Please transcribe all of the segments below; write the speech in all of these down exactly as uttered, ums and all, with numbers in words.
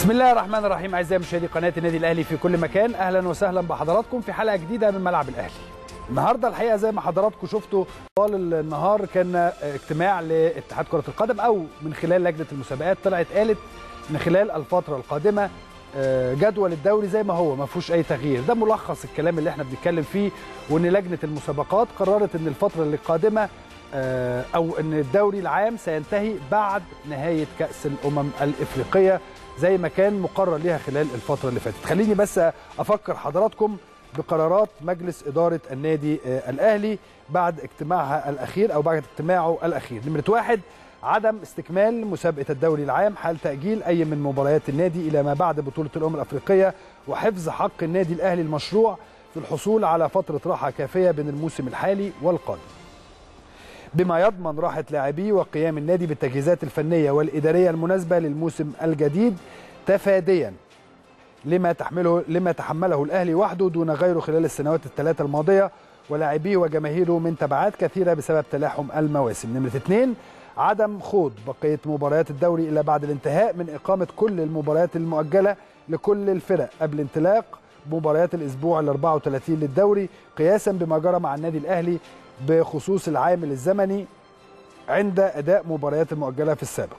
بسم الله الرحمن الرحيم. اعزائي مشاهدي قناه النادي الاهلي في كل مكان، اهلا وسهلا بحضراتكم في حلقه جديده من ملعب الاهلي. النهارده الحقيقه زي ما حضراتكم شفتوا طوال النهار كان اجتماع لاتحاد كره القدم، او من خلال لجنه المسابقات طلعت قالت من خلال الفتره القادمه جدول الدوري زي ما هو ما فيهوش اي تغيير. ده ملخص الكلام اللي احنا بنتكلم فيه، وان لجنه المسابقات قررت ان الفتره اللي قادمه او ان الدوري العام سينتهي بعد نهايه كاس الامم الافريقيه زي ما كان مقرر ليها خلال الفتره اللي فاتت. خليني بس افكر حضراتكم بقرارات مجلس اداره النادي الاهلي بعد اجتماعها الاخير او بعد اجتماعه الاخير. نمره واحد، عدم استكمال مسابقه الدوري العام حال تاجيل اي من مباريات النادي الى ما بعد بطوله الامم الافريقيه، وحفظ حق النادي الاهلي المشروع في الحصول على فتره راحه كافيه بين الموسم الحالي والقادم، بما يضمن راحة لاعبيه وقيام النادي بالتجهيزات الفنية والإدارية المناسبة للموسم الجديد، تفاديا لما تحمله لما تحمله الأهلي وحده دون غيره خلال السنوات الثلاثة الماضية ولاعبيه وجماهيره من تبعات كثيرة بسبب تلاحم المواسم. نمرة اثنين، عدم خوض بقية مباريات الدوري إلا بعد الانتهاء من إقامة كل المباريات المؤجلة لكل الفرق قبل انطلاق مباريات الأسبوع الأربعة وثلاثين للدوري، قياسا بما جرى مع النادي الأهلي بخصوص العامل الزمني عند أداء مباريات المؤجلة في السابق.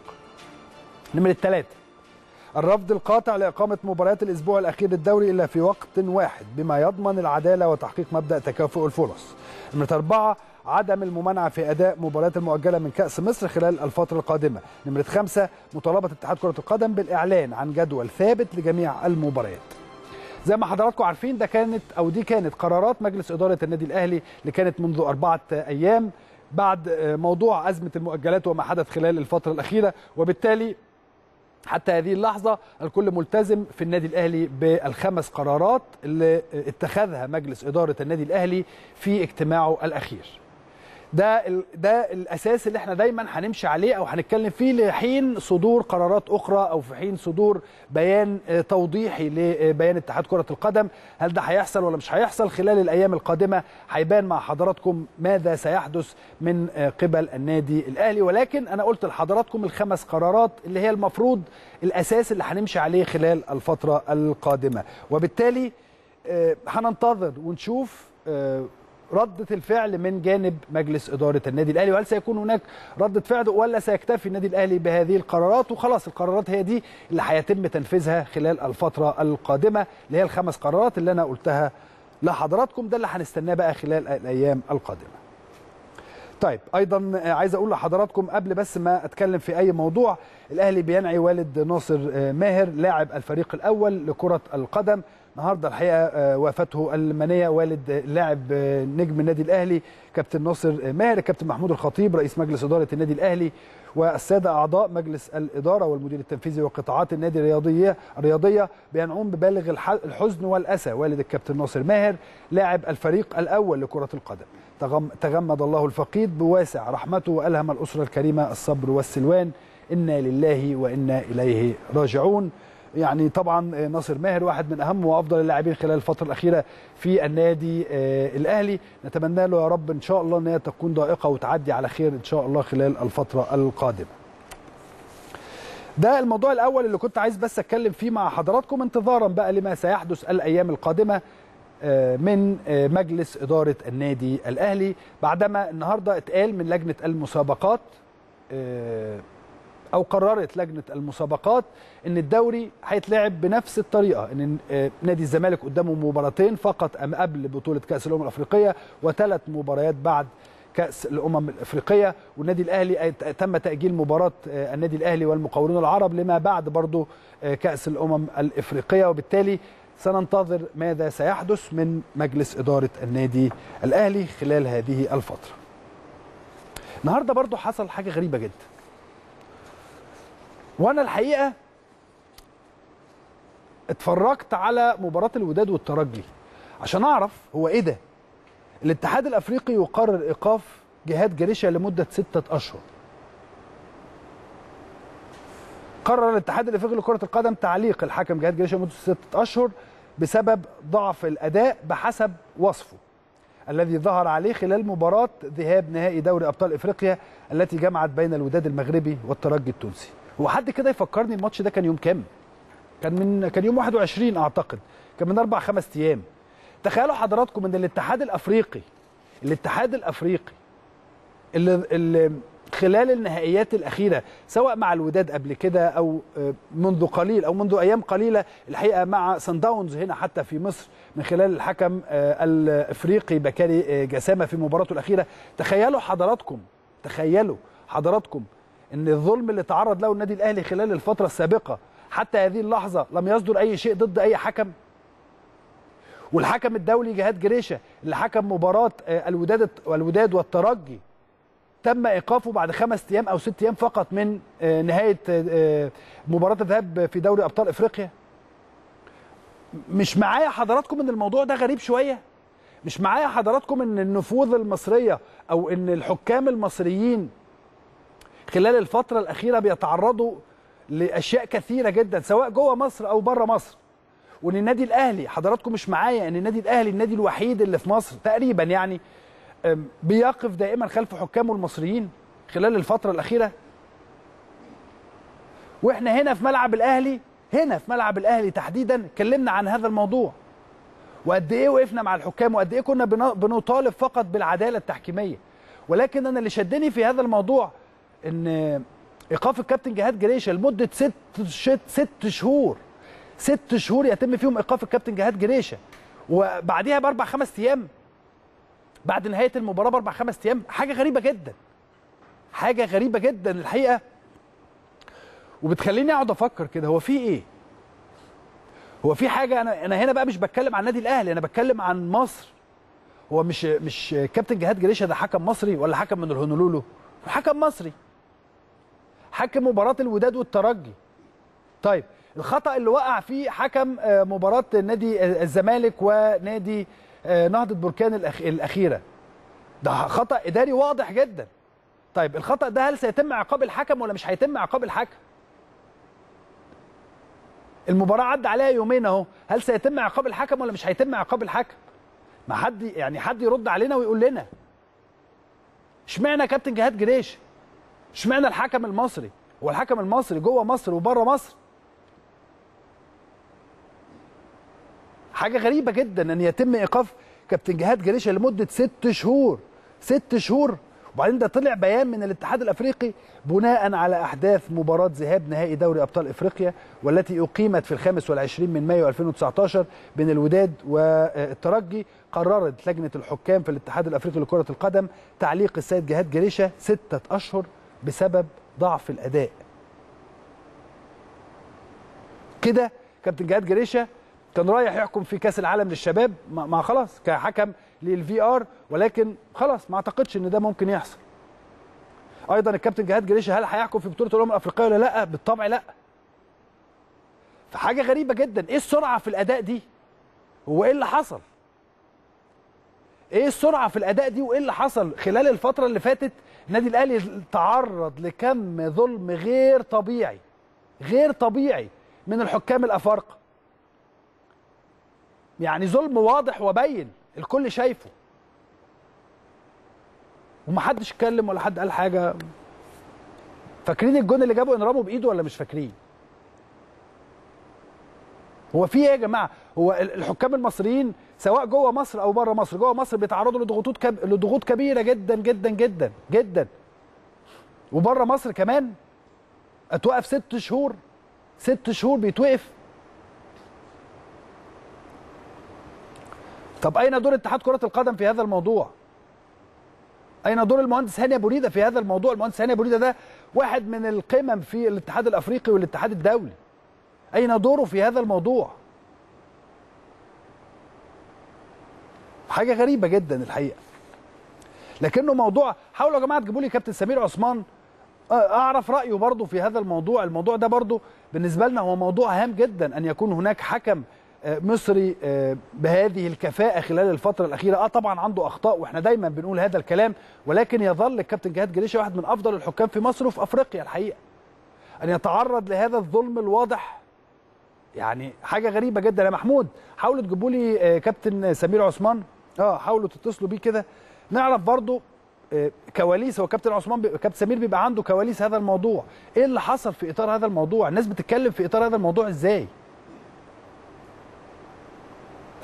نمرة ثلاثة، الرفض القاطع لإقامة مباريات الأسبوع الأخير للدوري إلا في وقت واحد بما يضمن العدالة وتحقيق مبدأ تكافؤ الفرص. نمرة أربعة، عدم الممانعة في أداء مباريات المؤجلة من كأس مصر خلال الفترة القادمة. نمرة خمسة، مطالبة اتحاد كرة القدم بالإعلان عن جدول ثابت لجميع المباريات. زي ما حضراتكم عارفين ده كانت او دي كانت قرارات مجلس اداره النادي الاهلي اللي كانت منذ اربعه ايام بعد موضوع ازمه المؤجلات وما حدث خلال الفتره الاخيره، وبالتالي حتى هذه اللحظه الكل ملتزم في النادي الاهلي بالخمس قرارات اللي اتخذها مجلس اداره النادي الاهلي في اجتماعه الاخير. ده ده الاساس اللي احنا دايما هنمشي عليه او هنتكلم فيه لحين صدور قرارات اخرى او في حين صدور بيان توضيحي لبيان اتحاد كره القدم. هل ده هيحصل ولا مش هيحصل خلال الايام القادمه؟ هيبان مع حضراتكم ماذا سيحدث من قبل النادي الاهلي، ولكن انا قلت لحضراتكم الخمس قرارات اللي هي المفروض الاساس اللي هنمشي عليه خلال الفتره القادمه، وبالتالي هننتظر ونشوف ردة الفعل من جانب مجلس إدارة النادي الأهلي، وهل سيكون هناك ردة فعل ولا سيكتفي النادي الأهلي بهذه القرارات وخلاص القرارات هي دي اللي هيتم تنفيذها خلال الفترة القادمة اللي هي الخمس قرارات اللي أنا قلتها لحضراتكم. ده اللي هنستناه بقى خلال الأيام القادمة. طيب ايضا عايز اقول لحضراتكم قبل بس ما اتكلم في اي موضوع، الاهلي بينعي والد ناصر ماهر لاعب الفريق الاول لكره القدم. النهارده الحقيقه وافته المنيه والد لاعب نجم النادي الاهلي كابتن ناصر ماهر، الكابتن محمود الخطيب رئيس مجلس اداره النادي الاهلي والساده اعضاء مجلس الاداره والمدير التنفيذي وقطاعات النادي الرياضيه الرياضيه بينعون ببالغ الحزن والاسى والد الكابتن ناصر ماهر لاعب الفريق الاول لكره القدم. تغمد الله الفقيد بواسع رحمته والهم الاسره الكريمه الصبر والسلوان، انا لله وانا اليه راجعون. يعني طبعا ناصر ماهر واحد من اهم وافضل اللاعبين خلال الفتره الاخيره في النادي الاهلي، نتمنى له يا رب ان شاء الله ان هي تكون ضائقه وتعدي على خير ان شاء الله خلال الفتره القادمه. ده الموضوع الاول اللي كنت عايز بس اتكلم فيه مع حضراتكم انتظارا بقى لما سيحدث الايام القادمه من مجلس اداره النادي الاهلي، بعدما النهارده اتقال من لجنه المسابقات او قررت لجنه المسابقات ان الدوري هيتلعب بنفس الطريقه، ان نادي الزمالك قدامه مباراتين فقط ام قبل بطوله كاس الامم الافريقيه وثلاث مباريات بعد كاس الامم الافريقيه، والنادي الاهلي تم تاجيل مباراه النادي الاهلي والمقاولون العرب لما بعد برضه كاس الامم الافريقيه، وبالتالي سننتظر ماذا سيحدث من مجلس اداره النادي الاهلي خلال هذه الفتره. النهارده برضه حصل حاجه غريبه جدا، وانا الحقيقه اتفرجت على مباراه الوداد والترجي عشان اعرف هو ايه ده. الاتحاد الافريقي يقرر ايقاف جهاد جريشة لمده سته اشهر. قرر الاتحاد الافريقي لكره القدم تعليق الحكم جهاد جريشة لمده سته اشهر بسبب ضعف الاداء بحسب وصفه الذي ظهر عليه خلال مباراه ذهاب نهائي دوري ابطال افريقيا التي جمعت بين الوداد المغربي والترجي التونسي. هو حد كده يفكرني الماتش ده كان يوم كام؟ كان من كان يوم واحد وعشرين اعتقد، كان من اربع خمس ايام. تخيلوا حضراتكم ان الاتحاد الافريقي الاتحاد الافريقي اللي, اللي خلال النهائيات الاخيره سواء مع الوداد قبل كده او منذ قليل او منذ ايام قليله الحقيقه مع سان داونز هنا حتى في مصر من خلال الحكم الافريقي بكاري جسامه في مباراته الاخيره. تخيلوا حضراتكم تخيلوا حضراتكم ان الظلم اللي تعرض له النادي الاهلي خلال الفتره السابقه حتى هذه اللحظه لم يصدر اي شيء ضد اي حكم. والحكم الدولي جهاد جريشه اللي حكم مباراه الوداد والوداد والترجي تم ايقافه بعد خمس ايام او ست ايام فقط من نهايه مباراه الذهاب في دوري ابطال افريقيا. مش معايا حضراتكم ان الموضوع ده غريب شويه؟ مش معايا حضراتكم ان النفوذ المصريه او ان الحكام المصريين خلال الفتره الاخيره بيتعرضوا لاشياء كثيره جدا سواء جوه مصر او بره مصر، وان النادي الاهلي حضراتكم مش معايا ان النادي الاهلي النادي الوحيد اللي في مصر تقريبا يعني بيقف دائما خلف حكامه المصريين خلال الفتره الاخيره. واحنا هنا في ملعب الاهلي هنا في ملعب الاهلي تحديدا اتكلمنا عن هذا الموضوع وقد ايه وقفنا مع الحكام وقد ايه كنا بنطالب فقط بالعداله التحكيميه. ولكن انا اللي شدني في هذا الموضوع ان ايقاف الكابتن جهاد جريشه لمده ست ست ست شهور ست شهور يتم فيهم ايقاف الكابتن جهاد جريشه، وبعديها باربع خمس ايام بعد نهايه المباراه باربع خمس ايام. حاجه غريبه جدا حاجه غريبه جدا الحقيقه، وبتخليني اقعد افكر كده هو في ايه؟ هو في حاجه؟ انا انا هنا بقى مش بتكلم عن النادي الاهلي، انا بتكلم عن مصر. هو مش مش كابتن جهاد جريشه ده حكم مصري ولا حكم من الهونولولو؟ حكم مصري، حكم مباراه الوداد والترجي. طيب الخطا اللي وقع فيه حكم مباراه نادي الزمالك ونادي نهضه بركان الاخيره ده خطا اداري واضح جدا. طيب الخطا ده هل سيتم عقاب الحكم ولا مش هيتم عقاب الحكم؟ المباراه عدى عليها يومين اهو، هل سيتم عقاب الحكم ولا مش هيتم عقاب الحكم؟ ما حد يعني حد يرد علينا ويقول لنا اشمعنى كابتن جهاد جريشه؟ اشمعنى الحكم المصري؟ هو الحكم المصري جوه مصر وبره مصر. حاجه غريبه جدا ان يتم ايقاف كابتن جهاد جريشه لمده ست شهور ست شهور. وبعدين ده طلع بيان من الاتحاد الافريقي بناء على احداث مباراه ذهاب نهائي دوري ابطال افريقيا والتي اقيمت في الخامس والعشرين من مايو ألفين وتسعطاشر بين الوداد والترجي. قررت لجنه الحكام في الاتحاد الافريقي لكره القدم تعليق السيد جهاد جريشه سته اشهر بسبب ضعف الاداء. كده كابتن جهاد جريشه كان رايح يحكم في كاس العالم للشباب مع خلاص كحكم للفي ار، ولكن خلاص ما اعتقدش ان ده ممكن يحصل. ايضا الكابتن جهاد جريشه هل هيحكم في بطوله الامم الافريقيه ولا لا؟ بالطبع لا. فحاجه غريبه جدا، ايه السرعه في الاداء دي؟ هو ايه اللي حصل؟ ايه السرعه في الاداء دي وايه اللي حصل خلال الفتره اللي فاتت؟ النادي الاهلي تعرض لكم ظلم غير طبيعي غير طبيعي من الحكام الافارقه. يعني ظلم واضح وبين الكل شايفه ومحدش اتكلم ولا حد قال حاجه. فاكرين الجون اللي جابه انرامو بايده ولا مش فاكرين؟ هو في ايه يا جماعه؟ هو الحكام المصريين سواء جوه مصر او بره مصر، جوه مصر بيتعرضوا لضغوطات كب... لضغوط كبيره جدا جدا جدا جدا، وبره مصر كمان اتوقف ست شهور ست شهور بيتوقف. طب اين دور اتحاد كره القدم في هذا الموضوع؟ اين دور المهندس هاني ابو ريده في هذا الموضوع؟ المهندس هاني ابو ريده ده واحد من القمم في الاتحاد الافريقي والاتحاد الدولي. اين دوره في هذا الموضوع؟ حاجه غريبه جدا الحقيقه. لكنه موضوع، حاولوا يا جماعه تجيبوا لي كابتن سمير عثمان اعرف رايه برضه في هذا الموضوع. الموضوع ده برضه بالنسبه لنا هو موضوع هام جدا، ان يكون هناك حكم مصري بهذه الكفاءة خلال الفترة الأخيرة. اه طبعا عنده أخطاء واحنا دايما بنقول هذا الكلام، ولكن يظل الكابتن جهاد جريشه واحد من أفضل الحكام في مصر وفي أفريقيا الحقيقة. أن يتعرض لهذا الظلم الواضح يعني حاجة غريبة جدا. يا محمود حاولوا تجيبوا لي كابتن سمير عثمان، اه حاولوا تتصلوا بيه كده نعرف برضو كواليس. هو كابتن عثمان بي... كابتن سمير بيبقى عنده كواليس هذا الموضوع. ايه اللي حصل في اطار هذا الموضوع؟ الناس بتتكلم في اطار هذا الموضوع ازاي؟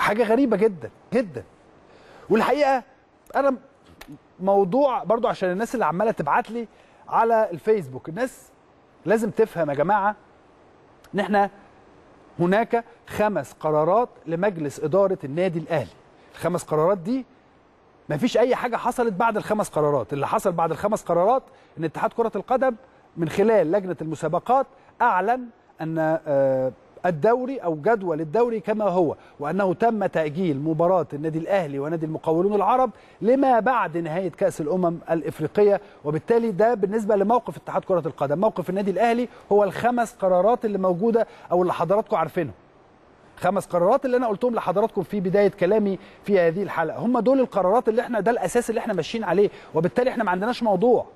حاجه غريبه جدا جدا. والحقيقه انا موضوع برضو عشان الناس اللي عماله تبعت لي على الفيسبوك، الناس لازم تفهم يا جماعه ان احنا هناك خمس قرارات لمجلس اداره النادي الاهلي. الخمس قرارات دي ما فيش اي حاجه حصلت بعد الخمس قرارات. اللي حصل بعد الخمس قرارات ان اتحاد كره القدم من خلال لجنه المسابقات اعلن ان الدوري او جدول الدوري كما هو، وانه تم تاجيل مباراه النادي الاهلي ونادي المقاولون العرب لما بعد نهايه كاس الامم الافريقيه. وبالتالي ده بالنسبه لموقف اتحاد كره القدم. موقف النادي الاهلي هو الخمس قرارات اللي موجوده او اللي حضراتكم عارفينهم. خمس قرارات اللي انا قلتهم لحضراتكم في بدايه كلامي في هذه الحلقه، هم دول القرارات اللي احنا، ده الاساس اللي احنا ماشيين عليه. وبالتالي احنا ما عندناش موضوع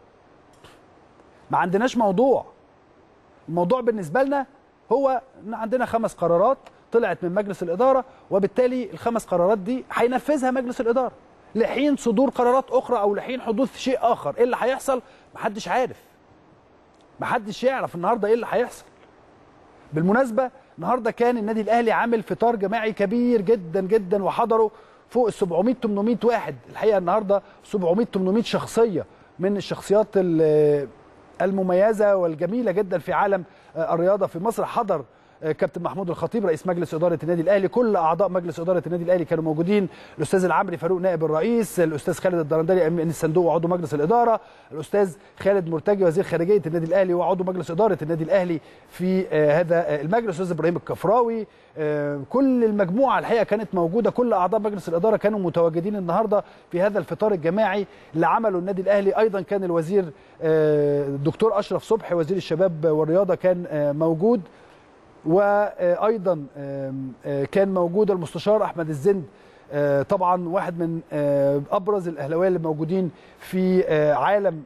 ما عندناش موضوع الموضوع بالنسبه لنا هو ان عندنا خمس قرارات طلعت من مجلس الاداره، وبالتالي الخمس قرارات دي هينفذها مجلس الاداره لحين صدور قرارات اخرى او لحين حدوث شيء اخر. ايه اللي هيحصل؟ محدش عارف، محدش يعرف النهارده ايه اللي هيحصل. بالمناسبه النهارده كان النادي الاهلي عامل فطار جماعي كبير جدا جدا، وحضروا فوق ال سبعمية ثمانمية واحد. الحقيقه النهارده سبعمية ثمانمية شخصيه من الشخصيات المميزه والجميله جدا في عالم الرياضه في مصر. حضر كابتن محمود الخطيب رئيس مجلس اداره النادي الاهلي، كل اعضاء مجلس اداره النادي الاهلي كانوا موجودين، الاستاذ العمري فاروق نائب الرئيس، الاستاذ خالد الدرندلي امين الصندوق وعضو مجلس الاداره، الاستاذ خالد مرتجي وزير خارجيه النادي الاهلي وعضو مجلس اداره النادي الاهلي في هذا المجلس، الاستاذ ابراهيم الكفراوي. كل المجموعه الحقيقه كانت موجوده، كل اعضاء مجلس الاداره كانوا متواجدين النهارده في هذا الفطار الجماعي اللي عمله النادي الاهلي. ايضا كان الوزير الدكتور اشرف صبحي وزير الشباب والرياضه كان موجود، وايضا كان موجود المستشار احمد الزند، طبعا واحد من ابرز الاهلاويه اللي موجودين في عالم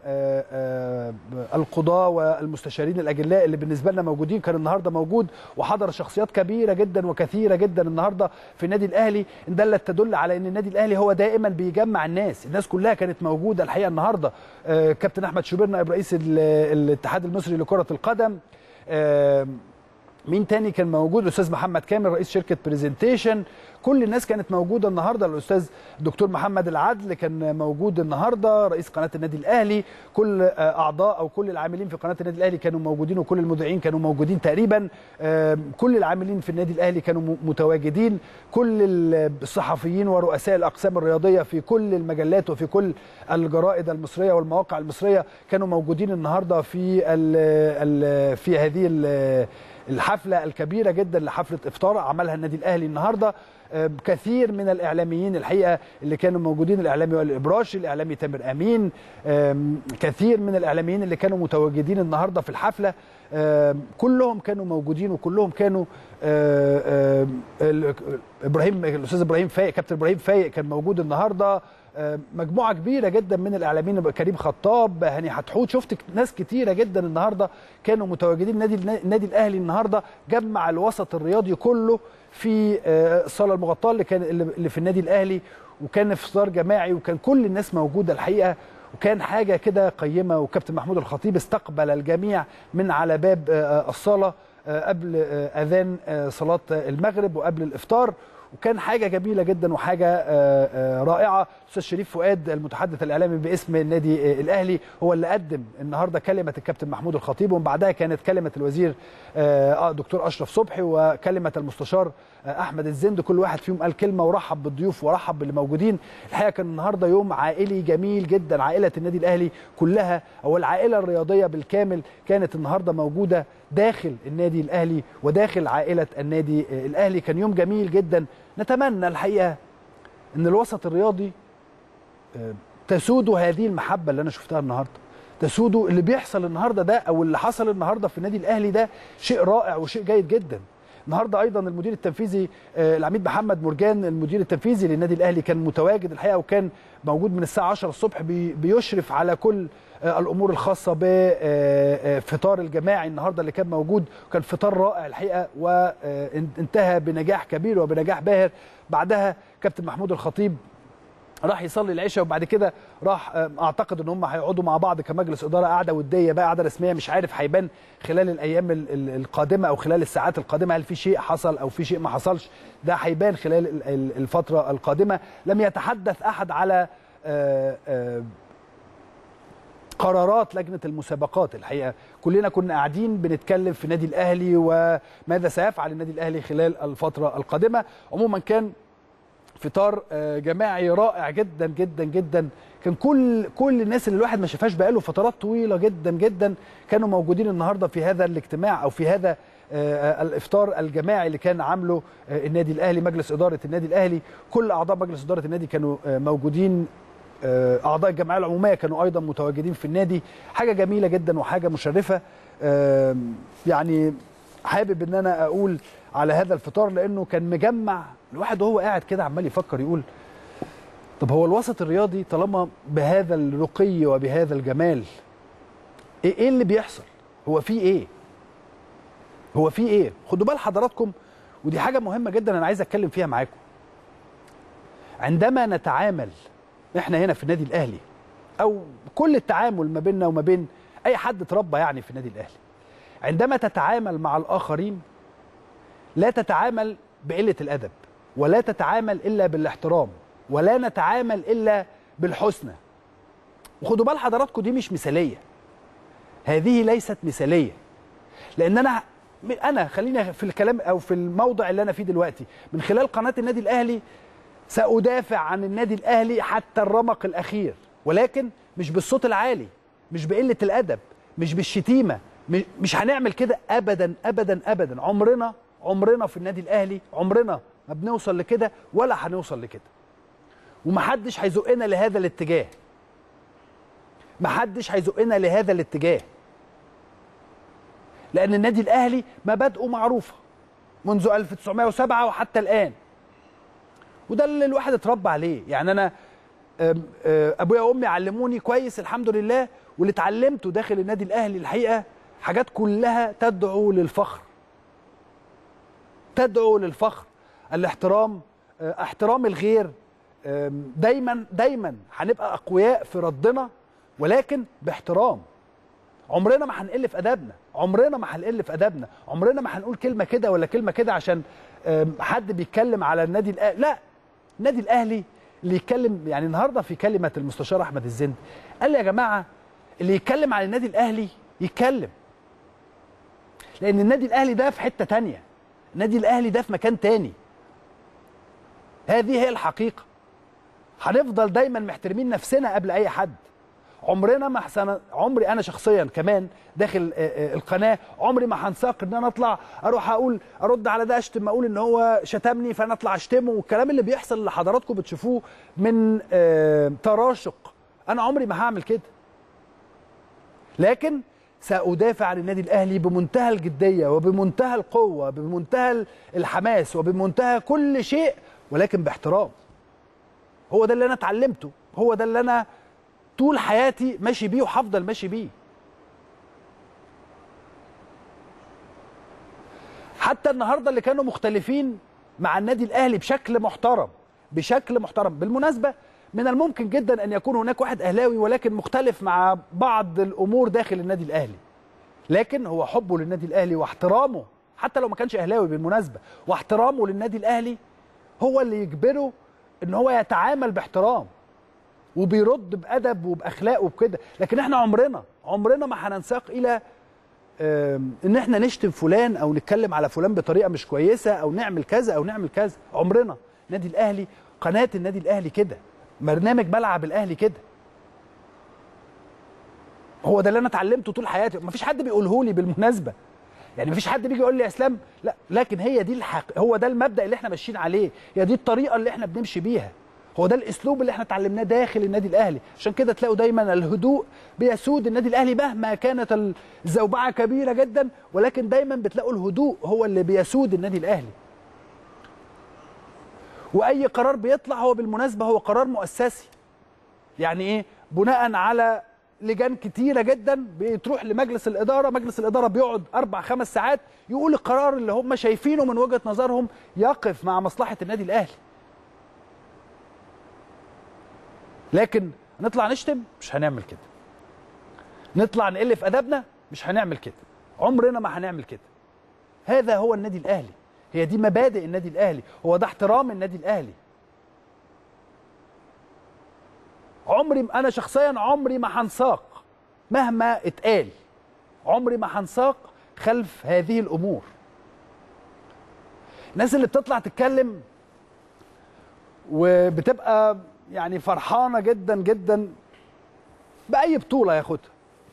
القضاه والمستشارين الاجلاء اللي بالنسبه لنا موجودين، كان النهارده موجود. وحضر شخصيات كبيره جدا وكثيره جدا النهارده في النادي الاهلي، ان دلت تدل على ان النادي الاهلي هو دائما بيجمع الناس، الناس كلها كانت موجوده الحقيقه النهارده. كابتن احمد شوبير نائب رئيس الاتحاد المصري لكره القدم، مين تاني كان موجود؟ الاستاذ محمد كامل رئيس شركه بريزنتيشن. كل الناس كانت موجوده النهارده. الاستاذ الدكتور محمد العدل كان موجود النهارده رئيس قناه النادي الاهلي. كل اعضاء او كل العاملين في قناه النادي الاهلي كانوا موجودين، وكل المذيعين كانوا موجودين تقريبا. كل العاملين في النادي الاهلي كانوا متواجدين، كل الصحفيين ورؤساء الاقسام الرياضيه في كل المجلات وفي كل الجرائد المصريه والمواقع المصريه كانوا موجودين النهارده في ال ال في هذه ال الحفله الكبيره جدا لحفله افطار عملها النادي الاهلي النهارده. كثير من الاعلاميين الحقيقه اللي كانوا موجودين، الاعلامي وائل الابراشي، الاعلامي تامر امين، كثير من الاعلاميين اللي كانوا متواجدين النهارده في الحفله كلهم كانوا موجودين، وكلهم كانوا ابراهيم الاستاذ ابراهيم فايق، كابتن ابراهيم فايق كان موجود النهارده، مجموعه كبيره جدا من الاعلاميين، كريم خطاب، هاني حتحوت، شفت ناس كتيره جدا النهارده كانوا متواجدين. النادي النادي الاهلي النهارده جمع الوسط الرياضي كله في الصاله المغطاه اللي كان اللي في النادي الاهلي، وكان افطار جماعي وكان كل الناس موجوده الحقيقه، وكان حاجه كده قيمه. وكابتن محمود الخطيب استقبل الجميع من على باب الصاله قبل اذان صلاه المغرب وقبل الافطار، وكان حاجه جميله جدا وحاجه رائعه. الاستاذ شريف فؤاد المتحدث الاعلامي باسم النادي الاهلي هو اللي قدم النهارده كلمه الكابتن محمود الخطيب، ومن بعدها كانت كلمه الوزير دكتور اشرف صبحي وكلمه المستشار احمد الزند. كل واحد فيهم قال كلمه ورحب بالضيوف ورحب باللي موجودين. الحقيقه كان النهارده يوم عائلي جميل جدا، عائله النادي الاهلي كلها او العائله الرياضيه بالكامل كانت النهارده موجوده داخل النادي الاهلي وداخل عائله النادي الاهلي. كان يوم جميل جدا. نتمنى الحقيقه ان الوسط الرياضي تسود هذه المحبه اللي انا شفتها النهارده، تسود اللي بيحصل النهارده ده او اللي حصل النهارده في النادي الاهلي، ده شيء رائع وشيء جيد جدا. النهارده ايضا المدير التنفيذي العميد محمد مرجان المدير التنفيذي للنادي الاهلي كان متواجد الحقيقه، وكان موجود من الساعه عشرة الصبح بيشرف على كل الامور الخاصه بفطار الجماعي النهارده اللي كان موجود، وكان فطار رائع الحقيقه وانتهى بنجاح كبير وبنجاح باهر. بعدها كابتن محمود الخطيب راح يصلي العشاء وبعد كده راح اعتقد ان هم هيقعدوا مع بعض كمجلس اداره قاعده وديه بقى قاعده رسميه. مش عارف هيبان خلال الايام القادمه او خلال الساعات القادمه هل في شيء حصل او في شيء ما حصلش. ده هيبان خلال الفتره القادمه. لم يتحدث احد على آآ آآ قرارات لجنه المسابقات. الحقيقه كلنا كنا قاعدين بنتكلم في النادي الاهلي وماذا سيفعل النادي الاهلي خلال الفتره القادمه. عموما كان فطار جماعي رائع جدا جدا جدا. كان كل كل الناس اللي الواحد ما شافهاش بقاله فترات طويله جدا جدا كانوا موجودين النهارده في هذا الاجتماع او في هذا الافطار الجماعي اللي كان عامله النادي الاهلي. مجلس اداره النادي الاهلي كل اعضاء مجلس اداره النادي كانوا موجودين. اعضاء الجمعيه العموميه كانوا ايضا متواجدين في النادي. حاجه جميله جدا وحاجه مشرفه. يعني حابب ان انا اقول على هذا الفطار لانه كان مجمع الواحد وهو قاعد كده عمال يفكر يقول طب هو الوسط الرياضي طالما بهذا الرقي وبهذا الجمال ايه, إيه اللي بيحصل؟ هو في ايه؟ هو في ايه؟ خدوا بال حضراتكم ودي حاجه مهمه جدا انا عايز اتكلم فيها معاكم. عندما نتعامل احنا هنا في النادي الاهلي او كل التعامل ما بيننا وما بين اي حد اتربى يعني في النادي الاهلي، عندما تتعامل مع الاخرين لا تتعامل بقله الادب ولا تتعامل الا بالاحترام ولا نتعامل الا بالحسنى. وخدوا بال حضراتكم دي مش مثاليه. هذه ليست مثاليه. لان انا انا خلينا في الكلام او في الموضع اللي انا فيه دلوقتي من خلال قناه النادي الاهلي سأدافع عن النادي الأهلي حتى الرمق الأخير، ولكن مش بالصوت العالي، مش بقلة الأدب، مش بالشتيمة، مش هنعمل كده أبدا أبدا أبدا. عمرنا عمرنا في النادي الأهلي عمرنا ما بنوصل لكده ولا هنوصل لكده. ومحدش هيزقنا لهذا الاتجاه. محدش هيزقنا لهذا الاتجاه. لأن النادي الأهلي مبادئه معروفة منذ ألف وتسعمائة وسبعة وحتى الآن. وده اللي الواحد اتربى عليه. يعني انا ابويا وامي علموني كويس الحمد لله، واللي اتعلمته داخل النادي الاهلي الحقيقه حاجات كلها تدعو للفخر. تدعو للفخر. الاحترام، احترام الغير. دايما دايما هنبقى اقوياء في ردنا ولكن باحترام. عمرنا ما هنقل في ادبنا، عمرنا ما هنقل في ادبنا، عمرنا ما هنقول كلمه كده ولا كلمه كده عشان حد بيتكلم على النادي الاهلي. لا، النادي الاهلي اللي يتكلم يعني النهارده في كلمه المستشار احمد الزند قال لي يا جماعه اللي يتكلم عن النادي الاهلي يتكلم. لان النادي الاهلي ده في حته ثانيه، النادي الاهلي ده في مكان ثاني. هذه هي الحقيقه. هنفضل دايما محترمين نفسنا قبل اي حد. عمرنا ما حسن... عمري انا شخصيا كمان داخل القناه عمري ما هنساق ان انا اطلع اروح اقول ارد على ده اشتم اقول ان هو شتمني فانا اطلع اشتمه والكلام اللي بيحصل اللي حضراتكم بتشوفوه من تراشق. انا عمري ما هعمل كده. لكن سأدافع عن النادي الاهلي بمنتهى الجديه وبمنتهى القوه بمنتهى الحماس وبمنتهى كل شيء ولكن باحترام. هو ده اللي انا اتعلمته، هو ده اللي انا طول حياتي ماشي بيه وهفضل ماشي بيه. حتى النهارده اللي كانوا مختلفين مع النادي الاهلي بشكل محترم بشكل محترم. بالمناسبه من الممكن جدا ان يكون هناك واحد اهلاوي ولكن مختلف مع بعض الامور داخل النادي الاهلي، لكن هو حبه للنادي الاهلي واحترامه حتى لو ما كانش اهلاوي بالمناسبه، واحترامه للنادي الاهلي هو اللي يجبره ان هو يتعامل باحترام وبيرد بأدب وبأخلاق وبكده. لكن احنا عمرنا عمرنا ما هننساق الى ان احنا نشتم فلان او نتكلم على فلان بطريقه مش كويسه او نعمل كذا او نعمل كذا. عمرنا. النادي الاهلي قناه النادي الاهلي كده، برنامج ملعب الاهلي كده. هو ده اللي انا اتعلمته طول حياتي. مفيش حد بيقوله لي بالمناسبه، يعني مفيش حد بيجي يقول لي يا اسلام لا، لكن هي دي الحق، هو ده المبدأ اللي احنا ماشيين عليه، هي دي الطريقه اللي احنا بنمشي بيها، هو ده الاسلوب اللي احنا اتعلمناه داخل النادي الاهلي. عشان كده تلاقوا دايما الهدوء بيسود النادي الاهلي مهما كانت الزوبعه كبيره جدا، ولكن دايما بتلاقوا الهدوء هو اللي بيسود النادي الاهلي. واي قرار بيطلع هو بالمناسبه هو قرار مؤسسي. يعني ايه؟ بناء على لجان كتيره جدا بتروح لمجلس الاداره، مجلس الاداره بيقعد اربع خمس ساعات يقول القرار اللي هم شايفينه من وجهه نظرهم يقف مع مصلحه النادي الاهلي. لكن نطلع نشتم مش هنعمل كده، نطلع نقل في ادبنا مش هنعمل كده، عمرنا ما هنعمل كده. هذا هو النادي الاهلي، هي دي مبادئ النادي الاهلي، هو ده احترام النادي الاهلي. عمري انا شخصيا عمري ما هنساق مهما اتقال، عمري ما هنساق خلف هذه الامور. الناس اللي بتطلع تتكلم وبتبقى يعني فرحانه جدا جدا باي بطوله ياخدها،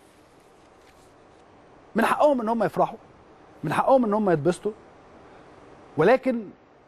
من حقهم ان هم يفرحوا، من حقهم ان هم يتبسطوا، ولكن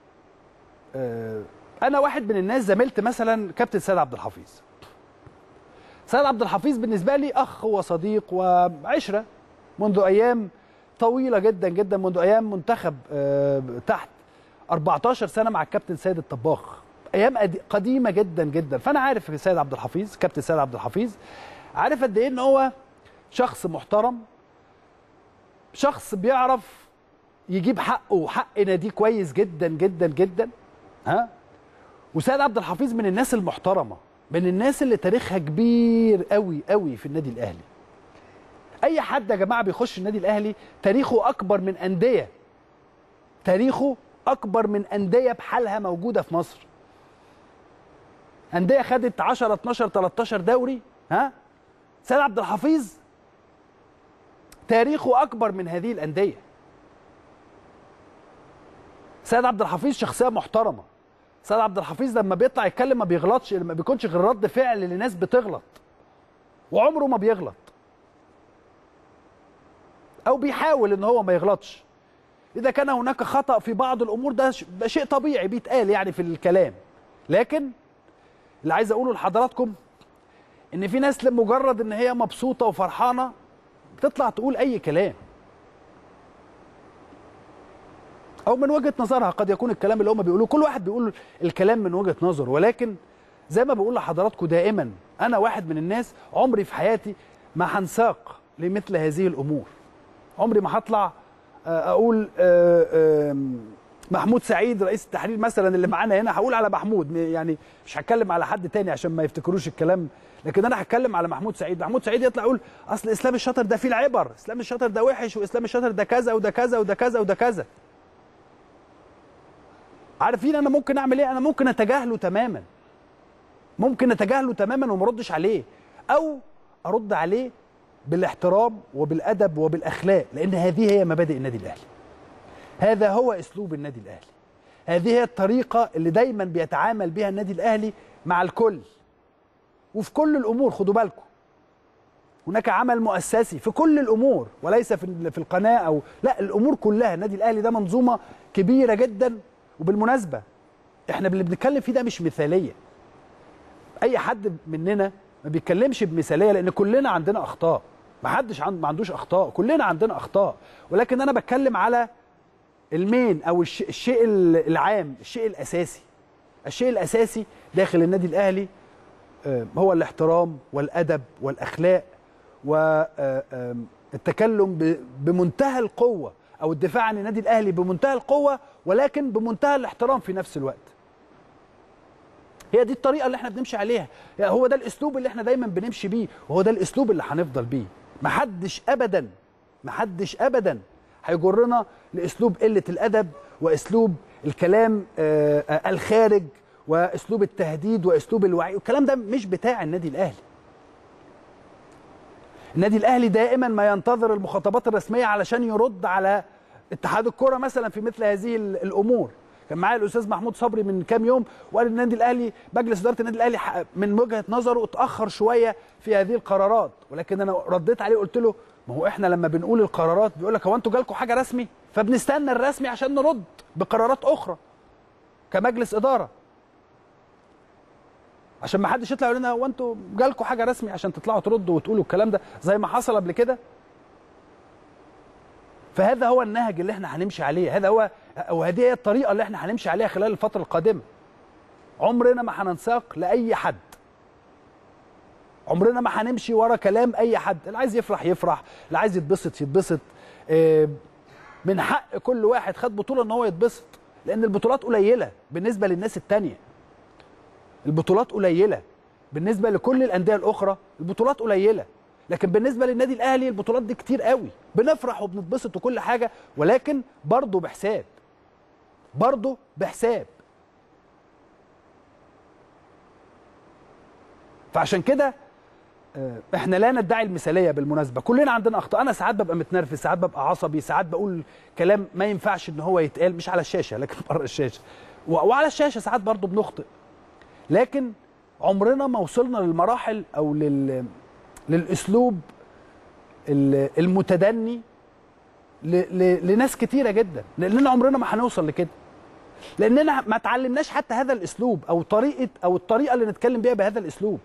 انا واحد من الناس زميلت مثلا كابتن سيد عبد الحفيظ. سيد عبد الحفيظ بالنسبه لي اخ وصديق وعشره منذ ايام طويله جدا جدا، منذ ايام منتخب تحت أربعتاشر سنه مع الكابتن سيد الطباخ، ايام قديمه جدا جدا. فانا عارف سيد عبد الحفيظ، كابتن سيد عبد الحفيظ، عارف قد ايه ان هو شخص محترم، شخص بيعرف يجيب حقه وحق ناديه كويس جدا جدا جدا. ها، وسيد عبد الحفيظ من الناس المحترمه، من الناس اللي تاريخها كبير قوي قوي في النادي الاهلي. اي حد يا جماعه بيخش النادي الاهلي تاريخه اكبر من انديه، تاريخه اكبر من انديه بحالها موجوده في مصر. انديه خدت عشرة اتناشر تلتاشر دوري، ها، سيد عبد الحفيظ تاريخه اكبر من هذه الانديه. سيد عبد الحفيظ شخصيه محترمه. سيد عبد الحفيظ لما بيطلع يتكلم ما بيغلطش، ما بيكونش غير رد فعل لناس بتغلط، وعمره ما بيغلط او بيحاول ان هو ما يغلطش. اذا كان هناك خطأ في بعض الامور ده شيء طبيعي بيتقال يعني في الكلام، لكن اللي عايز اقوله لحضراتكم ان في ناس لمجرد ان هي مبسوطه وفرحانه بتطلع تقول اي كلام، او من وجهه نظرها. قد يكون الكلام اللي هم بيقولوه، كل واحد بيقول الكلام من وجهه نظره، ولكن زي ما بقول لحضراتكم دائما انا واحد من الناس عمري في حياتي ما هنساق لمثل هذه الامور. عمري ما هطلع اقول محمود سعيد رئيس التحرير مثلا اللي معانا هنا، هقول على محمود، يعني مش هتكلم على حد تاني عشان ما يفتكروش الكلام، لكن انا هتكلم على محمود سعيد. محمود سعيد يطلع يقول اصل اسلام الشاطر ده فيه العبر، اسلام الشاطر ده وحش، واسلام الشاطر ده كذا وده كذا وده كذا وده كذا. عارفين انا ممكن اعمل ايه؟ انا ممكن اتجاهله تماما، ممكن اتجاهله تماما وما اردش عليه، او ارد عليه بالاحترام وبالادب وبالاخلاق، لان هذه هي مبادئ النادي الاهلي، هذا هو اسلوب النادي الاهلي، هذه هي الطريقه اللي دايما بيتعامل بها النادي الاهلي مع الكل وفي كل الامور. خدوا بالكم، هناك عمل مؤسسي في كل الامور، وليس في في القناه او لا، الامور كلها. النادي الاهلي ده منظومه كبيره جدا، وبالمناسبه احنا اللي بنتكلم فيه ده مش مثاليه. اي حد مننا ما بيتكلمش بمثاليه، لان كلنا عندنا اخطاء، ما حدش عند ما عندوش اخطاء، كلنا عندنا اخطاء، ولكن انا بتكلم على المين او الشيء العام، الشيء الاساسي. الشيء الاساسي داخل النادي الاهلي هو الاحترام والادب والاخلاق والتكلم بمنتهى القوه، او الدفاع عن النادي الاهلي بمنتهى القوه، ولكن بمنتهى الاحترام في نفس الوقت. هي دي الطريقه اللي احنا بنمشي عليها، هو ده الاسلوب اللي احنا دايما بنمشي بيه، وهو ده الاسلوب اللي هنفضل بيه. محدش ابدا محدش ابدا هيجرنا لاسلوب قله الادب واسلوب الكلام الخارج واسلوب التهديد واسلوب الوعي، والكلام ده مش بتاع النادي الاهلي. النادي الاهلي دائما ما ينتظر المخاطبات الرسميه علشان يرد على اتحاد الكره مثلا في مثل هذه الامور. كان معايا الاستاذ محمود صبري من كام يوم وقال النادي الاهلي، مجلس اداره النادي الاهلي من وجهه نظره اتاخر شويه في هذه القرارات، ولكن انا رديت عليه وقلت له ما هو احنا لما بنقول القرارات بيقول لك هو انتوا جالكم حاجه رسمي؟ فبنستنى الرسمي عشان نرد بقرارات اخرى كمجلس اداره، عشان ما حدش يطلع يقول لنا هو انتوا جالكم حاجه رسمي عشان تطلعوا تردوا وتقولوا الكلام ده زي ما حصل قبل كده. فهذا هو النهج اللي احنا هنمشي عليه، هذا هو وهذه هي الطريقه اللي احنا هنمشي عليها خلال الفتره القادمه. عمرنا ما هننساق لاي حد، عمرنا ما هنمشي ورا كلام اي حد. اللي عايز يفرح يفرح، اللي عايز يتبسط يتبسط. من حق كل واحد خد بطوله ان هو يتبسط، لان البطولات قليله بالنسبه للناس التانيه، البطولات قليله بالنسبه لكل الانديه الاخرى البطولات قليله، لكن بالنسبه للنادي الاهلي البطولات دي كتير قوي. بنفرح وبنتبسط وكل حاجه، ولكن برضه بحساب، برضه بحساب. فعشان كده احنا لا ندعي المثاليه. بالمناسبه كلنا عندنا اخطاء، انا ساعات ببقى متنرفز، ساعات ببقى عصبي، ساعات بقول كلام ما ينفعش ان هو يتقال، مش على الشاشه لكن بره الشاشه، وعلى الشاشه ساعات برضه بنخطئ، لكن عمرنا ما وصلنا للمراحل او لل للاسلوب المتدني لناس كتيره جدا، لاننا عمرنا ما هنوصل لكده، لاننا ما اتعلمناش حتى هذا الاسلوب او طريقه او الطريقه اللي نتكلم بيها بهذا الاسلوب.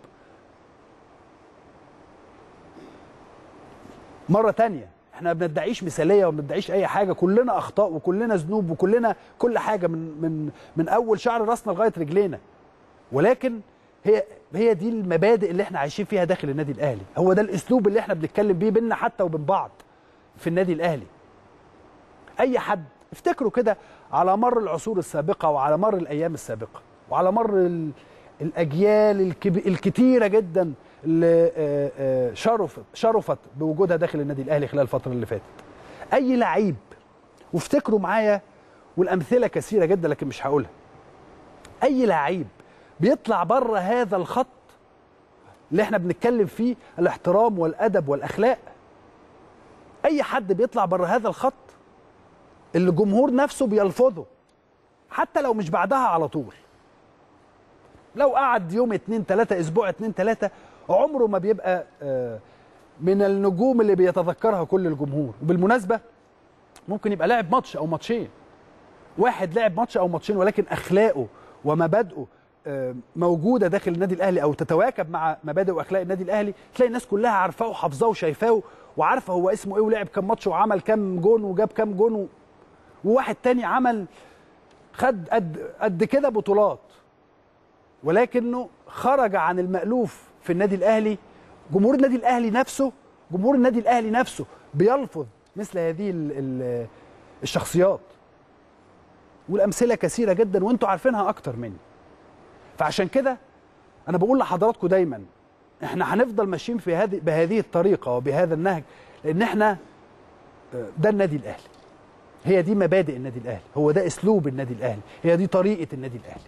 مرة تانية احنا ما بندعيش مثالية وما بندعيش أي حاجة، كلنا أخطاء وكلنا ذنوب وكلنا كل حاجة من من من أول شعر راسنا لغاية رجلينا، ولكن هي هي دي المبادئ اللي احنا عايشين فيها داخل النادي الأهلي، هو ده الأسلوب اللي احنا بنتكلم بيه بينا حتى وبين بعض في النادي الأهلي. أي حد افتكروا كده على مر العصور السابقة وعلى مر الأيام السابقة وعلى مر الأجيال الكتيرة جدا اللي شرفت شرفت بوجودها داخل النادي الاهلي خلال الفتره اللي فاتت، اي لعيب، وافتكروا معايا والامثله كثيره جدا لكن مش هقولها، اي لعيب بيطلع بره هذا الخط اللي احنا بنتكلم فيه الاحترام والادب والاخلاق، اي حد بيطلع بره هذا الخط اللي الجمهور نفسه بيلفظه حتى لو مش بعدها على طول، لو قعد يوم اتنين تلاته، اسبوع اتنين تلاته، عمره ما بيبقى من النجوم اللي بيتذكرها كل الجمهور. وبالمناسبة ممكن يبقى لاعب ماتش أو ماتشين، واحد لاعب ماتش أو ماتشين ولكن أخلاقه ومبادئه موجودة داخل النادي الأهلي أو تتواكب مع مبادئ وأخلاق النادي الأهلي، تلاقي الناس كلها عارفاه وحافظاه وشايفاه وعارفة هو اسمه إيه ولعب كام ماتش وعمل كام جون وجاب كام جون و... وواحد تاني عمل خد قد قد كده بطولات ولكنه خرج عن المألوف في النادي الاهلي. جمهور النادي الاهلي نفسه جمهور النادي الاهلي نفسه بيلفظ مثل هذه الشخصيات، والامثله كثيره جدا وانتم عارفينها اكتر مني. فعشان كده انا بقول لحضراتكم دايما احنا هنفضل ماشيين في هذه بهذه الطريقه وبهذا النهج، لان احنا ده النادي الاهلي، هي دي مبادئ النادي الاهلي، هو ده اسلوب النادي الاهلي، هي دي طريقه النادي الاهلي.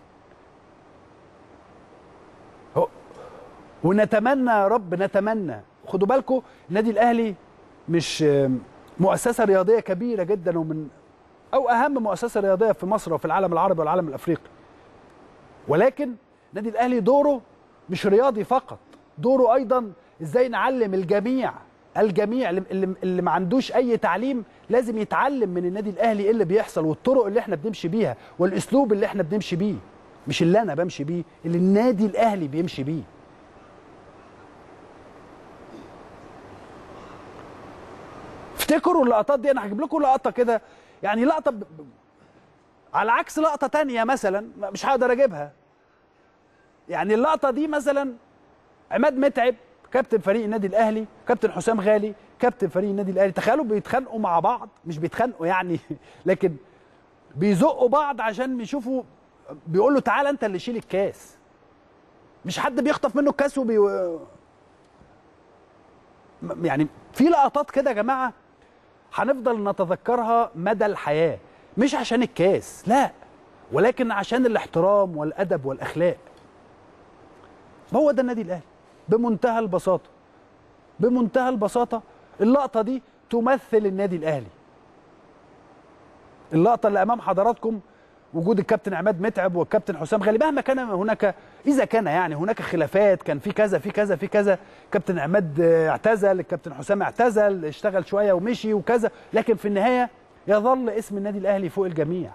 ونتمنى يا رب، نتمنى، خدوا بالكم النادي الاهلي مش مؤسسه رياضيه كبيره جدا ومن او اهم مؤسسه رياضيه في مصر وفي العالم العربي والعالم الافريقي، ولكن النادي الاهلي دوره مش رياضي فقط، دوره ايضا ازاي نعلم الجميع الجميع اللي, اللي ما عندوش اي تعليم لازم يتعلم من النادي الاهلي ايه اللي بيحصل والطرق اللي احنا بنمشي بيها والاسلوب اللي احنا بنمشي بيه، مش اللي انا بمشي بيه، اللي النادي الاهلي بيمشي بيه. افتكروا اللقطات دي، انا هجيب لكم لقطه كده، يعني لقطه ب... على عكس لقطه تانية مثلا مش هقدر اجيبها. يعني اللقطه دي مثلا عماد متعب كابتن فريق النادي الاهلي، كابتن حسام غالي كابتن فريق النادي الاهلي، تخيلوا بيتخانقوا مع بعض، مش بيتخانقوا يعني لكن بيزقوا بعض عشان يشوفوا، بيقول له تعالى انت اللي شيل الكاس، مش حد بيخطف منه الكاس وبي يعني في لقطات كده يا جماعه هنفضل نتذكرها مدى الحياه، مش عشان الكاس لا، ولكن عشان الاحترام والادب والاخلاق. هو ده النادي الاهلي بمنتهى البساطه، بمنتهى البساطه. اللقطه دي تمثل النادي الاهلي، اللقطه اللي امام حضراتكم وجود الكابتن عماد متعب والكابتن حسام غالي، مهما كان هناك، اذا كان يعني هناك خلافات، كان في كذا في كذا في كذا، كابتن عماد اعتزل، الكابتن حسام اعتزل، اشتغل شويه ومشي وكذا، لكن في النهايه يظل اسم النادي الاهلي فوق الجميع.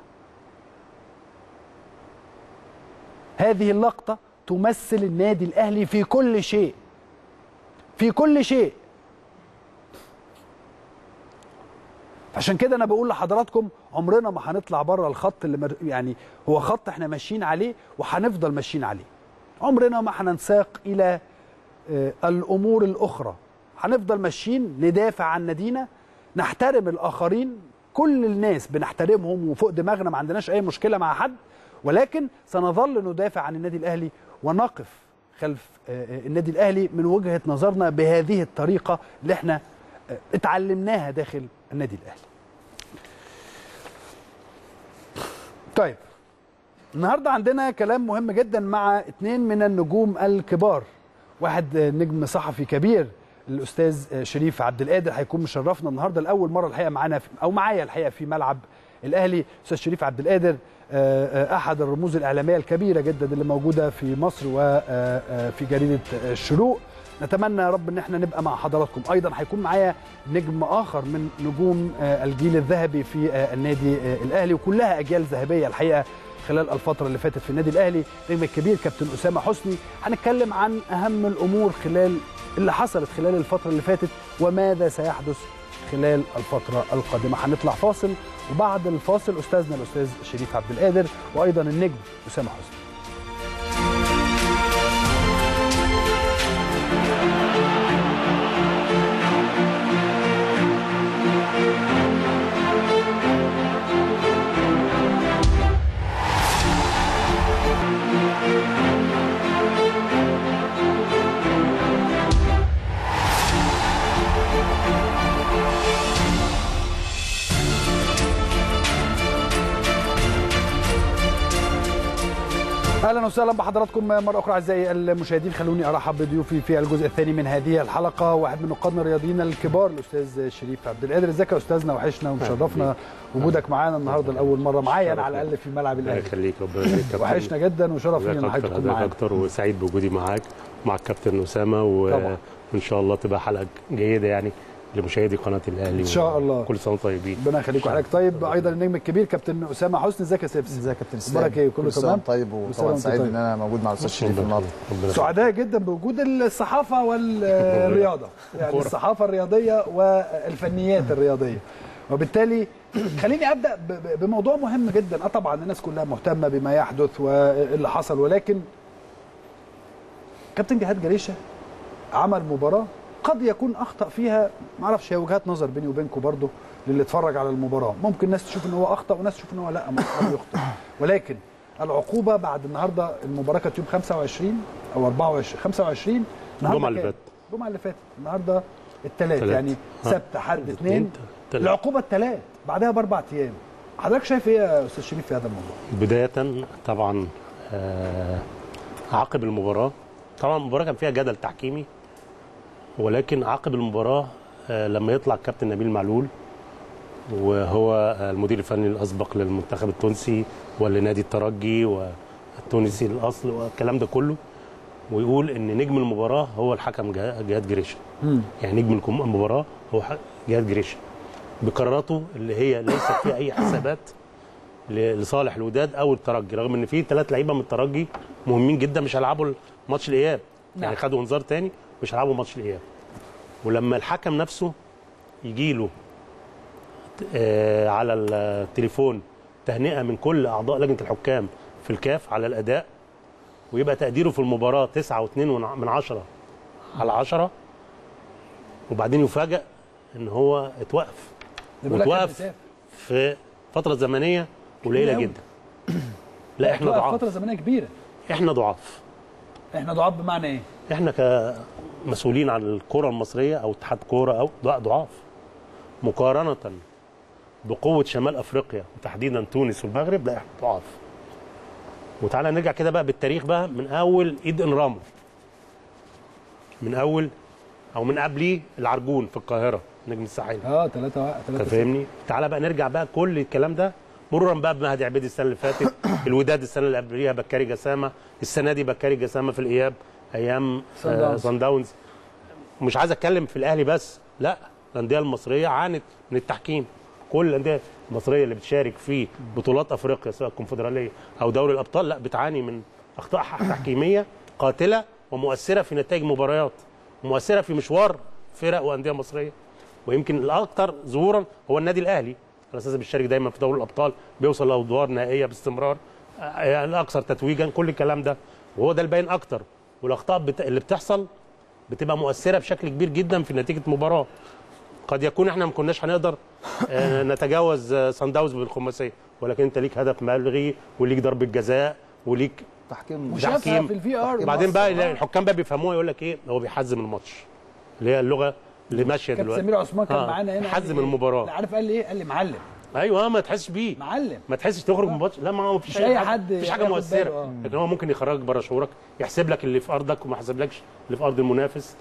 هذه اللقطه تمثل النادي الاهلي في كل شيء، في كل شيء. عشان كده انا بقول لحضراتكم عمرنا ما هنطلع بره الخط اللي مر... يعني هو خط احنا ماشيين عليه وهنفضل ماشيين عليه. عمرنا ما هننساق الى آه الامور الاخرى، هنفضل ماشيين ندافع عن نادينا، نحترم الاخرين، كل الناس بنحترمهم وفوق دماغنا، ما عندناش اي مشكله مع حد، ولكن سنظل ندافع عن النادي الاهلي ونقف خلف النادي الاهلي من وجهه نظرنا بهذه الطريقه اللي احنا اتعلمناها داخل النادي الاهلي. طيب النهارده عندنا كلام مهم جدا مع اثنين من النجوم الكبار، واحد نجم صحفي كبير الاستاذ شريف عبد القادر هيكون مشرفنا النهارده لاول مره الحقيقه معانا او معايا الحقيقه في ملعب الاهلي. استاذ شريف عبد القادر احد الرموز الاعلاميه الكبيره جدا اللي موجوده في مصر وفي جريده الشروق. نتمنى يا رب ان احنا نبقى مع حضراتكم. ايضا هيكون معايا نجم اخر من نجوم الجيل الذهبي في النادي الاهلي، وكلها اجيال ذهبيه الحقيقه خلال الفتره اللي فاتت في النادي الاهلي، نجم الكبير كابتن اسامه حسني. هنتكلم عن اهم الامور خلال اللي حصلت خلال الفتره اللي فاتت وماذا سيحدث خلال الفتره القادمه. هنطلع فاصل، وبعد الفاصل استاذنا الاستاذ شريف عبد القادر وايضا النجم اسامه حسني. اهلا وسهلا بحضراتكم مره اخرى اعزائي المشاهدين. خلوني ارحب بضيوفي في الجزء الثاني من هذه الحلقه، واحد من نقادنا الرياضيين الكبار الاستاذ شريف عبد القادر. ازيك يا استاذنا؟ وحشنا ومشرفنا وجودك معانا النهارده لاول مره معايا انا على الاقل في ملعب الاهلي. الله يخليك، ربنا يخليك. وحشنا جدا وشرف لينا ان حضرتك تكون معانا اكتر، وسعيد بوجودي معاك مع الكابتن اسامه و... وان شاء الله تبقى حلقه جيده يعني لمشاهدي قناه الاهلي ان شاء الله. كل سنه طيبين. ربنا يخليك وحضرتك طيب. ايضا النجم الكبير كابتن اسامه حسني. ازيك يا سيبس؟ ازيك يا كابتن اسلام؟ اخبارك ايه؟ كله تمام؟ طيب، وطبعا سعيد ان انا موجود مع الاستاذ شريف النهارده. سعداء جدا بوجود الصحافه والرياضه، يعني الصحافه الرياضيه والفنيات الرياضيه. وبالتالي خليني ابدا بموضوع مهم جدا. اه طبعا الناس كلها مهتمه بما يحدث واللي حصل، ولكن كابتن جهاد جريشه عمل مباراه قد يكون اخطا فيها، ما اعرفش، هي وجهات نظر بيني وبينكم برضو للي اتفرج على المباراه. ممكن ناس تشوف ان هو اخطا وناس تشوف ان هو لا ما يخطئ، ولكن العقوبه بعد النهارده المباراه كانت يوم خمسة وعشرين او أربعة وعشرين خمسة وعشرين الجمعه اللي فاتت الجمعه اللي فاتت النهارده الثلاث، يعني سبت حد اثنين، العقوبه الثلاث بعدها باربع ايام. حضرتك شايف ايه يا استاذ شريف في هذا الموضوع؟ بدايه طبعا آه عقب المباراه، طبعا المباراه كان فيها جدل تحكيمي، ولكن عقب المباراه آه لما يطلع الكابتن نبيل معلول وهو المدير الفني الاسبق للمنتخب التونسي ولنادي الترجي والتونسي الاصل والكلام ده كله، ويقول ان نجم المباراه هو الحكم جهاد جريشه. يعني نجم المباراه هو جهاد جريشه بقراراته اللي هي ليست فيها اي حسابات لصالح الوداد او الترجي، رغم ان في ثلاث لعيبه من الترجي مهمين جدا مش هيلعبوا ماتش الاياب، يعني خدوا انذار ثاني مش هيلعبوا ماتش الاياب. ولما الحكم نفسه يجي له آه على التليفون تهنئه من كل اعضاء لجنه الحكام في الكاف على الاداء، ويبقى تقديره في المباراه تسعة واثنين من عشرة على عشرة، وبعدين يفاجأ ان هو اتوقف واتوقف في فتره زمنيه قليله جدا. لا احنا ضعاف، فتره زمنيه كبيره. احنا ضعاف. احنا ضعاف بمعنى ايه؟ احنا كمسؤولين عن الكره المصريه او اتحاد كوره او ضعاف مقارنه بقوه شمال افريقيا وتحديدا تونس والمغرب. لا احنا ضعاف. وتعالى نرجع كده بقى بالتاريخ بقى من اول ايد انرامو، من اول او من قبليه العرجون في القاهره نجم الساحلي اه ثلاثة انت فاهمني. تعالى بقى نرجع بقى كل الكلام ده مرورا بقى بمهدي عبيد السنه اللي فاتت، الوداد السنه اللي قبليها بكاري جسامه، السنه دي بكاري جسامه في الاياب ايام صن داونز. مش عايز اتكلم في الاهلي بس، لا الانديه المصريه عانت من التحكيم. كل الانديه المصريه اللي بتشارك في بطولات افريقيا سواء الكونفدراليه او دوري الابطال لا بتعاني من اخطاء تحكيميه قاتله ومؤثره في نتائج مباريات، مؤثره في مشوار فرق وانديه مصريه. ويمكن الاكثر ظهورا هو النادي الاهلي على اساس بيشارك دايما في دوري الابطال، بيوصل لادوار نهائيه باستمرار، الاكثر تتويجا، كل الكلام ده، وهو ده الباين اكتر. والاخطاء بت... اللي بتحصل بتبقى مؤثره بشكل كبير جدا في نتيجه مباراه. قد يكون احنا ما كناش هنقدر نتجاوز صن داونز بالخماسيه، ولكن انت ليك هدف ملغي وليك ضربه جزاء وليك تحكيم وشافها في الفي ار. وبعدين بقى الحكام بقى بيفهموها، يقول لك ايه، هو بيحزم الماتش، اللي هي اللغه اللي ماشيه دلوقتي. كابتن سمير عثمان كان آه. معانا هنا، حزم المباراه. عارف قال لي ايه؟ قال لي معلم. ايوه ما تحسش بيه، معلم، ما تحسش تخرج من الماتش. لا ما هو مفيش اي حد، مفيش حاجه مؤثره، لكن هو ممكن يخرجك بره شعورك، يحسب لك اللي في ارضك وما يحسبلكش اللي في ارض المنافس،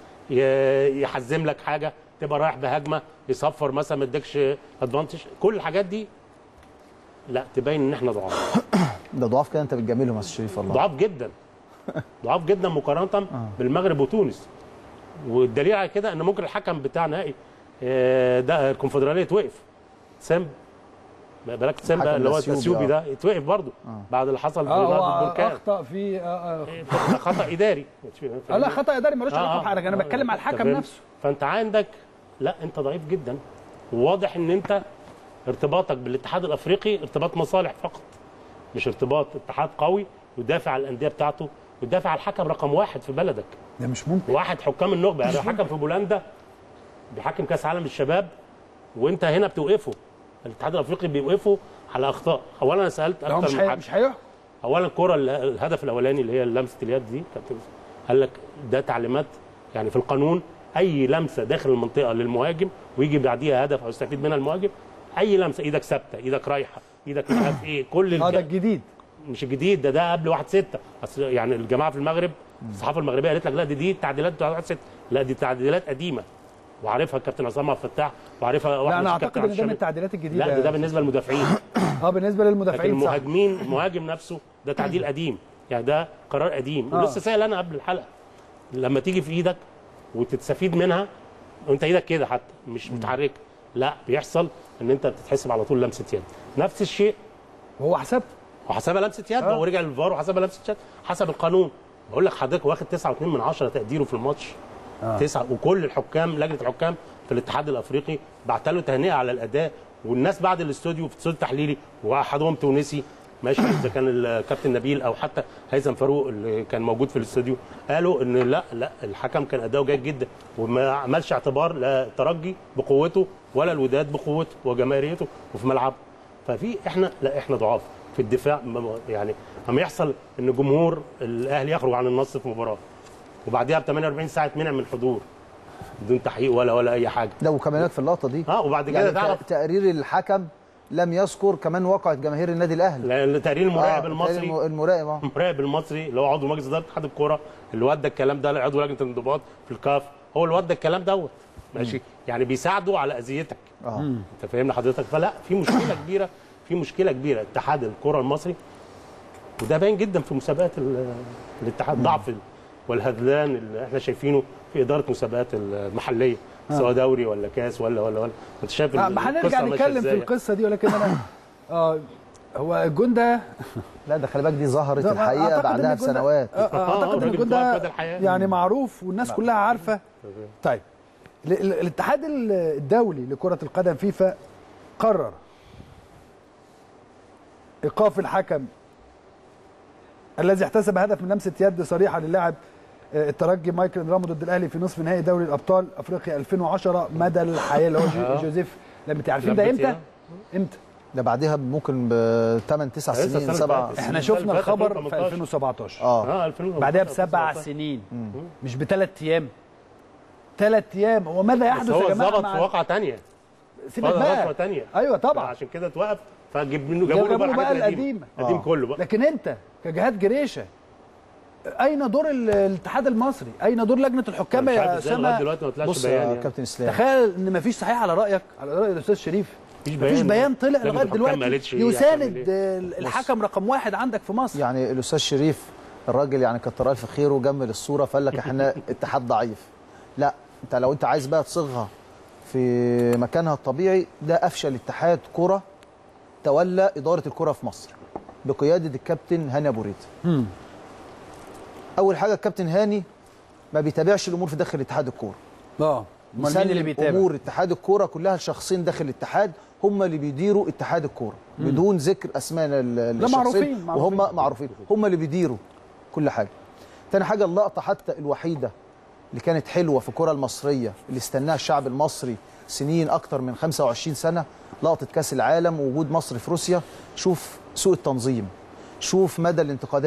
يحزم لك حاجه، تبقى رايح بهجمه يصفر مثلا، ما ادكش ادفانتج. كل الحاجات دي لا تبين ان احنا ضعاف. ده ضعاف كده انت بتجاملهم يا استاذ شريف والله. ضعاف جدا، ضعاف جدا مقارنه بالمغرب وتونس. والدليل على كده ان ممكن الحكم بتاع نهائي ده الكونفدراليه توقف. سام بالك سام اللي هو الثيوبي ده يتوقف برضه آه. بعد اللي حصل اه هو اخطا في آه آه. خطا اداري. آه لا خطا اداري ملوش علاقه بحاجه، انا بتكلم على الحكم نفسه. فانت عندك لا انت ضعيف جدا، وواضح ان انت ارتباطك بالاتحاد الافريقي ارتباط مصالح فقط، مش ارتباط اتحاد قوي يدافع عن الانديه بتاعته ويدافع على الحكم رقم واحد في بلدك. ده مش ممكن. واحد حكام النخبه، يعني حكم في بولندا بيحكم كاس عالم الشباب وانت هنا بتوقفه. الاتحاد الافريقي بيوقفه على اخطاء. اولا انا سالت اكتر من حد، مش هيحكم. اولا الكره الهدف الاولاني اللي هي لمسه اليد دي، قال لك ده تعليمات يعني في القانون، اي لمسه داخل المنطقه للمهاجم ويجي بعديها هدف او يستفيد منها المهاجم، اي لمسه ايدك ثابته، ايدك رايحه، ايدك مش عارف ايه، كل هذا الجديد مش الجديد ده، ده قبل واحد ستة. اصل يعني الجماعه في المغرب الصحافه المغربيه قالت لك لا دي دي التعديلات بتاعت واحد ستة، لا دي تعديلات قديمه وعارفها الكابتن عصام عبد الفتاح وعارفها واحد. لا انا اعتقد ان ده من التعديلات الجديده. لا ده, ده بالنسبه للمدافعين. اه بالنسبه للمدافعين صح. المهاجمين المهاجم نفسه ده تعديل قديم، يعني ده قرار قديم. آه. ولسه سائل انا قبل الحلقه، لما تيجي في ايدك وتستفيد منها وانت ايدك كده حتى مش متحركه، لا بيحصل ان انت بتتحسب على طول لمسه يد. نفس الشيء وهو حسبها وحسبها لمسه يد. آه. ورجع للفار وحسبها لمسه يد حسب القانون. بقول لك حضرتك واخد تسعة واتنين من عشرة تقديره في الماتش. آه. تسعة، وكل الحكام لجنه الحكام في الاتحاد الافريقي بعت له تهنئه على الاداء، والناس بعد الاستوديو في الاستوديو التحليلي واحدهم تونسي ماشي، اذا كان الكابتن نبيل او حتى هيثم فاروق اللي كان موجود في الاستوديو، قالوا ان لا لا الحكم كان اداؤه جيد جدا وما عملش اعتبار لا الترجي بقوته ولا الوداد بقوته وجماهيريته وفي ملعبه. ففي احنا لا احنا ضعاف في الدفاع. يعني اما يحصل ان جمهور الاهلي يخرج عن النص في مباراه وبعديها ب ثمانية وأربعين ساعه منع من الحضور بدون تحقيق ولا ولا اي حاجه. ده وكمان في اللقطه دي اه وبعد كده يعني تعرف تقرير الحكم لم يذكر كمان واقعه جماهير النادي الاهلي. لان تقرير المراقب آه المصري المراقب اه المراقب المصري اللي هو عضو مجلس اداره اتحاد الكوره اللي ودى الكلام ده لعضو لجنه الانضباط في الكاف، هو اللي ودى الكلام دوت ماشي. يعني بيساعدوا على اذيتك. اه انت فاهمني حضرتك. فلا في مشكله كبيره، في مشكله كبيره اتحاد الكوره المصري، وده باين جدا في مسابقات الاتحاد. ضعف والهذلان اللي احنا شايفينه في اداره مسابقات المحليه آه. سواء دوري ولا كاس ولا ولا ولا انت شايف آه هنرجع نتكلم في القصه دي، ولكن انا اه هو الجون ده لا ده خلي بالك دي ظهرت الحقيقه بعدها بسنوات. اعتقد ان الجون ده يعني معروف والناس كلها عارفه. طيب الاتحاد الدولي لكره القدم فيفا قرر ايقاف الحكم الذي احتسب هدف من لمسه يد صريحه للاعب الترجي مايكل انرامو ضد الاهلي في نصف نهائي دوري الابطال افريقيا ألفين وعشرة مدى الحياه، اللي هو جوزيف لمتي. عارفين ده امتى؟ امتى؟ ده بعدها ممكن ب ثمانية تسع سنين سبعة. احنا شفنا الخبر في ألفين وسبعتاشر. اه بعدها بسبع سنين مم. مش بثلاث ايام. ثلاث ايام. هو ماذا يحدث يا جماعه؟ هو ظبط في واقعه ثانيه. سيبك بقى ثانيه. ايوه طبعا. عشان كده اتوقف فجيب منه جابوا له بقى القديم القديم كله بقى. لكن انت كجهاد جريشه اين دور الاتحاد المصري؟ اين دور لجنه الحكام يا اسامه؟ دلوقتي ما طلعش بص بيان يا كابتن اسلام، تخيل ان ما فيش صحيح على رايك على راي الاستاذ شريف مفيش بيان, بيان طلع لغايه دلوقتي يساند الحكم رقم واحد عندك في مصر. يعني الاستاذ شريف الراجل يعني كتر الف خيره وجمل الصوره فقال لك احنا اتحاد ضعيف. لا انت لو انت عايز بقى تصيغها في مكانها الطبيعي، ده افشل اتحاد كره تولى اداره الكره في مصر بقياده الكابتن هاني ابو ريده. اول حاجه الكابتن هاني ما بيتابعش الامور في داخل اتحاد الكوره. اه امال مين اللي بيتابع؟ امور اتحاد الكوره كلها الشخصين داخل الاتحاد هم اللي بيديروا اتحاد الكوره بدون ذكر اسماء الشخصين، معروفين وهم معروفين هم اللي بيديروا كل حاجه. تاني حاجه اللقطه حتى الوحيده اللي كانت حلوه في الكره المصريه اللي استناها الشعب المصري سنين اكتر من خمسة وعشرين سنه، لقطه كاس العالم ووجود مصر في روسيا. شوف سوء التنظيم، شوف مدى الانتقادات،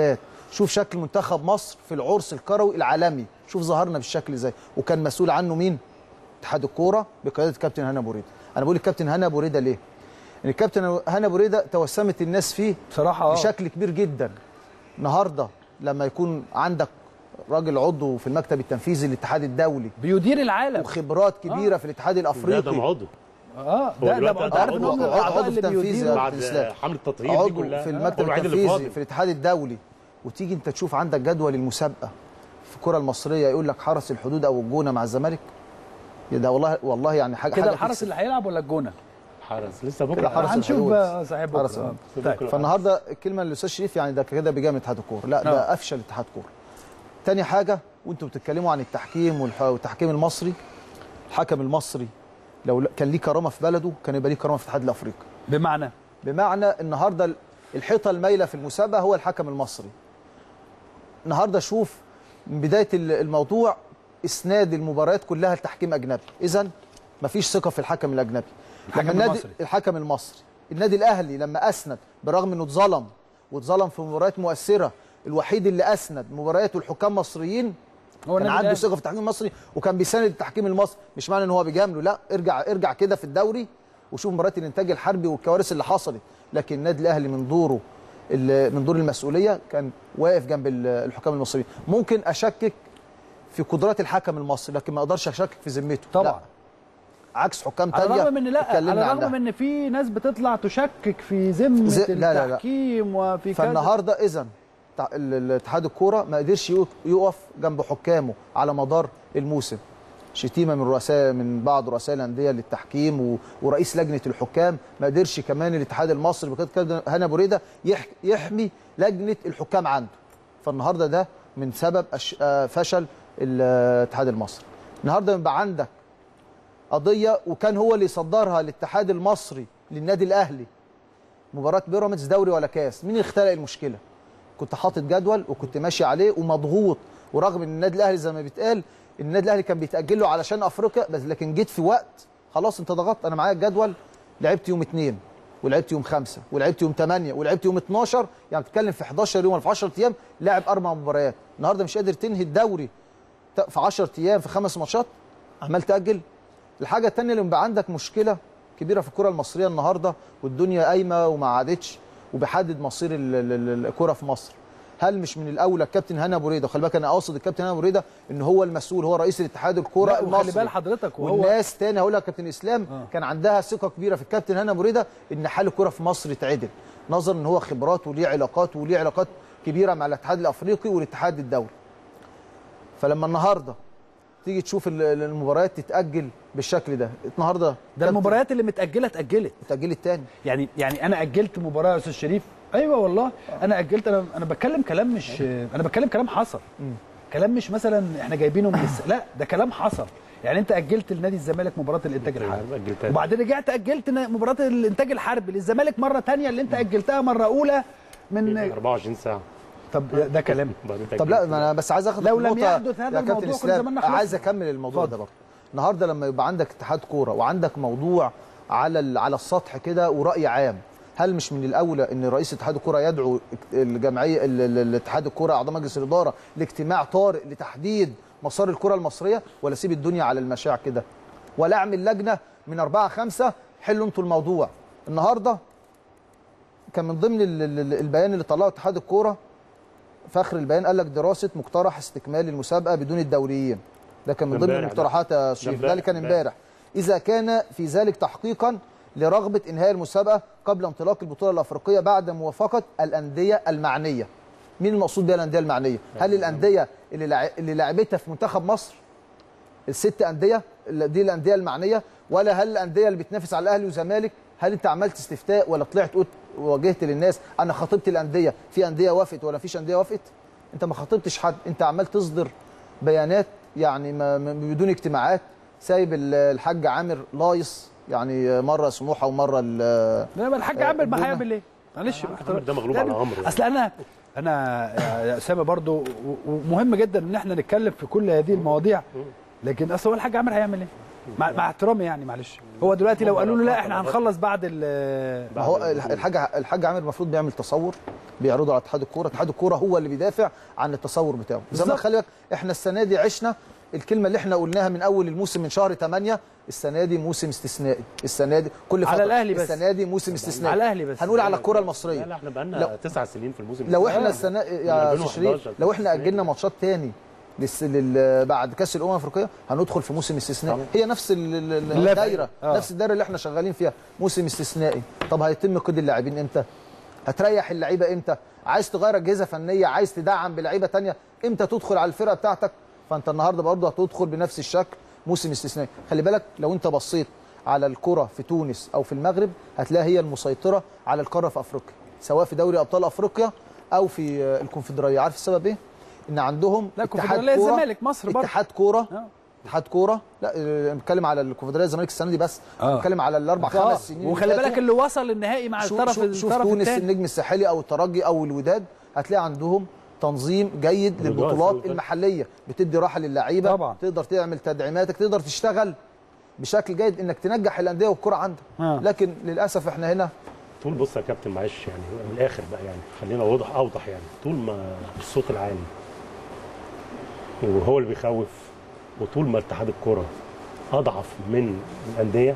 شوف شكل منتخب مصر في العرس الكروي العالمي، شوف ظهرنا بالشكل ازاي، وكان مسؤول عنه مين؟ اتحاد الكوره بقياده الكابتن هاني ابو ريده. انا بقول الكابتن هاني ابو ريده ليه؟ ان الكابتن هاني ابو ريده توسمت الناس فيه بصراحه بشكل كبير جدا. النهارده لما يكون عندك راجل عضو في المكتب التنفيذي للاتحاد الدولي بيدير العالم وخبرات كبيره آه. في الاتحاد الافريقي، ده عضو اه ده ده ده عارف ان هم عضو في التنفيذي بعد حمله التطهير دي كلها في المكتب التنفيذي في الاتحاد الدولي. وتيجي انت تشوف عندك جدول المسابقه في الكره المصريه يقول لك حرس الحدود او الجونه مع الزمالك، ده والله والله يعني حاجه كده الحرس اللي هيلعب ولا الجونه؟ حرس لسه بكره هنشوف بقى صاحب بكره. طيب فالنهارده الكلمه للاستاذ شريف يعني ده كده بيجامل اتحاد الكوره، لا ده أوه. افشل اتحاد كوره. تاني حاجه وانتوا بتتكلموا عن التحكيم والتحكيم المصري، الحكم المصري لو كان ليه كرامه في بلده كان يبقى ليه كرامه في الاتحاد الافريقي. بمعنى بمعنى النهارده الحيطه المايله في المسابقه هو الحكم المصري. النهارده شوف من بدايه الموضوع اسناد المباريات كلها لتحكيم اجنبي، اذا مفيش ثقه في الحكم الاجنبي. الحكم النادي المصري الحكم المصري النادي الاهلي لما اسند برغم انه اتظلم واتظلم في مباريات مؤثره، الوحيد اللي اسند مبارياته الحكام مصريين هو كان عنده ثقه في التحكيم المصري وكان بيساند التحكيم المصري. مش معنى ان هو بيجامله، لا ارجع ارجع كده في الدوري وشوف مباريات الانتاج الحربي والكوارث اللي حصلت. لكن النادي الاهلي من دوره من دور المسؤوليه كان واقف جنب الحكام المصريين. ممكن اشكك في قدرات الحكم المصري لكن ما اقدرش اشكك في ذمته طبعا لا. عكس حكام تانية على الرغم من لا على الرغم من ان في ناس بتطلع تشكك في ذمه زي... لا لا التحكيم لا. وفي كذا. فالنهارده اذا الاتحاد الكوره ما قدرش يقف جنب حكامه على مدار الموسم. شتيمه من رؤساء من بعض رؤساء الانديه للتحكيم و... ورئيس لجنه الحكام ما قدرش كمان الاتحاد المصري بقياده كابتن هاني ابو ريده يح... يحمي لجنه الحكام عنده. فالنهارده ده من سبب أش... فشل الاتحاد المصري. النهارده يبقى عندك قضيه وكان هو اللي يصدرها الاتحاد المصري للنادي الاهلي، مباراه بيراميدز دوري ولا كاس، مين اللي اختلق المشكله؟ كنت حاطط جدول وكنت ماشي عليه ومضغوط، ورغم ان النادي الاهلي زي ما بيتقال النادي الاهلي كان بيتاجل له علشان افريقيا، بس لكن جيت في وقت خلاص انت ضغطت. انا معايا الجدول، لعبت يوم اثنين ولعبت يوم خمسة ولعبت يوم ثمانية ولعبت يوم اتناشر، يعني بتتكلم في حداشر يوم ولا في عشرة ايام لاعب اربع مباريات. النهارده مش قادر تنهي الدوري في عشرة ايام في خمس ماتشات، عمال تاجل. الحاجه الثانيه اللي بقى عندك مشكله كبيره في الكره المصريه النهارده والدنيا قايمه وما عادتش وبيحدد مصير الكره في مصر. هل مش من الاولى الكابتن هاني ابو ريده، وخلي بالك انا اقصد الكابتن هاني ابو ريده ان هو المسؤول، هو رئيس الاتحاد الكوره المصري. خلي بال حضرتك وهو والناس تاني هقول لك كابتن اسلام آه. كان عندها ثقه كبيره في الكابتن هاني ابو ريده ان حال الكوره في مصر يتعدل، نظرا ان هو خبرات وليه علاقات وليه علاقات كبيره مع الاتحاد الافريقي والاتحاد الدولي. فلما النهارده تيجي تشوف المباريات تتاجل بالشكل ده، النهارده ده المباريات اللي متاجله اتاجلت اتاجلت تاني. يعني يعني انا اجلت مباراه يا استاذ شريف، ايوه والله انا اجلت. انا انا بتكلم كلام مش انا بتكلم كلام حصل، م. كلام مش مثلا احنا جايبينه من الس... لا ده كلام حصل. يعني انت اجلت لنادي الزمالك مباراه الانتاج الحربي وبعدين رجعت اجلت مباراه الانتاج الحربي للزمالك مره ثانيه اللي انت اجلتها مره اولى من اربعة وعشرين ساعه. طب ده كلام. طب لا انا بس عايز اخد لو لم يحدث هذا الموضوع كل زماننا خلصنا. عايز اكمل الموضوع فضل. ده برضه النهارده لما يبقى عندك اتحاد كوره وعندك موضوع على على السطح كده وراي عام، هل مش من الاولى ان رئيس اتحاد الكوره يدعو الجمعيه الاتحاد الكوره اعضاء مجلس الاداره لاجتماع طارئ لتحديد مسار الكره المصريه، ولا سيب الدنيا على المشاع كده، ولا اعمل لجنه من أربعة خمسة حلوا انتوا الموضوع؟ النهارده كان من ضمن البيان اللي طلعه اتحاد الكوره فخر البيان قال لك دراسه مقترح استكمال المسابقه بدون الدوريين. ده كان من ضمن المقترحات يا شريف، ده اللي كان امبارح. اذا كان في ذلك تحقيقا لرغبه انهاء المسابقه قبل انطلاق البطوله الافريقيه بعد موافقه الانديه المعنيه. مين المقصود بها الانديه المعنيه؟ هل الانديه اللي اللي لعبتها في منتخب مصر الست انديه دي الانديه المعنيه، ولا هل الانديه اللي بتنافس على الاهلي والزمالك؟ هل انت عملت استفتاء ولا طلعت قلت وواجهت للناس انا خاطبت الانديه، في انديه وافقت ولا فيش انديه وافقت؟ انت ما خاطبتش حد، انت عمال تصدر بيانات يعني ما بدون اجتماعات، سايب الحاج عامر لايص يعني مره سموحه ومره لا الحاج عامر ما هيعمل ايه؟ معلش ده مغلوب على امره. اصل انا انا يا اسامه برضو ومهم جدا ان احنا نتكلم في كل هذه المواضيع، لكن اصل هو الحاج عامر هيعمل ايه؟ مع, مع احترامي يعني معلش، هو دلوقتي لو قالوا له لا احنا هنخلص بعد ال ما هو الحاج الحاج عامر المفروض بيعمل تصور بيعرضه على اتحاد الكوره، اتحاد الكوره هو اللي بيدافع عن التصور بتاعه. زي ما خلي بالك احنا السنه دي عشنا الكلمه اللي احنا قلناها من اول الموسم من شهر ثمانية، السنه دي موسم استثنائي، السنه دي كل فتره على الاهلي بس، السنه دي موسم استثنائي على الاهلي بس، هنقول على الكوره المصريه. لا لا احنا بقى لنا تسع سنين في الموسم. لو احنا السنه يا شريف لو احنا اجلنا ماتشات تاني لس... لل... بعد كاس الامم الافريقيه هندخل في موسم استثنائي. هي نفس الدايره آه. نفس الدايره اللي احنا شغالين فيها، موسم استثنائي. طب هيتم قيد اللاعبين امتى؟ هتريح اللعيبه امتى؟ عايز تغير اجهزه فنيه، عايز تدعم بلعيبه ثانيه، امتى تدخل على الفرقه بتاعتك؟ فانت النهارده برضه هتدخل بنفس الشكل موسم استثنائي. خلي بالك لو انت بصيت على الكره في تونس او في المغرب هتلاقي هي المسيطره على القاره في افريقيا، سواء في دوري ابطال افريقيا او في الكونفدراليه. عارف السبب ايه؟ ان عندهم لا الكونفدراليه الزمالك مصر برضه اتحاد كوره آه. اتحاد كوره لا بنتكلم على الكونفدراليه الزمالك السنه دي بس بنتكلم آه. على الاربع آه. خمس سنين. وخلي بالك اللي وصل للنهائي مع الطرف شوف, شوف الطرف تونس التاني. النجم الساحلي او الترجي او الوداد هتلاقي عندهم تنظيم جيد للبطولات المحليه، بتدي راحه للعيبه طبعا، تقدر تعمل تدعيماتك، تقدر تشتغل بشكل جيد انك تنجح الانديه والكره عندك آه. لكن للاسف احنا هنا طول. بص يا كابتن معلش يعني من الاخر بقى يعني خلينا واضح اوضح يعني طول ما الصوت العالي وهو اللي بيخوف، وطول ما اتحاد الكره اضعف من الانديه،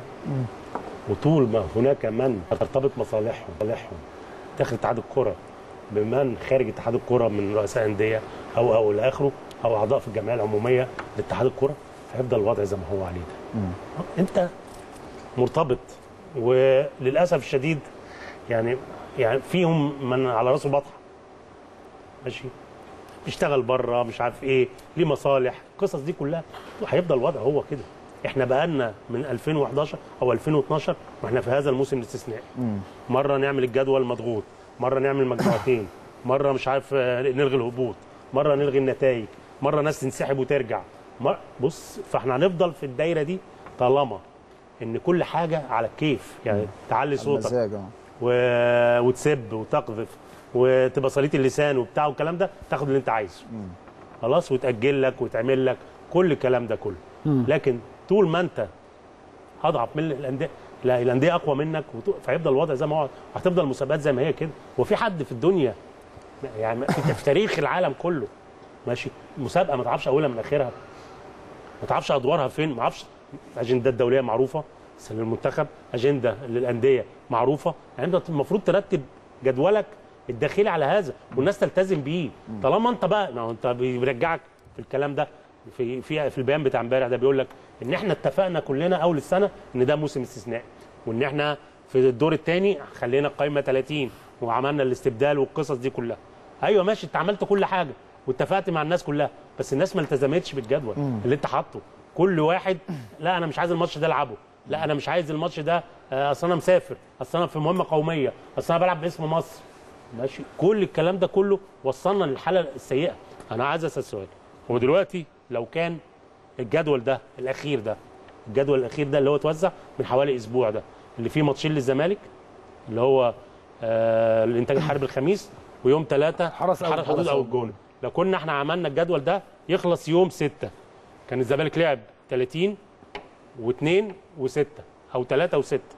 وطول ما هناك من ترتبط مصالحهم مصالحهم داخل اتحاد الكره بمن خارج اتحاد الكره من رؤساء انديه او او الى اخره او اعضاء في الجمعيه العموميه لاتحاد الكره، فيفضل الوضع زي ما هو عليه ده. انت مرتبط، وللاسف الشديد يعني يعني فيهم من على راسه بطحه ماشي بيشتغل بره مش عارف ايه ليه مصالح، القصص دي كلها هيفضل الوضع هو كده. احنا بقالنا من ألفين وحداشر او ألفين واثناشر واحنا في هذا الموسم الاستثنائي، مره نعمل الجدول مضغوط، مره نعمل مجموعتين، مره مش عارف نلغي الهبوط، مره نلغي النتائج، مره ناس تنسحب وترجع. بص فاحنا هنفضل في الدايره دي طالما ان كل حاجه على الكيف، يعني تعلي صوتك و... وتسب وتقذف وتبقى صليت اللسان وبتاع والكلام ده، تاخد اللي انت عايزه خلاص وتاجل لك وتعمل لك كل الكلام ده كله. مم. لكن طول ما انت اضعف من الانديه، لا الانديه اقوى منك وط... فيفضل الوضع زي ما هو، هتفضل المسابقات زي ما هي كده. وفي حد في الدنيا يعني في تاريخ العالم كله ماشي مسابقه ما تعرفش اولها من اخرها، ما تعرفش ادوارها فين، ما تعرفش اجندات دوليه معروفه للمنتخب، اجنده للانديه معروفه، يعني انت المفروض ترتب جدولك الداخلي على هذا والناس تلتزم بيه. طالما انت بقى ما انت بيرجعك في الكلام ده في في في البيان بتاع امبارح ده بيقول لك ان احنا اتفقنا كلنا اول السنه ان ده موسم استثنائي، وان احنا في الدور الثاني خلينا القائمه ثلاثين وعملنا الاستبدال والقصص دي كلها. ايوه ماشي انت عملت كل حاجه واتفقت مع الناس كلها، بس الناس ما التزمتش بالجدول اللي انت حاطه. كل واحد لا انا مش عايز الماتش ده العبه، لا انا مش عايز الماتش ده اصل انا مسافر، اصل انا في مهمه قوميه، اصل انا بلعب باسم مصر ماشي. كل الكلام ده كله وصلنا للحاله السيئه. انا عايز اسال سؤال، هو دلوقتي لو كان الجدول ده الاخير ده الجدول الاخير ده اللي هو اتوزع من حوالي اسبوع ده اللي فيه ماتشين للزمالك اللي هو آه الانتاج الحربي الخميس ويوم ثلاثة حرس حدود او الجونه، لو كنا احنا عملنا الجدول ده يخلص يوم ستة كان الزمالك لعب ثلاثين واثنين وستة او ثلاثة وستة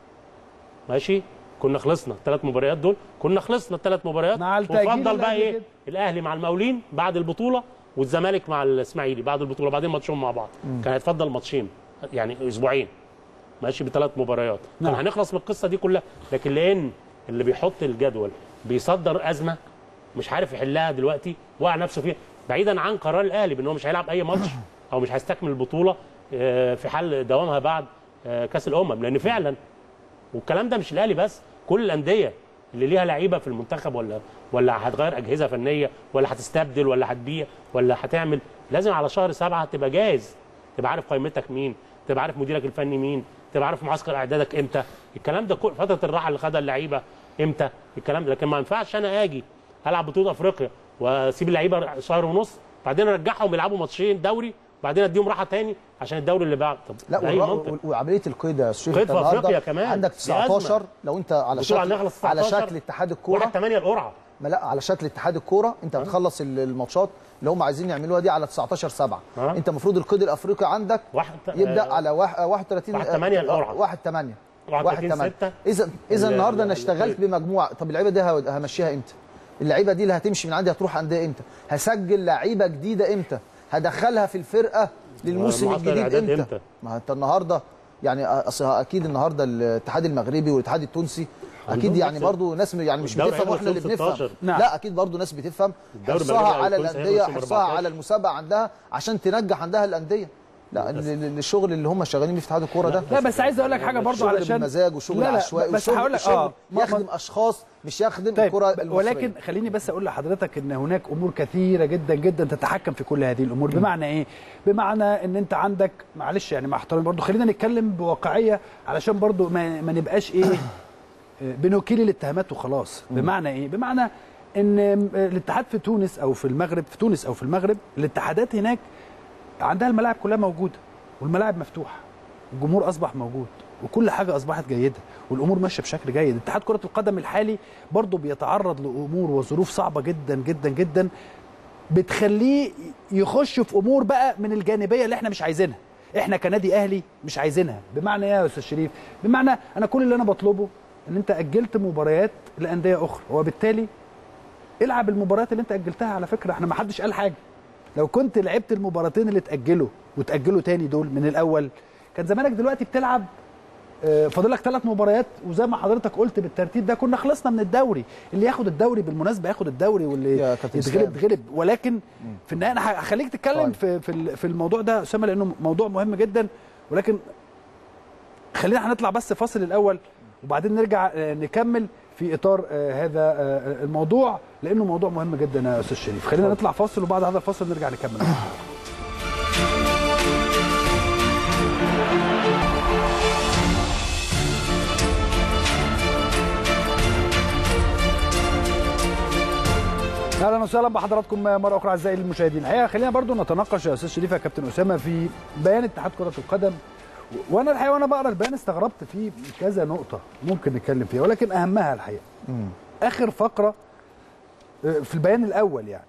ماشي، كنا خلصنا الثلاث مباريات دول، كنا خلصنا الثلاث مباريات. وفضل بقى ايه كده. الاهلي مع المقاولين بعد البطوله والزمالك مع الاسماعيلي بعد البطوله، بعدين ماتشهم مع بعض. مم. كان هيتفضل ماتشين يعني اسبوعين ماشي بثلاث مباريات. نعم. كان هنخلص من القصه دي كلها، لكن لان اللي بيحط الجدول بيصدر ازمه مش عارف يحلها دلوقتي، وقع نفسه فيها بعيدا عن قرار الاهلي بان هو مش هيلعب اي ماتش او مش هيستكمل البطوله في حال دوامها بعد كاس الامم، لان فعلا والكلام ده مش الاهلي بس، كل الانديه اللي ليها لعيبه في المنتخب ولا ولا هتغير اجهزه فنيه ولا هتستبدل ولا هتبيع ولا هتعمل، لازم على شهر سبعة تبقى جاهز، تبقى عارف قائمتك مين، تبقى عارف مديرك الفني مين، تبقى عارف معسكر اعدادك امتى، الكلام ده كل فتره الراحه اللي خدها اللعيبه امتى، الكلام ده. لكن ما ينفعش انا اجي العب بطوله افريقيا واسيب اللعيبه شهر ونص بعدين ارجعهم يلعبوا ماتشين دوري بعدين اديهم راحه تاني عشان الدوري اللي بعد. طب لا وعمليه القيد يا شريف قيد في افريقيا كمان عندك تسعتاشر لو انت على شكل على شكل اتحاد الكوره واحد ثمانية القرعه ما لا على شكل اتحاد الكوره انت بتخلص الماتشات اللي هم عايزين يعملوها دي على تسعتاشر سبعة. انت المفروض القيد الافريقي عندك واحد يبدا على واحد وتلاتين واحد تمانية القرعه واحد تمانية واحد تمانية. اذا اذا النهارده انا اشتغلت بمجموعه. طب اللعيبه دي همشيها امتى؟ اللعيبه دي اللي هتمشي من عندي هتروح انديه امتى؟ هسجل لعيبه جديده امتى؟ هدخلها في الفرقه للموسم الجديد امتى؟ امتى؟ ما انت النهارده يعني اكيد النهارده الاتحاد المغربي والاتحاد التونسي اكيد يعني برضو ناس يعني مش بتفهم واحنا اللي بنفهم. نعم. لا اكيد برضو ناس بتفهم حرصها على الانديه، حرصها على المسابقه عندها عشان تنجح عندها الانديه. لا الشغل اللي هم شغالين في اتحاد الكوره ده لا بس عايز اقول لك حاجه برضو علشان مزاج وشغل عشوائي بس هقول لك اه يخدم اشخاص مش يخدم طيب الكره المصريه. ولكن خليني بس اقول لحضرتك ان هناك امور كثيره جدا جدا تتحكم في كل هذه الامور. بمعنى ايه؟ بمعنى ان انت عندك معلش يعني مع احترامي برضو خلينا نتكلم بواقعيه علشان برضو ما, ما نبقاش ايه بنوكيل الاتهامات وخلاص. بمعنى ايه؟ بمعنى ان الاتحاد في تونس او في المغرب في تونس او في المغرب الاتحادات هناك عندها الملاعب كلها موجوده والملاعب مفتوحه والجمهور اصبح موجود وكل حاجه اصبحت جيده والامور ماشيه بشكل جيد. اتحاد كره القدم الحالي برضه بيتعرض لامور وظروف صعبه جدا جدا جدا بتخليه يخش في امور بقى من الجانبيه اللي احنا مش عايزينها. احنا كنادي اهلي مش عايزينها. بمعنى ايه يا استاذ شريف؟ بمعنى انا كل اللي انا بطلبه ان انت اجلت مباريات لانديه اخرى وبالتالي العب المباريات اللي انت اجلتها. على فكره احنا ما حدش قال حاجه. لو كنت لعبت المباراتين اللي اتاجلوا وتاجلوا تاني دول من الاول كان زمانك دلوقتي بتلعب فاضل لك ثلاث مباريات وزي ما حضرتك قلت بالترتيب ده كنا خلصنا من الدوري. اللي ياخد الدوري بالمناسبه ياخد الدوري واللي يتغلب يتغلب. ولكن في النهايه انا هخليك تتكلم في في الموضوع ده اسامه لانه موضوع مهم جدا. ولكن خلينا هنطلع بس فاصل الاول وبعدين نرجع نكمل في اطار هذا الموضوع لانه موضوع مهم جدا يا استاذ شريف. خلينا نطلع فاصل وبعد هذا الفاصل نرجع نكمل. اهلا وسهلا بحضراتكم مره اخرى اعزائي المشاهدين. الحقيقه خلينا برضو نتناقش يا استاذ شريف يا كابتن اسامه في بيان اتحاد كره القدم. وانا الحقيقه وانا بقرا البيان استغربت فيه كذا نقطه ممكن نتكلم فيها ولكن اهمها الحقيقه مم. اخر فقره في البيان الاول يعني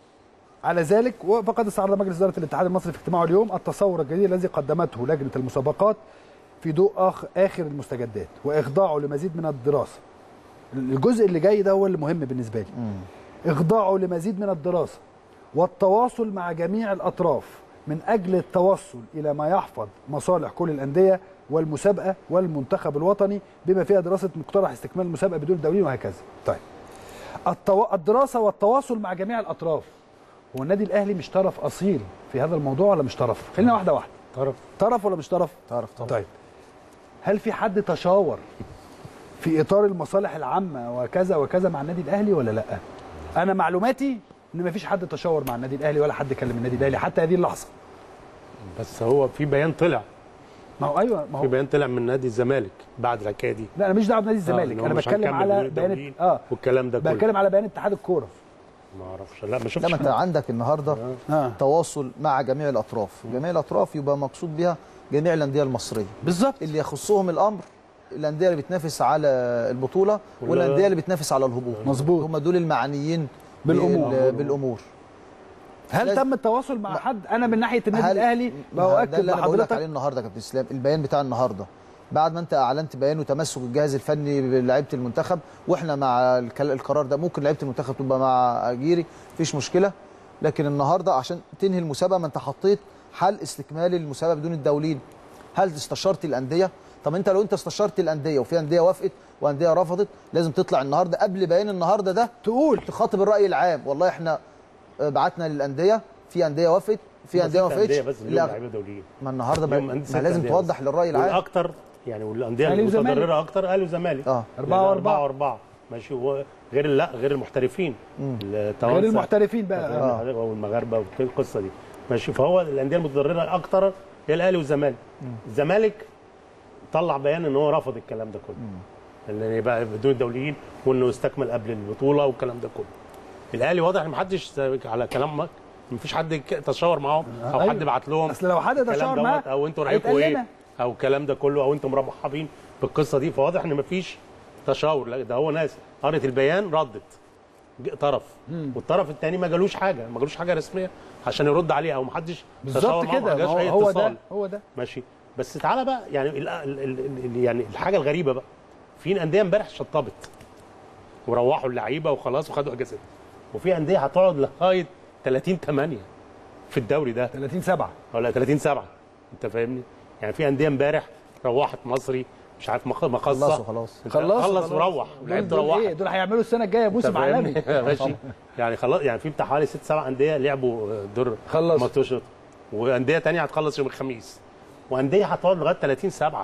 على ذلك وفقد استعرض مجلس اداره الاتحاد المصري في اجتماعه اليوم التصور الجديد الذي قدمته لجنه المسابقات في ضوء اخر المستجدات واخضاعه لمزيد من الدراسه. الجزء اللي جاي ده هو اللي مهم بالنسبه لي. مم. إخضاعه لمزيد من الدراسة والتواصل مع جميع الأطراف من أجل التوصل إلى ما يحفظ مصالح كل الأندية والمسابقة والمنتخب الوطني بما فيها دراسة مقترح استكمال المسابقة بدون دولين وهكذا. طيب التو... الدراسة والتواصل مع جميع الأطراف. هو النادي الأهلي مش طرف أصيل في هذا الموضوع ولا مش طرف؟ خلينا واحدة واحدة. طرف. طرف ولا مش طرف؟ طرف طبعا. طيب هل في حد تشاور في إطار المصالح العامة وكذا وكذا مع النادي الأهلي ولا لأ؟ انا معلوماتي ان مفيش حد تشاور مع النادي الاهلي ولا حد كلم النادي الاهلي حتى هذه اللحظه. بس هو في بيان طلع. ما هو ايوه ما هو في بيان طلع من نادي الزمالك بعد الحكايه دي. لا انا مش دعوه بنادي الزمالك. آه انا بتكلم على بيان اه والكلام ده كله. بتكلم على بيان اتحاد الكوره. ما اعرفش لا ما شفتش. لا ما انت عندك النهارده آه. تواصل مع جميع الاطراف. جميع الاطراف يبقى مقصود بها جميع الانديه المصريه بالظبط اللي يخصهم الامر. الانديه اللي بتنافس على البطوله والانديه اللي بتنافس على الهبوط. مظبوط. هم دول المعنيين بالامور بالامور. هل تم التواصل مع حد؟ انا من ناحيه النادي الاهلي باؤكد لحضرتك عليه النهارده يا كابتن اسلام. البيان بتاع النهارده بعد ما انت اعلنت بيان وتمسك الجهاز الفني بلعيبه المنتخب واحنا مع القرار ده ممكن لعيبه المنتخب تبقى مع اجيري مفيش مشكله. لكن النهارده عشان تنهي المسابقه ما انت حطيت حل استكمال المسابقه بدون الدولين. هل استشرت الانديه؟ طب انت لو انت استشرت الانديه وفي انديه وافقت وانديه رفضت لازم تطلع النهارده قبل بيان النهارده ده تقول تخاطب الراي العام. والله احنا بعتنا للانديه في انديه وافقت في انديه ما وافقتش. لا ما النهارده ما لازم توضح للراي العام والاكثر يعني والانديه المتضرره اكثر قالوا زمالك اه أربعة وأربعة وأربعة ماشي. غير لا غير المحترفين غير المحترفين بقى اه والمغاربه وكل القصه دي ماشي. فهو الانديه المتضرره اكثر هي الاهلي والزمالك. الزمالك طلع بيان ان هو رفض الكلام ده كله اللي يبقى بدون دوليين وانه يستكمل قبل البطوله والكلام ده كله. الاهلي واضح ان محدش على كلامك مفيش حد تشاور معاهم او أيوة. حد بعت لهم اصل لو حد تشاور معاه او انتوا رايكم ايه او الكلام ده كله او انتم مرحبين بالقصه دي. فواضح ان مفيش تشاور. لا ده هو ناس قرت البيان ردت طرف، والطرف الثاني ما جالوش حاجه، ما جالوش حاجه رسميه عشان يرد عليها او ما حدش بالظبط كده. هو, هو ده هو ده ماشي. بس تعالى بقى يعني ال ال ال يعني الحاجه الغريبه بقى، في انديه امبارح شطبت وروحوا اللعيبه وخلاص وخدوا اجازات، وفي انديه هتقعد لغايه ثلاثين ثمانية في الدوري ده، ثلاثين سبعة ولا ثلاثين سبعة، انت فاهمني؟ يعني في انديه امبارح روحت مصري مش عارف مقصه خلصوا خلاص خلاص خلص وروح لعيبه روح. ايه دول هيعملوا السنه الجايه موسم عالمي ماشي. يعني خلاص، يعني في بتاع حوالي ست سبع انديه لعبوا دور خلص ماتشات، وانديه ثانيه هتخلص يوم الخميس، وانديه هتقعد لغايه ثلاثين سبعة.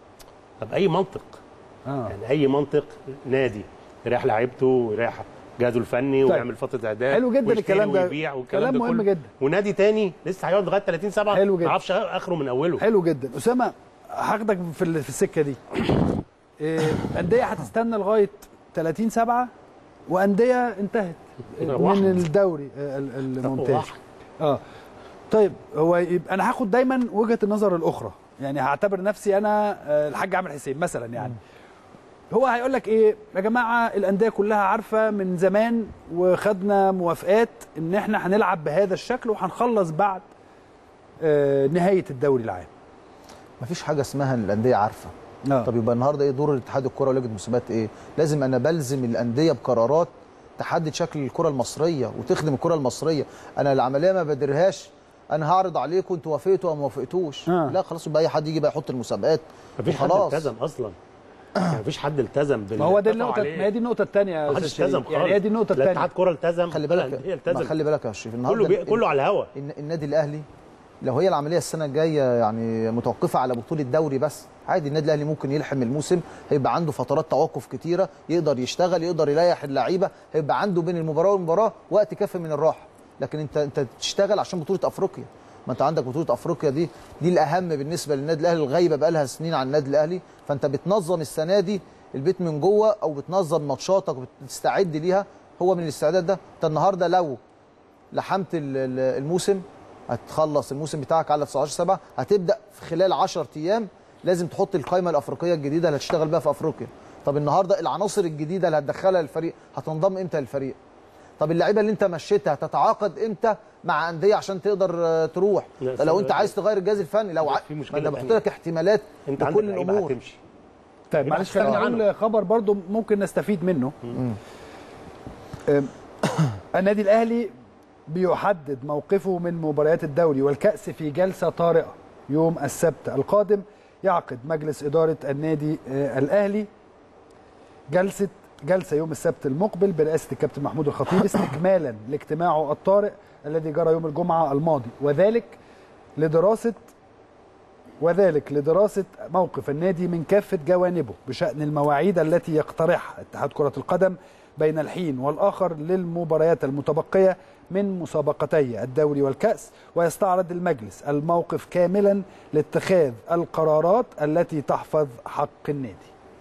طب اي منطق؟ آه. يعني اي منطق نادي يريح لعيبته ويريح جهازه الفني طيب. ويعمل فتره اعداد حلو جدا الكلام ده، ويبيع والكلام ده مهم جدا. ونادي تاني لسه هيقعد لغايه ثلاثين سبعة ما يعرفش اخره من اوله. حلو جدا. اسامه هاخدك في في السكه دي. إيه انديه هتستنى لغايه ثلاثين سبعة وانديه انتهت من الدوري الممتاز. اه طيب هو يبقى انا هاخد دايما وجهه النظر الاخرى، يعني هعتبر نفسي انا الحاج عامر حسين مثلا. يعني هو هيقول لك ايه يا جماعه، الانديه كلها عارفه من زمان وخدنا موافقات ان احنا هنلعب بهذا الشكل وهنخلص بعد آه نهايه الدوري العام. مفيش حاجه اسمها ان الانديه عارفه. آه. طب يبقى النهارده ايه دور الاتحاد الكره ولجنه المسابقات؟ ايه لازم انا بلزم الانديه بقرارات تحدد شكل الكره المصريه وتخدم الكره المصريه. انا العمليه ما بديرهاش انا هعرض عليكم انتوا وافقتوا او ما وافقتوش. آه. لا خلاص يبقى اي حد يجي بقى يحط المسابقات. مفيش حد التزم اصلا. يعني مفيش حد التزم بال ما هو دي النقطه، ما هي دي النقطه الثانيه يا استاذ شريف. يعني هي دي النقطه الثانيه. الاتحاد الكره التزم، خلي بالك خلي بالك يا شريف النهارده كله كله على الهوا. النادي الاهلي لو هي العمليه السنه الجايه يعني متوقفه على بطوله الدوري بس، عادي النادي الاهلي ممكن يلحم الموسم، هيبقى عنده فترات توقف كتيره يقدر يشتغل، يقدر يريح اللعيبه، هيبقى عنده بين المباراه والمباراه وقت كافي من الراحه. لكن انت انت تشتغل عشان بطوله افريقيا، ما انت عندك بطوله افريقيا دي دي الاهم بالنسبه للنادي الاهلي، الغايبه بقى لها سنين عن النادي الاهلي، فانت بتنظم السنه دي البيت من جوه او بتنظم ماتشاتك وبتستعد ليها. هو من الاستعداد ده انت النهارده لو لحمت الموسم هتخلص الموسم بتاعك على تسعتاشر سبعة، هتبدا في خلال عشرة ايام لازم تحط القائمه الافريقيه الجديده اللي هتشتغل بيها في افريقيا. طب النهارده العناصر الجديده اللي هتدخلها للفريق هتنضم امتى للفريق؟ طب اللعيبه اللي انت مشيتها هتتعاقد امتى مع انديه عشان تقدر تروح؟ لو انت عايز تغير الجهاز الفني، لو ع... انا بحط لك احتمالات انت بكل الامور. هتمشي. طيب معلش خلينا نقول خبر برضو ممكن نستفيد منه. النادي الاهلي بيحدد موقفه من مباريات الدوري والكأس في جلسة طارئة يوم السبت القادم. يعقد مجلس إدارة النادي الأهلي جلسة جلسة يوم السبت المقبل برئاسة الكابتن محمود الخطيب استكمالا لاجتماعه الطارئ الذي جرى يوم الجمعة الماضي، وذلك لدراسة وذلك لدراسة موقف النادي من كافة جوانبه بشأن المواعيد التي يقترحها اتحاد كرة القدم بين الحين والآخر للمباريات المتبقية من مسابقتي الدوري والكأس، ويستعرض المجلس الموقف كاملا لاتخاذ القرارات التي تحفظ حق النادي.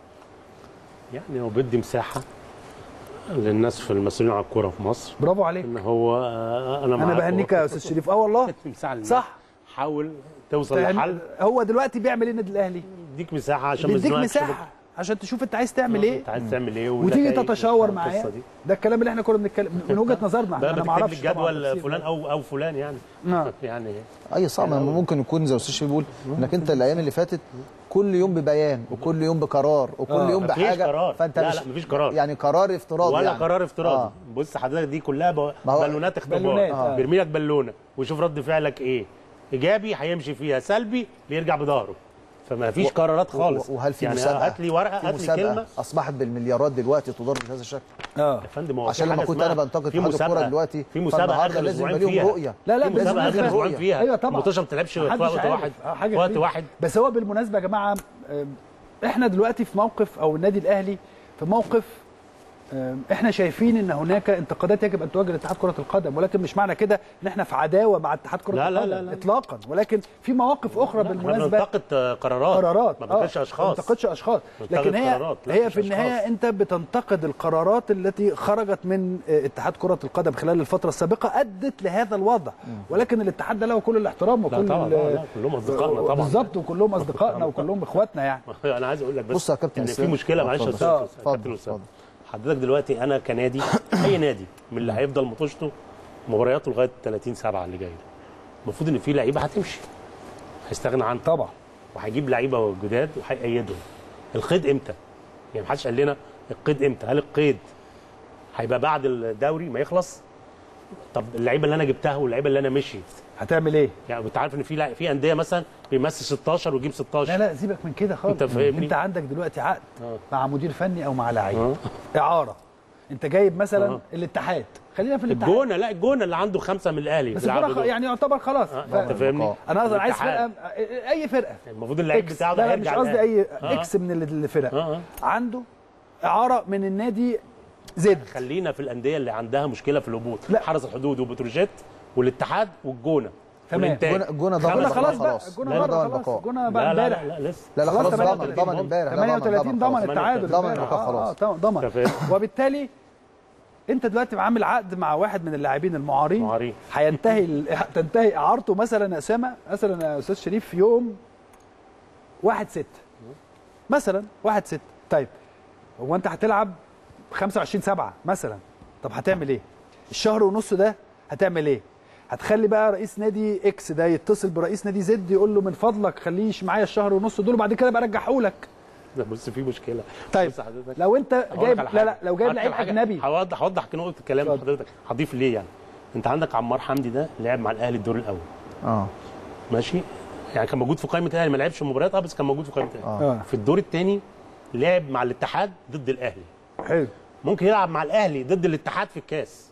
يعني هو بدي مساحة للناس في المسؤولين على الكورة في مصر. برافو عليك. ان هو انا انا بهنيك يا استاذ شريف. اه والله صح، حاول توصل لحل. هو دلوقتي بيعمل ايه النادي الاهلي؟ بيديك مساحة عشان بيديك مساحة عشان تشوف انت عايز تعمل ايه، انت عايز تعمل ايه وتيجي تتشاور معاه. ده الكلام اللي احنا كنا بنتكلم من وجهه نظرنا. انا ما اعرفش جدول فلان او او فلان يعني. نعم. يعني اي صعب. يعني ممكن يكون زي استاذ شريف بيقول انك انت الايام اللي فاتت كل يوم ببيان وكل يوم بقرار وكل آه. يوم بحاجه قرار. فانت لا مش لا مفيش قرار، يعني قرار افتراضي ولا يعني. قرار افتراضي. آه. بص حضرتك دي كلها بالونات اختبار. آه. بيرمي لك بالونه ويشوف رد فعلك ايه، ايجابي هيمشي فيها، سلبي بيرجع بظهره، فما فيش و... قرارات خالص. وهل في يعني مسابقه؟ هات لي ورقه، هات لي كلمه. اصبحت بالمليارات دلوقتي تدار بهذا الشكل. اه يا فندم هو عشان لما كنت انا بنتقد اتحاد الكوره دلوقتي في مسابقه اخر لازم اسبوعين يبقى فيها لهم رؤيه. لا لا لازم اخر اسبوعين فيها. ايوه طبعا الماتش ما بتلعبش في وقت واحد في وقت واحد. بس هو بالمناسبه يا جماعه احنا دلوقتي في موقف، او النادي الاهلي في موقف احنا شايفين ان هناك انتقادات يجب ان تواجه لاتحاد كره القدم، ولكن مش معنى كده ان احنا في عداوه مع اتحاد كره لا القدم لا لا لا. اطلاقا، ولكن في مواقف اخرى بالمناسبه. بننتقد قرارات قرارات ما بننتقدش اشخاص، ما بننتقدش اشخاص، لكن هي هي في النهايه أشخاص. انت بتنتقد القرارات التي خرجت من اتحاد كره القدم خلال الفتره السابقه ادت لهذا الوضع، ولكن الاتحاد ده له كل الاحترام وكل لا طبعا لا لا كلهم اصدقائنا طبعا بالظبط، وكلهم اصدقائنا وكلهم اخواتنا يعني. انا عايز اقول لك بس بص يا كابتن يعني في مشكله معلش يا كابتن اسامه، حضرتك دلوقتي انا كنادي اي نادي من اللي هيفضل مطوشته مبارياته لغايه ثلاثين سبعة اللي جاي ده، المفروض ان في لعيبه هتمشي هيستغنى عنها طبعا، وهيجيب لعيبه جداد وهيأيدهم. القيد امتى؟ يعني ما حدش قال لنا القيد امتى؟ هل القيد هيبقى بعد الدوري ما يخلص؟ طب اللعيبه اللي انا جبتها واللعيبه اللي انا مشيت هتعمل ايه؟ يعني انت عارف ان في في انديه مثلا بيمثل ستاشر ويجيب ستاشر. لا لا سيبك من كده خالص. انت فاهمني؟ انت عندك دلوقتي عقد آه. مع مدير فني او مع لعيب آه. اعاره، انت جايب مثلا آه. الاتحاد، خلينا في الاتحاد. الجونه، لا الجونه اللي عنده خمسه من الاهلي بس الجونه يعني يعتبر خلاص. آه. ف... انت فاهمني؟ انا قصدي عايز الاتحاد. فرقه، اي فرقه المفروض اللعيب إكس. بتاعه لا ده لا مش هيرجع قصدي الأهلي. اي آه. اكس من الفرق آه. آه. عنده اعاره من النادي زد. خلينا في الانديه اللي عندها مشكله في الهبوط، لا. حرس الحدود وبتروجيت والاتحاد والجونه. تمام. والإنتاج. الجونه الجونه خمس ضمن خلاص بقى خلاص الجونه الجونه بره ضمن خلاص، البقاء. الجونه لا بقى لا امبارح لا, لا لسه لا لا خلاص خلاص ضمن ضمن امبارح. ثمانية وثلاثين ضمن خلاص. التعادل ضمن امبارح. البقاء خلاص. اه ضمن. وبالتالي انت دلوقتي عامل عقد مع واحد من اللاعبين المعارين، معارين. هينتهي ال... تنتهي اعارته مثلا يا اسامه، مثلا يا استاذ شريف يوم واحد ستة مثلا، واحد ستة. طيب هو انت هتلعب خمسة وعشرين سبعة مثلا، طب هتعمل ايه؟ الشهر ونص ده هتعمل ايه؟ هتخلي بقى رئيس نادي اكس ده يتصل برئيس نادي زد يقول له من فضلك خليش معايا الشهر ونص دول وبعد كده بقى ارجعه لك. ده بص في مشكله. طيب بص حضرتك، لو انت جايب لا لا لو جايب هقول لعيب لك حاجة. اجنبي هوضح هوضح نقطه الكلام حضرتك، هضيف ليه يعني. انت عندك عمار حمدي ده لعب مع الاهلي الدور الاول. اه ماشي؟ يعني كان موجود في قائمه الاهلي، ما لعبش مباريات اه بس كان موجود في قائمه الاهلي. آه. في الدور الثاني لعب مع الاتحاد ضد الاهلي. حلو. ممكن يلعب مع الاهلي ضد الاتحاد في الكاس.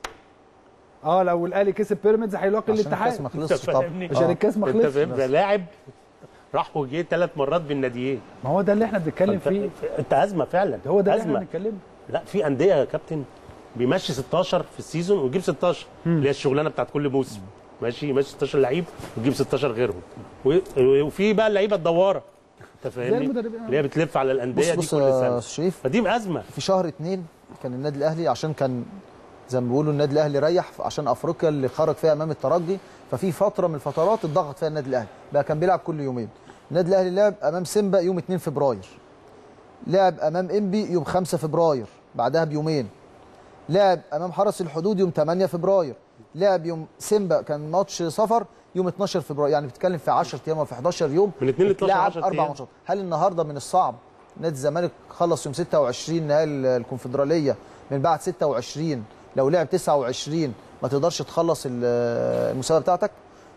اه لو الاهلي كسب بيراميدز هيلاقي عشان الكاس الاتحاد ما خلصش طبعا. عشان الكاس ما انت خلصش. فاهم؟ ده لاعب راح وجه ثلاث مرات بالناديين. ما هو ده اللي احنا بنتكلم فيه. انت ازمه فعلا. هو ده اللي أزمة. احنا بنتكلم. لا في انديه يا كابتن بيمشي ستاشر في السيزون ويجيب ستاشر، اللي هي الشغلانه بتاعت كل موسم. ماشي يمشي ستاشر لعيب ويجيب ستاشر غيرهم. وفي بقى اللعيبه الدواره، انت فاهمني؟ اللي هي بتلف على الانديه دي كل بص سنه. بص شريف، فدي ازمه. في شهر اتنين كان النادي الاهلي عشان كان زي ما بيقولوا النادي الاهلي ريح عشان افريقيا اللي خرج فيها امام الترجي، ففي فتره من الفترات اتضغط فيها النادي الاهلي بقى كان بيلعب كل يومين. النادي الاهلي لعب امام سيمبا يوم اتنين فبراير، لعب امام انبي يوم خمسة فبراير بعدها بيومين، لعب امام حرس الحدود يوم تمانية فبراير، لعب يوم سيمبا كان ماتش سفر يوم اتناشر فبراير، يعني بتتكلم في عشرة ايام او في حداشر يوم من اتنين ل اتناشر لعب عشرة اربع أيام. ماتشات. هل النهارده من الصعب نادي الزمالك خلص يوم ستة وعشرين نهائي الكونفدراليه من بعد ستة وعشرين، لو لعب تسعة وعشرين ما تقدرش تخلص المسابقه بتاعتك؟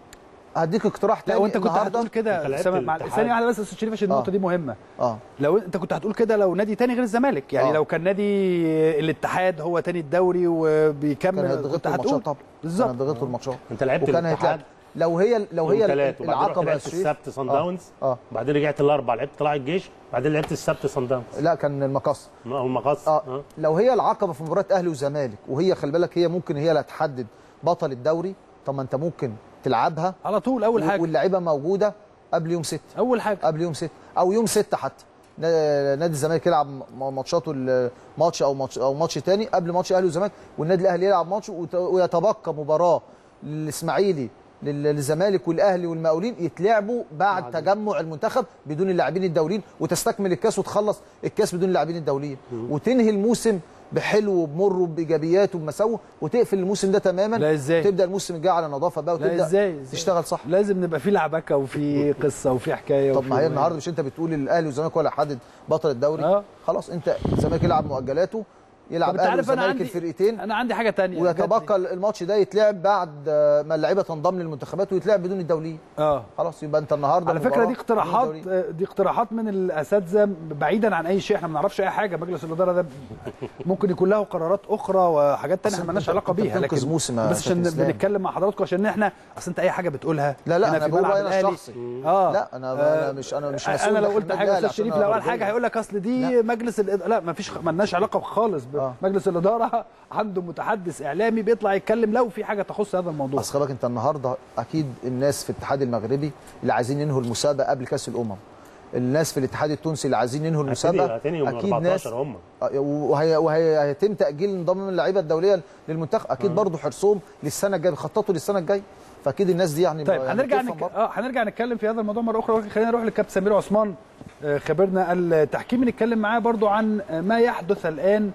هديك اقتراح تاني. لا وانت كنت النهاردة- هتقول كده لعبت سامع مع الاتحاد. ثانيه واحده بس يا استاذ شريف عشان النقطه آه. دي مهمه. اه لو انت كنت هتقول كده لو نادي تاني غير الزمالك، يعني آه. لو كان نادي الاتحاد هو تاني الدوري وبيكمل كان كنت هيضغطوا هتقول الماتشات طبعا. بالظبط. كان هيضغطوا الماتشات انت لعبت وكان الاتحاد هيتلعب. لو هي لو هي ثلاث العقبه لعبت يا شريف- السبت صن داونز، اه وبعدين رجعت الاربع لعبت طلائع الجيش، بعدين لعبت السبت صن داونز. لا كان المقص او المقص. اه, آه. لو هي العقبه في مباراه اهلي وزمالك، وهي خلي بالك هي ممكن هي اللي هتحدد بطل الدوري، طب ما انت ممكن تلعبها على طول اول حاجه واللعيبه موجوده قبل يوم ستة، اول حاجه قبل يوم ستة او يوم ستة حتى نادي الزمالك يلعب ماتشاته الماتش او ماتش او ماتش تاني قبل ماتش الاهلي والزمالك، والنادي الاهلي يلعب ماتش ويتبقى مباراه للاسماعيلي للزمالك والاهلي والمقاولين يتلعبوا بعد عادي. تجمع المنتخب بدون اللاعبين الدوليين، وتستكمل الكاس وتخلص الكاس بدون اللاعبين الدوليين، وتنهي الموسم بحلو وبمر وبايجابيات وبمساوئ، وتقفل الموسم ده تماما. لا ازاي؟ تبدا الموسم الجاي على نظافه بقى وتبدا ازاي؟ تشتغل صح. لازم نبقى في لعبكه وفي قصه وفي حكايه. طب ما هي النهارده مش انت بتقول الاهلي والزمالك ولا حدد بطل الدوري؟ آه. خلاص انت الزمالك يلعب مؤجلاته، يلعب اهلي والزمالك الفرقتين، انا عندي حاجه ثانيه ويتبقى الماتش ده يتلعب بعد ما اللعيبه تنضم للمنتخبات ويتلعب بدون الدوليين. اه خلاص يبقى انت النهارده على فكره دي اقتراحات دي اقتراحات من الاساتذه بعيدا عن اي شيء، احنا ما نعرفش اي حاجه. مجلس الاداره ده ممكن يكون له قرارات اخرى وحاجات ثانيه احنا ما لناش علاقه بيها، لكن بس عشان بنتكلم مع حضراتكم عشان احنا اصل انت اي حاجه بتقولها لا لا انا بقول رايي الشخصي. اه لا انا انا مش انا مش مسؤول. انا لو قلت حاجه استاذ شريف لو قال حاجه هيقول لك اصل دي مجلس الاداره. لا ما فيش ما لناش علاقه خالص بمجلس الاداره، عنده متحدث اعلامي بيطلع يتكلم لو في حاجه تخص هذا الموضوع. اصل خلي انت النهارده اكيد الناس في الاتحاد المغربي اللي عايزين ينهوا المسابقه قبل كاس الامم، الناس في الاتحاد التونسي اللي عايزين ينهوا المسابقه اكيد ناس هم وهي وهيتم تاجيل انضمام اللعيبه الدوليه للمنتخب اكيد. برضه حرصهم للسنه الجايه، بيخططوا للسنه الجايه، فاكيد الناس دي يعني. طيب هنرجع نك... اه هنرجع نتكلم في هذا الموضوع مره اخرى، ولكن خلينا نروح للكابتن سمير عثمان خبرنا التحكيمي، نتكلم معاه برضه عن ما يحدث الان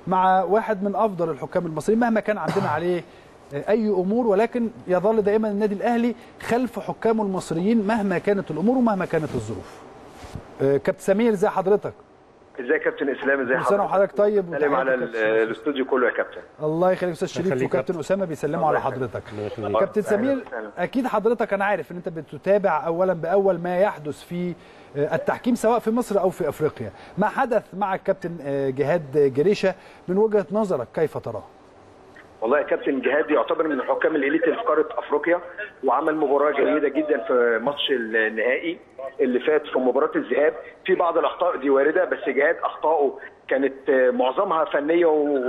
مع واحد من افضل الحكام المصريين مهما كان عندنا عليه اي امور، ولكن يظل دائما النادي الاهلي خلف حكامه المصريين مهما كانت الامور ومهما كانت الظروف. كابتن سمير ازي حضرتك؟ ازيك يا كابتن اسلام؟ ازي حضرتك؟ كل سنه وحضرتك طيب. سلام على الاستوديو كله يا كابتن. الله يخليك. استاذ شريف وكابتن اسامه بيسلموا على حضرتك. كابتن سمير، اكيد حضرتك انا عارف ان انت بتتابع اولا باول ما يحدث في التحكيم سواء في مصر او في افريقيا. ما حدث مع الكابتن جهاد جريشه من وجهه نظرك كيف تراه؟ والله يا كابتن جهاد يعتبر من الحكام الاليت اللي في قاره افريقيا، وعمل مباراه جيده جدا في ماتش النهائي اللي فات. في مباراه الذهاب في بعض الاخطاء دي وارده، بس جهاد اخطائه كانت معظمها فنيه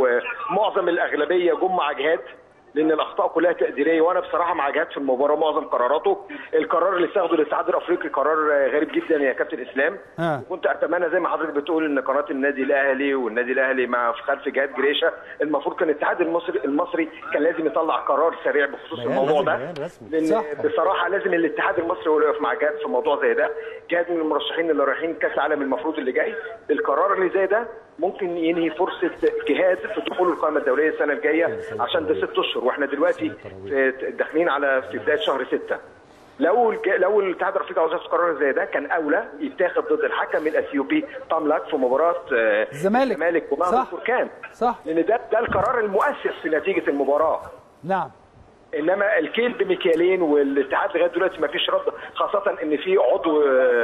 ومعظم الاغلبيه جم مع جهاد، لان الاخطاء كلها تقديريه. وانا بصراحه مع جهاد في المباراه معظم قراراته. القرار اللي استخدمه الاتحاد الافريقي قرار غريب جدا يا كابتن اسلام. آه. كنت اتمنى زي ما حضرتك بتقول ان قناه النادي الاهلي والنادي الاهلي مع في خلف جهاد جريشه، المفروض كان الاتحاد المصري المصري كان لازم يطلع قرار سريع بخصوص الموضوع ده، لان صح. بصراحه لازم الاتحاد المصري هو اللي يقف مع جهاد في موضوع زي ده. جهاد من المرشحين اللي رايحين كاس العالم المفروض اللي جاي. القرار اللي زي ده ممكن ينهي فرصه جهاد في دخول القائمه الدوليه السنه الجايه، عشان ده ست اشهر واحنا دلوقتي داخلين على في بدايه شهر ستة. لو لو الاتحاد الافريقي عاوز ياخد قرار زي ده كان اولى يتاخد ضد الحكم الاثيوبي تاملاك في مباراه الزمالك الزمالك ومع التركان، صح، لان ده ده القرار المؤثر في نتيجه المباراه. نعم. انما الكيل بمكيالين والاتحاد لغايه دلوقتي ما فيش رد، خاصه ان في عضو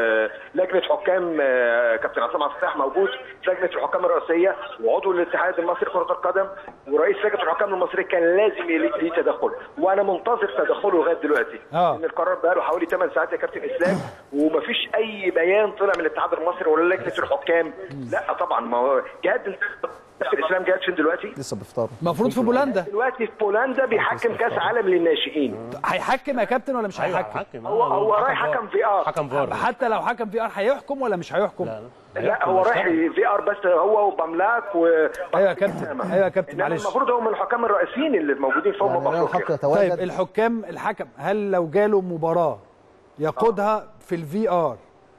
لجنه حكام كابتن عصام عبد الفتاح موجود في لجنه الحكام الرئاسيه، وعضو الاتحاد المصري لكره القدم، ورئيس لجنه الحكام المصريه كان لازم ليه تدخل، وانا منتظر تدخله لغايه دلوقتي. اه ان القرار بقى له حوالي ثمان ساعات يا كابتن اسلام، ومفيش اي بيان طلع من الاتحاد المصري ولا لجنه الحكام. لا طبعا، ما هو جهاد الاسلام جهاد فين دلوقتي؟ لسه بيفطروا. المفروض في بولندا دلوقتي. في بولندا بيحكم كاس عالم للناشئين. هيحكم يا كابتن ولا مش هيحكم؟ هو هو رايح حكم في ار. حكم فار. حتى لو حكم في ار هيحكم ولا مش هيحكم؟ لا, لا. لا هو رايح في ار بس، هو وباملاك و ايوه يا كابتن، ايوه يا كابتن معلش. المفروض هو من الحكام الرئيسيين اللي موجودين في امم افريقيا. طيب الحكام الحكم هل لو جاله مباراه يقودها في الفي ار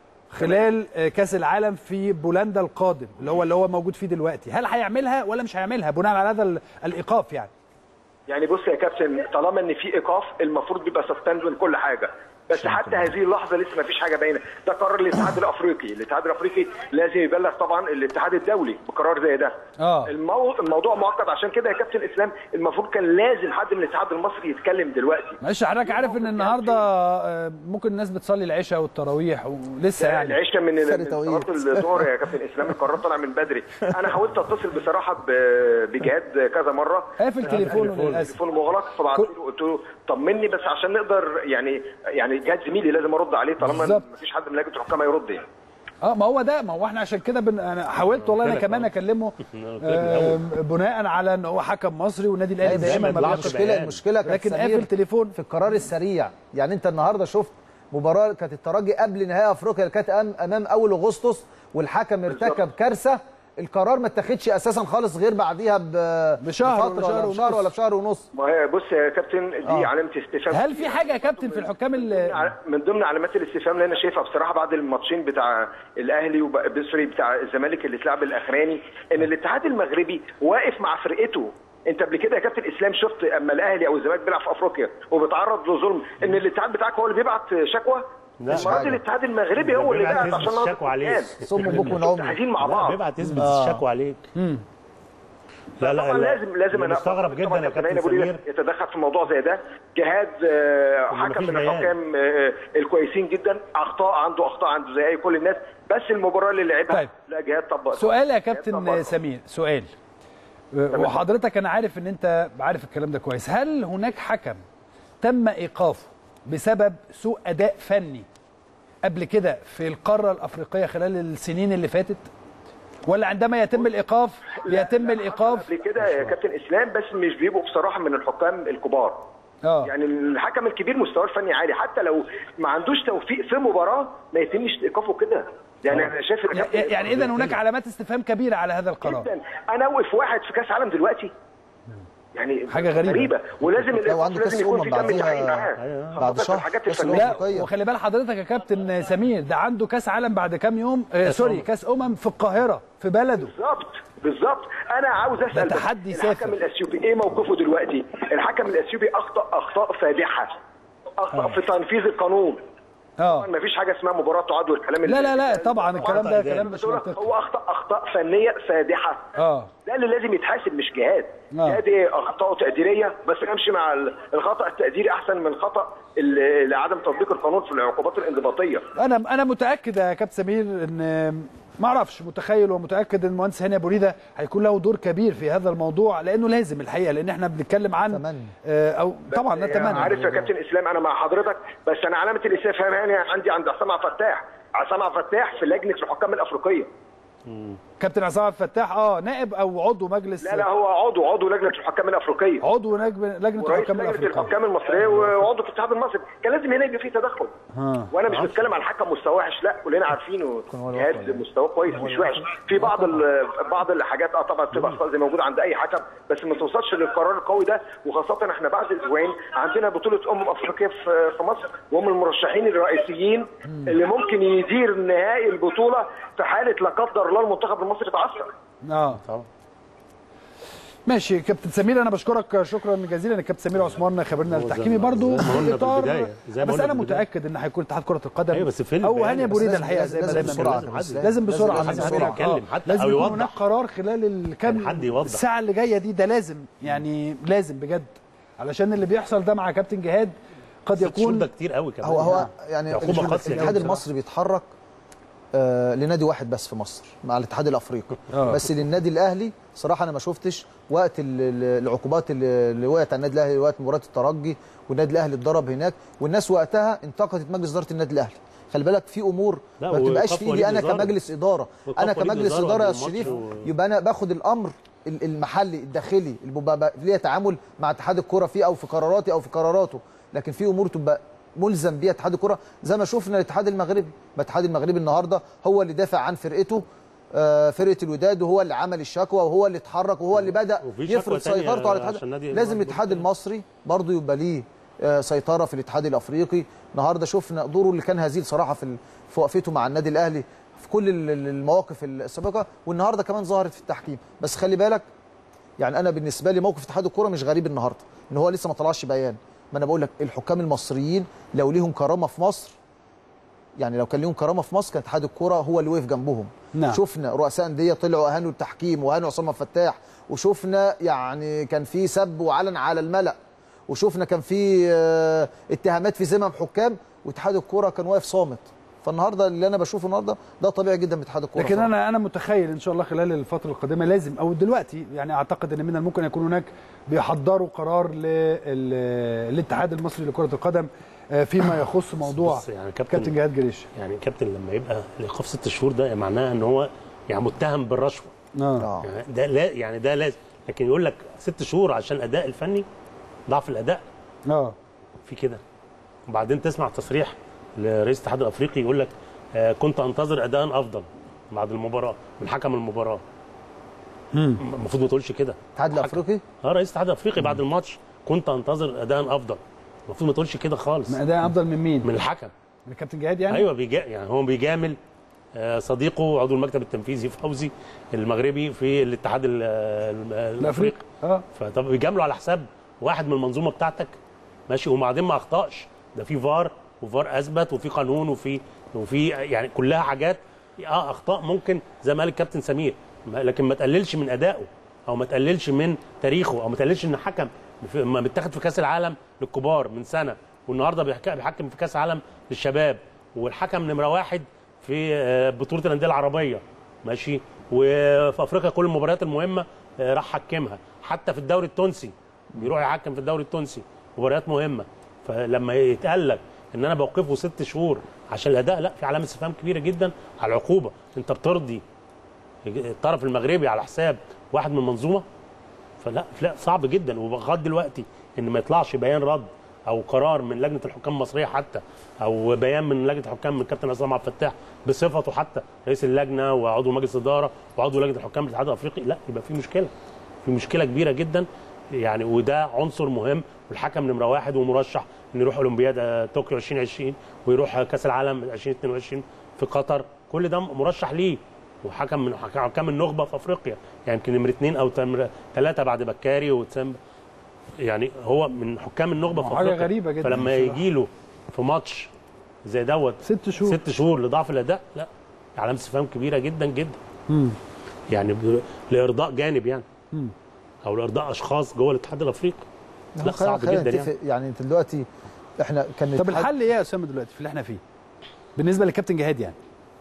خلال كاس العالم في بولندا القادم اللي هو اللي هو موجود فيه دلوقتي، هل هيعملها ولا مش هيعملها بناء على هذا الايقاف؟ يعني يعني بص يا كابتن، طالما ان في ايقاف المفروض بيبقى سسبند من كل حاجه، بس حتى هذه اللحظه لسه ما فيش حاجه باينه. ده قرار الاتحاد الافريقي، الاتحاد الافريقي لازم يبلغ طبعا الاتحاد الدولي بقرار زي ده. اه المو... الموضوع معقد، عشان كده يا كابتن اسلام المفروض كان لازم حد من الاتحاد المصري يتكلم دلوقتي. معلش حضرتك عارف ان النهارده ممكن الناس بتصلي العشاء والتراويح ولسه يعني العشاء من صلاه الظهر يا كابتن اسلام. القرار طلع من بدري. انا حاولت اتصل بصراحه ب... بجهاد كذا مره، قافل تليفونه للاسف، التليفون مغلق، فبعت له قلت له طمني بس عشان نقدر يعني يعني جهاد زميلي لازم ارد عليه طالما ما فيش حد من لجنه الحكام هيرد يعني. اه ما هو ده، ما هو احنا عشان كده بن... انا حاولت والله انا كمان اكلمه آه بناء على ان هو حكم مصري والنادي الاهلي دايما ما بيعرفش. المشكله المشكله لكن قافل تليفون في القرار السريع. يعني انت النهارده شفت مباراه كانت الترجي قبل نهائي افريقيا اللي كانت امام اول اغسطس، والحكم ارتكب كارثه. القرار ما اتاخدش اساسا خالص غير بعديها بشهر ولا شهر ونص ولا بشهر ونص. ما هي بص يا كابتن دي آه. علامه استفهام. هل في حاجه يا كابتن في الحكام اللي من ضمن علامات الاستفهام اللي انا شايفها بصراحه بعد الماتشين بتاع الاهلي وبسوري بتاع الزمالك اللي اتلعب الاخراني، ان الاتحاد المغربي واقف مع فرقته. انت قبل كده يا كابتن اسلام شفت اما الاهلي او الزمالك بيلعب في افريقيا وبيتعرض لظلم ان الاتحاد بتاعك هو اللي بيبعت شكوى؟ المرة دي الاتحاد المغربي هو اللي بعت عشان الشكوى عليك. صم بكم ونعم عايزين مع بعض. بيبعت يثبت الشكوى عليك. امم لا لا لا لازم لازم انا مستغرب جدا يا كابتن سمير يتدخل في موضوع زي ده. جهاد حكم من الحكام الكويسين جدا، اخطاء عنده اخطاء عنده زي اي كل الناس، بس المباراه اللي لعبها طيب. لا جهاد طبق. سؤال يا كابتن سمير، سؤال وحضرتك انا عارف ان انت عارف الكلام ده كويس، هل هناك حكم تم ايقافه بسبب سوء اداء فني قبل كده في القاره الافريقيه خلال السنين اللي فاتت، ولا عندما يتم الايقاف بيتم الايقاف قبل كده يا كابتن اسلام بس مش بيبقوا بصراحه من الحكام الكبار؟ اه يعني الحكم الكبير مستواه الفني عالي، حتى لو ما عندوش توفيق في مباراه ما يتمش ايقافه كده. يعني انا شايف يعني اذا هناك علامات استفهام كبيره على هذا القرار جدا. انا اوقف واحد في كاس عالم دلوقتي يعني حاجه غريبه, غريبة. ولازم لازم يكون في دم تحقيق معاه بعد شهر. لا وخلي بال حضرتك يا كابتن سمير، ده عنده كاس عالم بعد كام يوم، آه سوري كاس امم في القاهره في بلده بالظبط. بالظبط. انا عاوز اسال تحدي الحكم الاثيوبي ايه موقفه دلوقتي؟ الحكم الاثيوبي اخطا اخطاء فادحه، اخطا آه. في تنفيذ القانون. اه ما فيش حاجه اسمها مباراه تعاد والكلام لا لا لا طبعا الكلام ده كلام مش منطقي. هو اخطا اخطاء فنيه فادحه. اه ده اللي لازم يتحاسب، مش جهاد. آه. جهاد ايه؟ اخطاء تقديريه، بس امشي مع الخطا التقديري احسن من الخطا لعدم تطبيق القانون في العقوبات الانضباطيه. انا انا متاكد يا كابتن سمير ان ما اعرفش متخيل ومتاكد ان المهندس هاني ابو ريده هيكون له دور كبير في هذا الموضوع، لانه لازم الحقيقه، لان احنا بنتكلم عن آه او طبعا نتمنى. عارف يا كابتن اسلام انا مع حضرتك، بس انا علامه الاستفهام هاني عندي عند عصام عبد الفتاح. عصام عبد الفتاح في لجنه الحكام الافريقيه. كابتن عصام عبد الفتاح اه نائب او عضو مجلس؟ لا لا هو عضو عضو لجنه الحكام الافريقيه، عضو لجنه الحكام الافريقيه، لجنه الحكام المصريه وعضو في الاتحاد المصري. كان لازم هنا يبقى في تدخل. ها. وانا مش بتكلم على الحكم مستواه وحش، لا كلنا عارفينه جهاد مستواه كويس مش وحش. في بعض بعض الحاجات اه طبعا بتبقى اخطاء زي موجوده عند اي حكم، بس ما توصلش للقرار القوي ده. وخاصه احنا بعد اسبوعين عندنا بطوله امم افريقيا في في مصر، وهم المرشحين الرئيسيين اللي ممكن يدير نهائي البطوله في حاله لا قدر الله المنتخب المصري تعثر. اه طبعا. ماشي كابتن سمير، انا بشكرك شكرا جزيلا. الكابتن سمير عثمان خبرنا التحكيمي برضو في اطار، بس انا متاكد ان هيكون اتحاد كره القدم ايوه بس فين او هاني ابو ريده الحقيقه زي ما دايما بسرعه لازم بسرعه لازم يتكلم حتى لازم يكون هناك قرار خلال الكام الساعه اللي جايه دي، ده لازم يعني لازم بجد، علشان اللي بيحصل ده مع كابتن جهاد قد يكون ده كتير قوي كمان. هو هو يعني الاتحاد المصري بيتحرك آه لنادي واحد بس في مصر مع الاتحاد الافريقي. آه. بس للنادي الاهلي صراحه انا ما شفتش وقت العقوبات اللي وقعت على النادي الاهلي وقت مباراه الترجي، والنادي الاهلي اتضرب هناك، والناس وقتها انتقدت مجلس اداره النادي الاهلي. خلي بالك في امور ما بتبقاش في ايدي انا كمجلس اداره، انا كمجلس اداره يا شريف و... يبقى انا باخد الامر المحلي الداخلي اللي ليا تعامل مع اتحاد الكره فيه او في قراراتي او في قراراته، لكن في امور تبقى ملزم بيها اتحاد الكره زي ما شفنا الاتحاد المغربي. الاتحاد المغربي النهارده هو اللي دافع عن فرقته فرقه الوداد، وهو اللي عمل الشكوى وهو اللي اتحرك وهو اللي بدا يفرض سيطرته على الاتحاد. لازم الاتحاد المصري برضه يبقى ليه سيطره في الاتحاد الافريقي. النهارده شفنا دوره اللي كان هزيل صراحه في في وقفته مع النادي الاهلي في كل المواقف السابقه، والنهارده كمان ظهرت في التحكيم. بس خلي بالك يعني انا بالنسبه لي موقف اتحاد الكره مش غريب النهارده، ان هو لسه ما طلعش بيان. ما انا بقول لك الحكام المصريين لو ليهم كرامه في مصر، يعني لو كان ليهم كرامه في مصر كان اتحاد الكوره هو اللي وقف جنبهم. نعم. شفنا رؤساء انديه طلعوا اهانوا التحكيم واهانوا عصام فتاح، وشفنا يعني كان في سب وعلن على الملأ، وشفنا كان في اه اتهامات في ذمم حكام، واتحاد الكوره كان واقف صامت. فالنهارده اللي انا بشوفه النهارده ده طبيعي جدا من اتحاد الكوره. لكن صراحة. انا انا متخيل ان شاء الله خلال الفتره القادمه لازم او دلوقتي يعني اعتقد ان من الممكن يكون هناك بيحضروا قرار للاتحاد المصري لكره القدم فيما يخص موضوع يعني كابتن, كابتن جهاد جريش. يعني كابتن لما يبقى الايقاف ست شهور ده معناه ان هو يعني متهم بالرشوه. اه يعني ده لا يعني ده لازم، لكن يقول لك ست شهور عشان الاداء الفني، ضعف الاداء اه في كده. وبعدين تسمع تصريح لرئيس الاتحاد الافريقي يقول لك آه كنت انتظر اداء افضل بعد المباراه من حكم المباراه. المفروض ما تقولش كده. الاتحاد الافريقي؟ اه رئيس الاتحاد الافريقي بعد الماتش كنت انتظر اداء افضل. المفروض ما تقولش كده خالص. من اداء افضل من مين؟ من الحكم. من الكابتن جهاد يعني؟ ايوه بيجا يعني هو بيجامل آه صديقه عضو المكتب التنفيذي فوزي المغربي في الاتحاد الافريقي. اه فطب بيجامله على حساب واحد من المنظومه بتاعتك ماشي، وبعدين ما اخطاش، ده في فار وفار اثبت وفي قانون وفي وفي يعني كلها حاجات اه اخطاء ممكن زي ما قال الكابتن سمير، لكن ما تقللش من ادائه او ما تقللش من تاريخه او ما تقللش ان حكم ما متاخد في كاس العالم للكبار من سنه والنهارده بيحكم في كاس العالم للشباب، والحكم نمره واحد في بطوله الانديه العربيه ماشي، وفي افريقيا كل المباريات المهمه راح حكمها، حتى في الدوري التونسي بيروح يحكم في الدوري التونسي مباريات مهمه. فلما يتقال لك ان انا بوقفه ست شهور عشان الاداء، لا في علامه استفهام كبيره جدا على العقوبه. انت بترضي الطرف المغربي على حساب واحد من المنظومه؟ فلا لا صعب جدا. ولغايه دلوقتي ان ما يطلعش بيان رد او قرار من لجنه الحكام المصريه حتى، او بيان من لجنه الحكام من الكابتن عصام عبد الفتاح بصفته حتى رئيس اللجنه وعضو مجلس اداره وعضو لجنه الحكام بالاتحاد الافريقي، لا يبقى في مشكله، في مشكله كبيره جدا يعني. وده عنصر مهم، والحكم نمره واحد ومرشح انه يروح اولمبياد طوكيو ألفين وعشرين ويروح كاس العالم ألفين واثنين وعشرين في قطر، كل ده مرشح ليه وحكم من حكام النخبه في افريقيا، يعني يمكن نمره اثنين او ثلاثه بعد بكاري وتسامبا، يعني هو من حكام النخبه في افريقيا. حاجه غريبه جدا. فلما يجي له في ماتش زي دوت ست شهور ست شهور لضعف الاداء، لا علامه استفهام كبيره جدا جدا. مم. يعني ب... لارضاء جانب يعني مم. او لارضاء اشخاص جوه الاتحاد الافريقي. لا صعب جدا يعني. يعني انت دلوقتي احنا كان طب الحل ايه يا اسامه دلوقتي في اللي احنا فيه بالنسبه للكابتن جهاد؟ يعني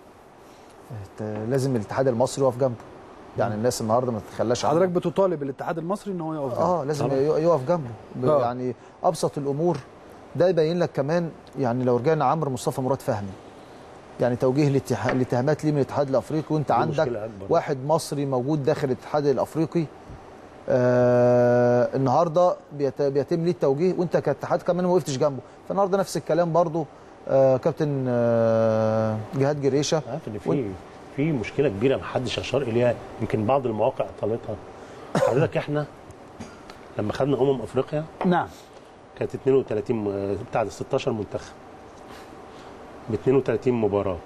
لازم الاتحاد المصري يقف جنبه. يعني الناس النهارده ما تتخلاش. حضرتك بتطالب الاتحاد المصري ان هو يقف جنبه؟ اه لازم طبعا. يقف جنبه. آه. يعني ابسط الامور ده يبين لك كمان. يعني لو رجعنا عمرو مصطفى مراد فهمي، يعني توجيه الاتهامات ليه من الاتحاد الافريقي، وانت عندك واحد مصري موجود داخل الاتحاد الافريقي. آه النهارده بيتم ليه التوجيه وانت كاتحاد كمان ما وقفتش جنبه. فالنهارده نفس الكلام برضو. آه كابتن آه جهاد جريشه عارف ان في في مشكله كبيره ما حدش اشار اليها، يمكن بعض المواقع طالتها. حضرتك احنا لما خدنا امم افريقيا نعم كانت اثنين وثلاثين بتاع ستاشر منتخب ب اثنين وثلاثين مباراه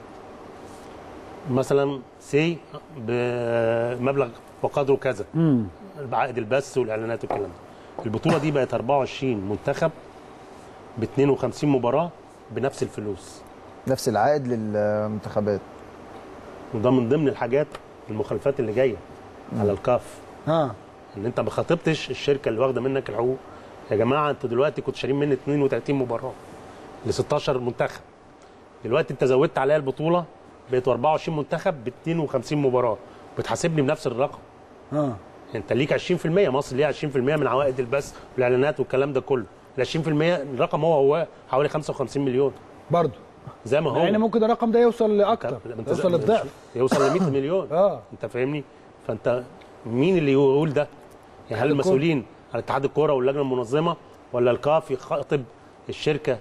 مثلا سي بمبلغ وقدره كذا بعقد البث والاعلانات والكلام ده. البطوله دي بقت اربعة وعشرين منتخب ب اثنين وخمسين مباراه بنفس الفلوس، نفس العائد للمنتخبات. وده من ضمن الحاجات المخالفات اللي جايه على الكاف. اه ان انت ما خاطبتش الشركه اللي واخده منك الحقوق. يا جماعه انتوا دلوقتي كنتوا شارين مني اثنين وثلاثين مباراه ل ستاشر منتخب، دلوقتي انت زودت عليا البطوله بقت اربعة وعشرين منتخب ب اثنين وخمسين مباراه، بتحاسبني بنفس الرقم. اه انت ليك عشرين في المية، مصر ليها عشرين في المية من عوائد البث والاعلانات والكلام ده كله. ال عشرين في المية الرقم هو هو حوالي خمسة وخمسين مليون برضه زي ما هو. يعني ممكن الرقم ده يوصل لاكتر، يوصل للضعف، يوصل ل مئة مليون. اه انت فاهمني؟ فانت مين اللي يقول ده؟ يعني هل المسؤولين على اتحاد الكوره واللجنه المنظمه، ولا الكاف يخاطب الشركه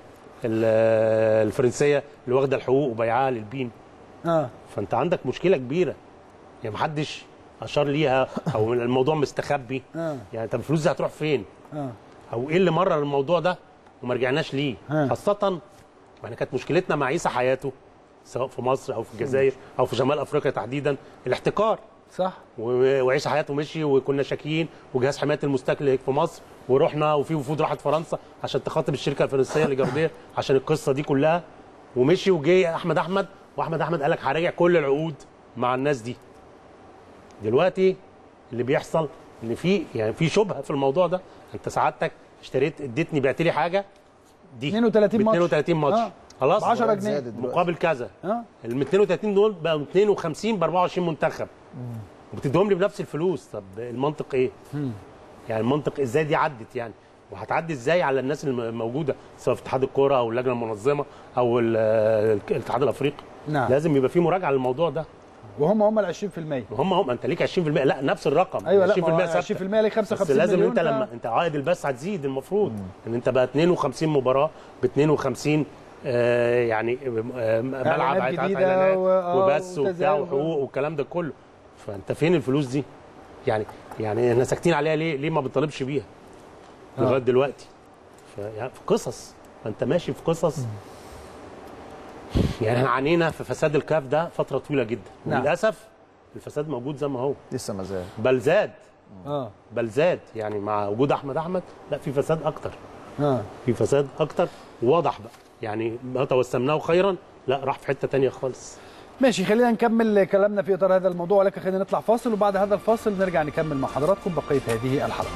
الفرنسيه اللي واخده الحقوق وبيعها للبين؟ اه فانت عندك مشكله كبيره، يعني محدش اشار ليها او الموضوع مستخبي. آه. يعني طب الفلوس دي هتروح فين؟ اه او ايه اللي مرر الموضوع ده وما رجعناش ليه؟ آه. خاصه احنا كانت مشكلتنا مع عيسى حياته سواء في مصر او في الجزائر او في شمال افريقيا تحديدا الاحتكار. صح. وعيسى حياته مشي وكنا شاكيين، وجهاز حمايه المستهلك في مصر ورحنا، وفي وفود راحت فرنسا عشان تخاطب الشركه الفرنسيه الايجابيه عشان القصه دي كلها، ومشي وجي احمد احمد واحمد احمد قال لك هراجع كل العقود مع الناس دي. دلوقتي اللي بيحصل ان في يعني في شبهه في الموضوع ده. انت سعادتك اشتريت اديتني بعت لي حاجه دي اثنين وثلاثين ماتش اثنين وثلاثين ماتش آه. خلاص ب عشرة جنيه مقابل كذا. اه ال اثنين وثلاثين دول بقوا اثنين وخمسين ب اربعة وعشرين منتخب وبتديهم لي بنفس الفلوس. طب المنطق ايه؟ مم. يعني المنطق ازاي دي عدت يعني؟ وهتعدي ازاي على الناس الموجوده سواء في اتحاد الكوره او اللجنه المنظمه او الاتحاد الافريقي؟ نعم. لازم يبقى في مراجعه للموضوع ده. وهم هم ال عشرين في المية. هم هم انت ليك عشرين في المية، لا نفس الرقم. ايوه لا عشرين في المية ثابته، عشرين في المية ليك خمسة وخمسين بس لازم مليون. انت لما ف... انت عائد البث هتزيد المفروض مم. ان انت بقى اثنين وخمسين مباراه ب اثنين وخمسين آه يعني آه ملعب اعلانات وبث وبتاع وحقوق والكلام ده كله. فانت فين الفلوس دي؟ يعني يعني احنا ساكتين عليها ليه؟ ليه ما بنطالبش بيها لغايه آه. دلوقتي؟ يعني في قصص، فانت ماشي في قصص. يعني احنا عانينا في فساد الكاف ده فتره طويله جدا. نعم. وللاسف الفساد موجود زي ما هو لسه ما زال، بل زاد. اه بل زاد يعني مع وجود احمد احمد. لا في فساد اكتر. اه في فساد اكتر واضح بقى. يعني ما توسمناه خيرا لا راح في حته ثانيه خالص. ماشي، خلينا نكمل كلامنا في اطار هذا الموضوع، ولكن خلينا نطلع فاصل وبعد هذا الفاصل نرجع نكمل مع حضراتكم بقيه هذه الحلقه.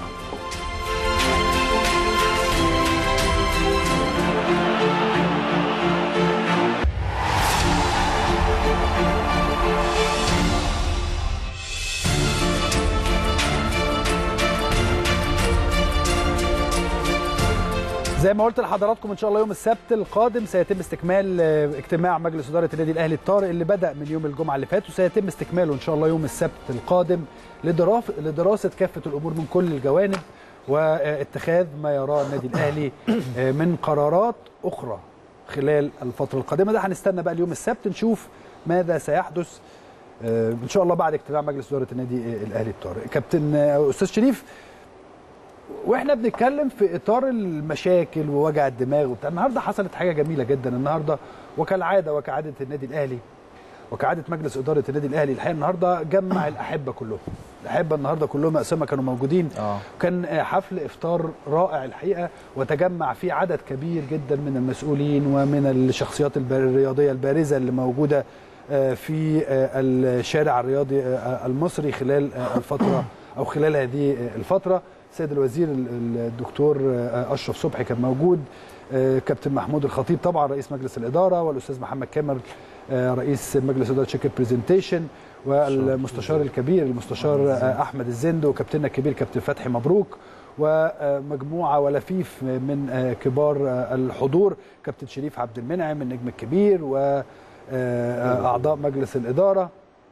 زي ما قلت لحضراتكم ان شاء الله يوم السبت القادم سيتم استكمال اجتماع مجلس اداره النادي الاهلي الطارئ اللي بدا من يوم الجمعه اللي فات، وسيتم استكماله ان شاء الله يوم السبت القادم لدراسه كافه الامور من كل الجوانب واتخاذ ما يراه النادي الاهلي من قرارات اخرى خلال الفتره القادمه. ده هنستنى بقى اليوم السبت نشوف ماذا سيحدث ان شاء الله بعد اجتماع مجلس اداره النادي الاهلي الطارئ. كابتن استاذ شريف، واحنا بنتكلم في اطار المشاكل ووجع الدماغ وبتاع، النهارده حصلت حاجه جميله جدا النهارده وكالعاده وكعاده النادي الاهلي، وكعاده مجلس اداره النادي الاهلي الحقيقه النهارده جمع الاحبه كلهم. الاحبه النهارده كلهم اسامه كانوا موجودين. آه. كان حفل افطار رائع الحقيقه، وتجمع فيه عدد كبير جدا من المسؤولين ومن الشخصيات الرياضيه البارزه اللي موجوده في الشارع الرياضي المصري خلال الفتره او خلال هذه الفتره. السيد الوزير الدكتور اشرف صبحي كان موجود، كابتن محمود الخطيب طبعا رئيس مجلس الاداره، والاستاذ محمد كامل رئيس مجلس اداره شركه بريزنتيشن، والمستشار الكبير المستشار احمد الزند، وكابتننا الكبير كابتن فتحي مبروك، ومجموعه ولفيف من كبار الحضور، كابتن شريف عبد المنعم النجم الكبير، واعضاء مجلس الاداره،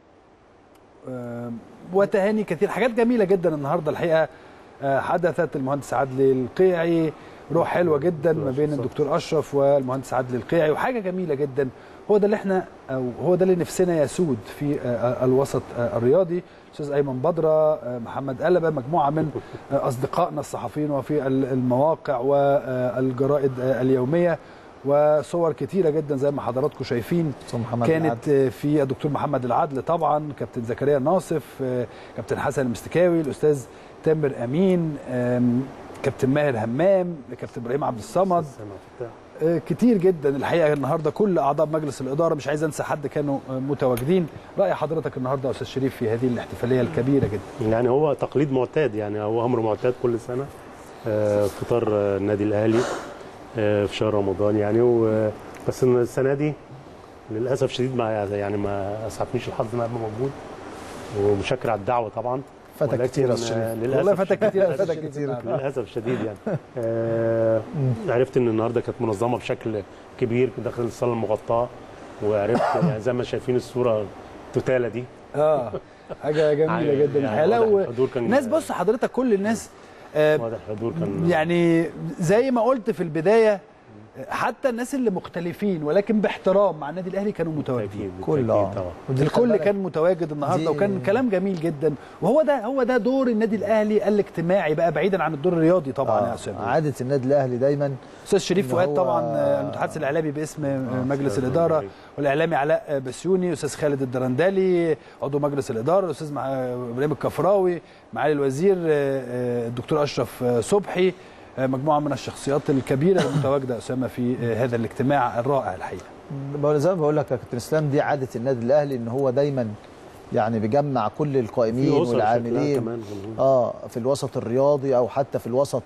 وتهاني كثير. حاجات جميله جدا النهارده الحقيقه حدثت. المهندس عدلي القيعي، روح حلوه جدا ما بين الدكتور اشرف والمهندس عدلي القيعي، وحاجه جميله جدا. هو ده اللي احنا او هو ده اللي نفسنا يسود في الوسط الرياضي. استاذ ايمن بدره، محمد قلبه، مجموعه من اصدقائنا الصحفيين وفي المواقع والجرائد اليوميه، وصور كتيره جدا زي ما حضراتكم شايفين كانت في الدكتور محمد العدل طبعا، كابتن زكريا ناصف، كابتن حسن المستكاوي، الاستاذ تامر امين، كابتن ماهر همام، كابتن ابراهيم عبد الصمد، كتير جدا الحقيقه النهارده. كل اعضاء مجلس الاداره، مش عايز انسى حد، كانوا متواجدين. راي حضرتك النهارده يا استاذ شريف في هذه الاحتفاليه الكبيره جدا؟ يعني هو تقليد معتاد، يعني هو امر معتاد كل سنه فطار النادي الاهلي في شهر رمضان يعني. بس السنه دي للاسف شديد ما يعني ما اسعفنيش الحظ ان انا ابقى موجود، ومشكر على الدعوه طبعا. فاتك كتير يا استاذ شريف، والله فاتك كتير فاتك كتير للاسف شديد يعني. آه عرفت ان النهارده كانت منظمه بشكل كبير داخل الصاله المغطاه، وعرفت يعني زي ما شايفين الصوره التوتاله دي. اه حاجه جميله جدا الحقيقه. لو الناس، بص حضرتك، كل الناس آه واضح الحضور كان يعني زي ما قلت في البدايه، حتى الناس اللي مختلفين ولكن باحترام مع النادي الاهلي كانوا متواجدين. كل اه الكل كان متواجد النهارده، وكان كلام جميل جدا. وهو ده هو ده دور النادي الاهلي الاجتماعي بقى، بعيدا عن الدور الرياضي طبعا. آه. يا اسامه، عاده النادي الاهلي دايما. استاذ شريف فؤاد طبعا المتحدث الاعلامي باسم آه. مجلس الاداره، والاعلامي علاء بسيوني، استاذ خالد الدرندلي عضو مجلس الاداره، الاستاذ ابراهيم الكفراوي، معالي الوزير الدكتور اشرف صبحي، مجموعه من الشخصيات الكبيره المتواجده اسامه في هذا الاجتماع الرائع الحقيقه. زي ما بقول لك يا كابتن اسلام، دي عاده النادي الاهلي ان هو دايما يعني بيجمع كل القائمين والعاملين اه في الوسط الرياضي او حتى في الوسط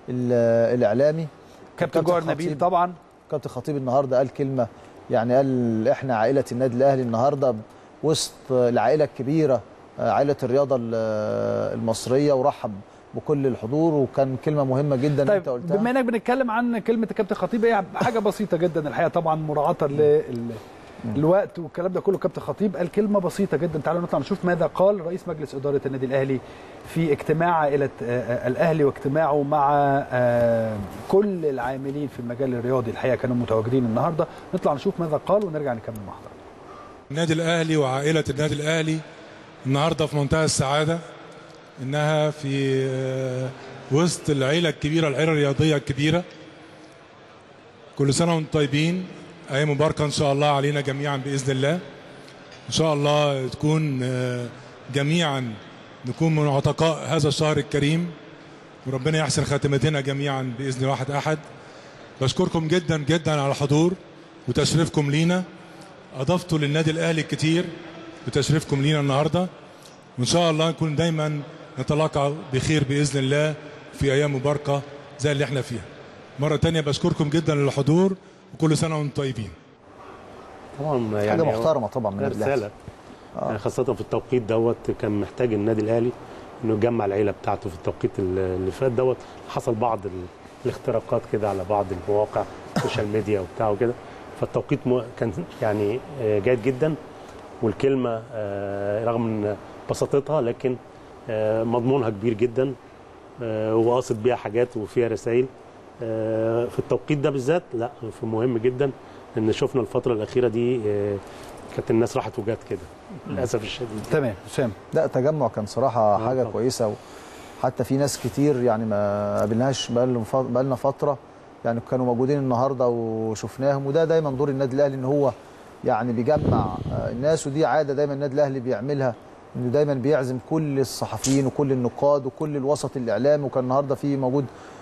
الاعلامي. كابتن جوهر نبيل طبعا، كابتن خطيب النهارده قال كلمه، يعني قال احنا عائله النادي الاهلي النهارده وسط العائله الكبيره، عائله الرياضه المصريه، ورحب بكل الحضور، وكان كلمه مهمه جدا. طيب انت قلتها. بما انك بنتكلم عن كلمه الكابتن خطيب، هي حاجه بسيطه جدا الحقيقه طبعا، مراعاه للوقت والكلام ده كله. كابتن خطيب قال كلمه بسيطه جدا. تعالوا نطلع نشوف ماذا قال رئيس مجلس اداره النادي الاهلي في اجتماع عائله الاهلي واجتماعه مع كل العاملين في المجال الرياضي. الحقيقه كانوا متواجدين النهارده. نطلع نشوف ماذا قال ونرجع نكمل مع حضرتك. النادي الاهلي وعائله النادي الاهلي النهارده في منتهى السعاده انها في وسط العيله الكبيره، العيله الرياضيه الكبيره. كل سنه وانتم طيبين، ايام مباركه ان شاء الله علينا جميعا باذن الله. ان شاء الله تكون جميعا نكون من عتقاء هذا الشهر الكريم، وربنا يحسن خاتمتنا جميعا باذن واحد احد. بشكركم جدا جدا على الحضور وتشريفكم لينا، اضفتوا للنادي الاهلي كتير بتشريفكم لينا النهارده، وان شاء الله نكون دايما نتلاقى بخير باذن الله في ايام مباركه زي اللي احنا فيها. مره ثانيه بشكركم جدا للحضور، وكل سنه وانتم طيبين. طبعا يعني حاجه محترمه طبعا من رساله آه. يعني خاصه في التوقيت دوت كان محتاج النادي الاهلي انه يجمع العيله بتاعته في التوقيت اللي فات دوت. حصل بعض الاختراقات كده على بعض المواقع السوشيال ميديا وبتاع وكده، فالتوقيت كان يعني جيد جدا. والكلمه رغم من بساطتها لكن مضمونها كبير جدا، وقاصد بيها حاجات وفيها رسائل في التوقيت ده بالذات. لا في مهم جدا ان شفنا الفتره الاخيره دي كانت الناس راحت وجات كده للاسف الشديد. تمام سام. لا تجمع كان صراحه حاجه طبعا كويسه، وحتى في ناس كتير يعني ما قابلناهاش بقالنا فتره، يعني كانوا موجودين النهارده وشفناهم. وده دايما دور النادي الاهلي ان هو يعني بيجمع الناس، ودي عاده دايما النادي الاهلي بيعملها، انه دايما بيعزم كل الصحفيين وكل النقاد وكل الوسط الاعلامي. وكان النهارده في موجود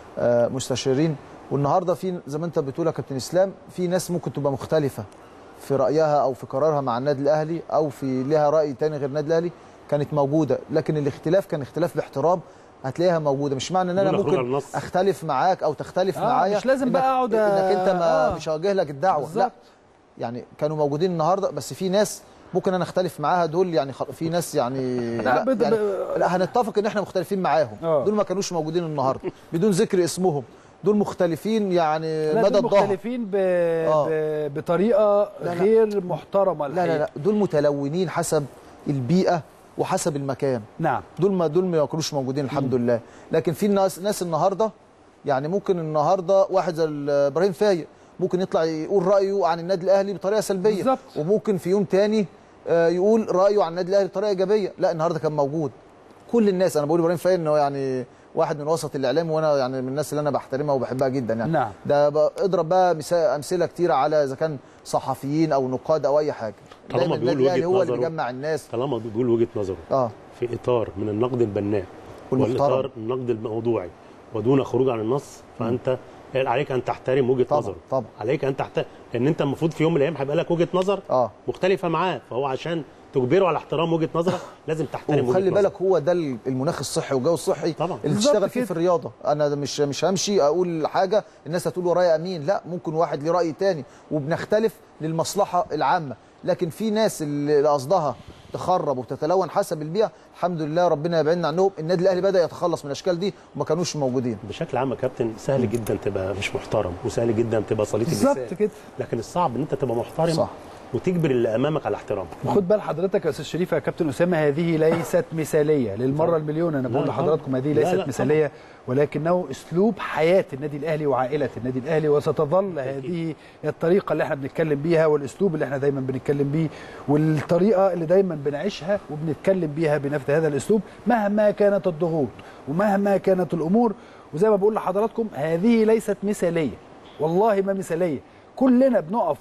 مستشارين، والنهارده في زي ما انت بتقول يا كابتن اسلام في ناس ممكن تبقى مختلفه في رايها او في قرارها مع النادي الاهلي او في لها راي تاني غير النادي الاهلي، كانت موجوده، لكن الاختلاف كان اختلاف باحترام، هتلاقيها موجوده. مش معنى ان انا ممكن اختلف معاك او تختلف آه معايا مش لازم بقى اقعد انك انت ما آه مش هوجه لك الدعوه بالزبط. لا يعني كانوا موجودين النهارده، بس في ناس ممكن انا اختلف معاها، دول يعني في ناس يعني لا, لا, بد... يعني لا هنتفق ان احنا مختلفين معاهم. أوه. دول ما كانوش موجودين النهارده بدون ذكر اسمهم، دول مختلفين يعني مدى الظهر، مختلفين ب... آه. ب... بطريقه لا غير لا. محترمه الحقيقة. لا لا لا دول متلونين حسب البيئه وحسب المكان. نعم دول ما دول ما كانوش موجودين الحمد م. لله. لكن في ناس ناس النهارده يعني ممكن النهارده واحد زي ابراهيم فايق ممكن يطلع يقول رايه عن النادي الاهلي بطريقه سلبيه بالزبط. وممكن في يوم تاني يقول رايه عن النادي الاهلي بطريقه ايجابيه. لا النهارده كان موجود كل الناس. انا بقول ابراهيم فايق انه يعني واحد من وسط الاعلام، وانا يعني من الناس اللي انا بحترمها وبحبها جدا يعني. نعم. ده اضرب بقى امثله كتيره على اذا كان صحفيين او نقاد او اي حاجه. طالما بيقول وجهه نظره هو اللي بيجمع الناس، طالما بيقول وجهه نظره اه في اطار من النقد البناء والاطار النقد الموضوعي ودون خروج عن النص، فانت عليك ان تحترم وجهه طبعًا نظره. طبعا عليك ان تحترم، لان انت المفروض في يوم من الايام هيبقى لك وجهه نظر آه. مختلفه معاه، فهو عشان تجبره على احترام وجهه نظرك لازم تحترم وجهه نظرك. وخلي بالك هو ده المناخ الصحي والجو الصحي طبعا اللي تشتغل فيه في الرياضه. انا مش مش همشي اقول حاجه الناس هتقول ورايا امين، لا ممكن واحد ليه راي تاني وبنختلف للمصلحه العامه. لكن في ناس اللي قصدها تخرب وتتلون حسب البيئه، الحمد لله ربنا يبعدنا عنهم. النادي الاهلي بدا يتخلص من الاشكال دي وما كانوش موجودين. بشكل عام يا كابتن سهل جدا تبقى مش محترم، وسهل جدا تبقى صليت اللسان بالظبط كده، لكن الصعب ان انت تبقى محترم صح. وتجبر اللي امامك على احترامك. خد بال حضرتك يا استاذ شريف يا كابتن اسامه، هذه ليست مثاليه للمره المليون. انا بقول لحضراتكم هذه ليست لا لا مثاليه، ولكنه اسلوب حياه النادي الاهلي وعائله النادي الاهلي، وستظل هذه الطريقه اللي احنا بنتكلم بيها، والاسلوب اللي احنا دايما بنتكلم بيه، والطريقه اللي دايما بنعيشها وبنتكلم بيها بنفس هذا الاسلوب مهما كانت الضغوط ومهما كانت الامور. وزي ما بقول لحضراتكم هذه ليست مثاليه، والله ما مثاليه. كلنا بنقف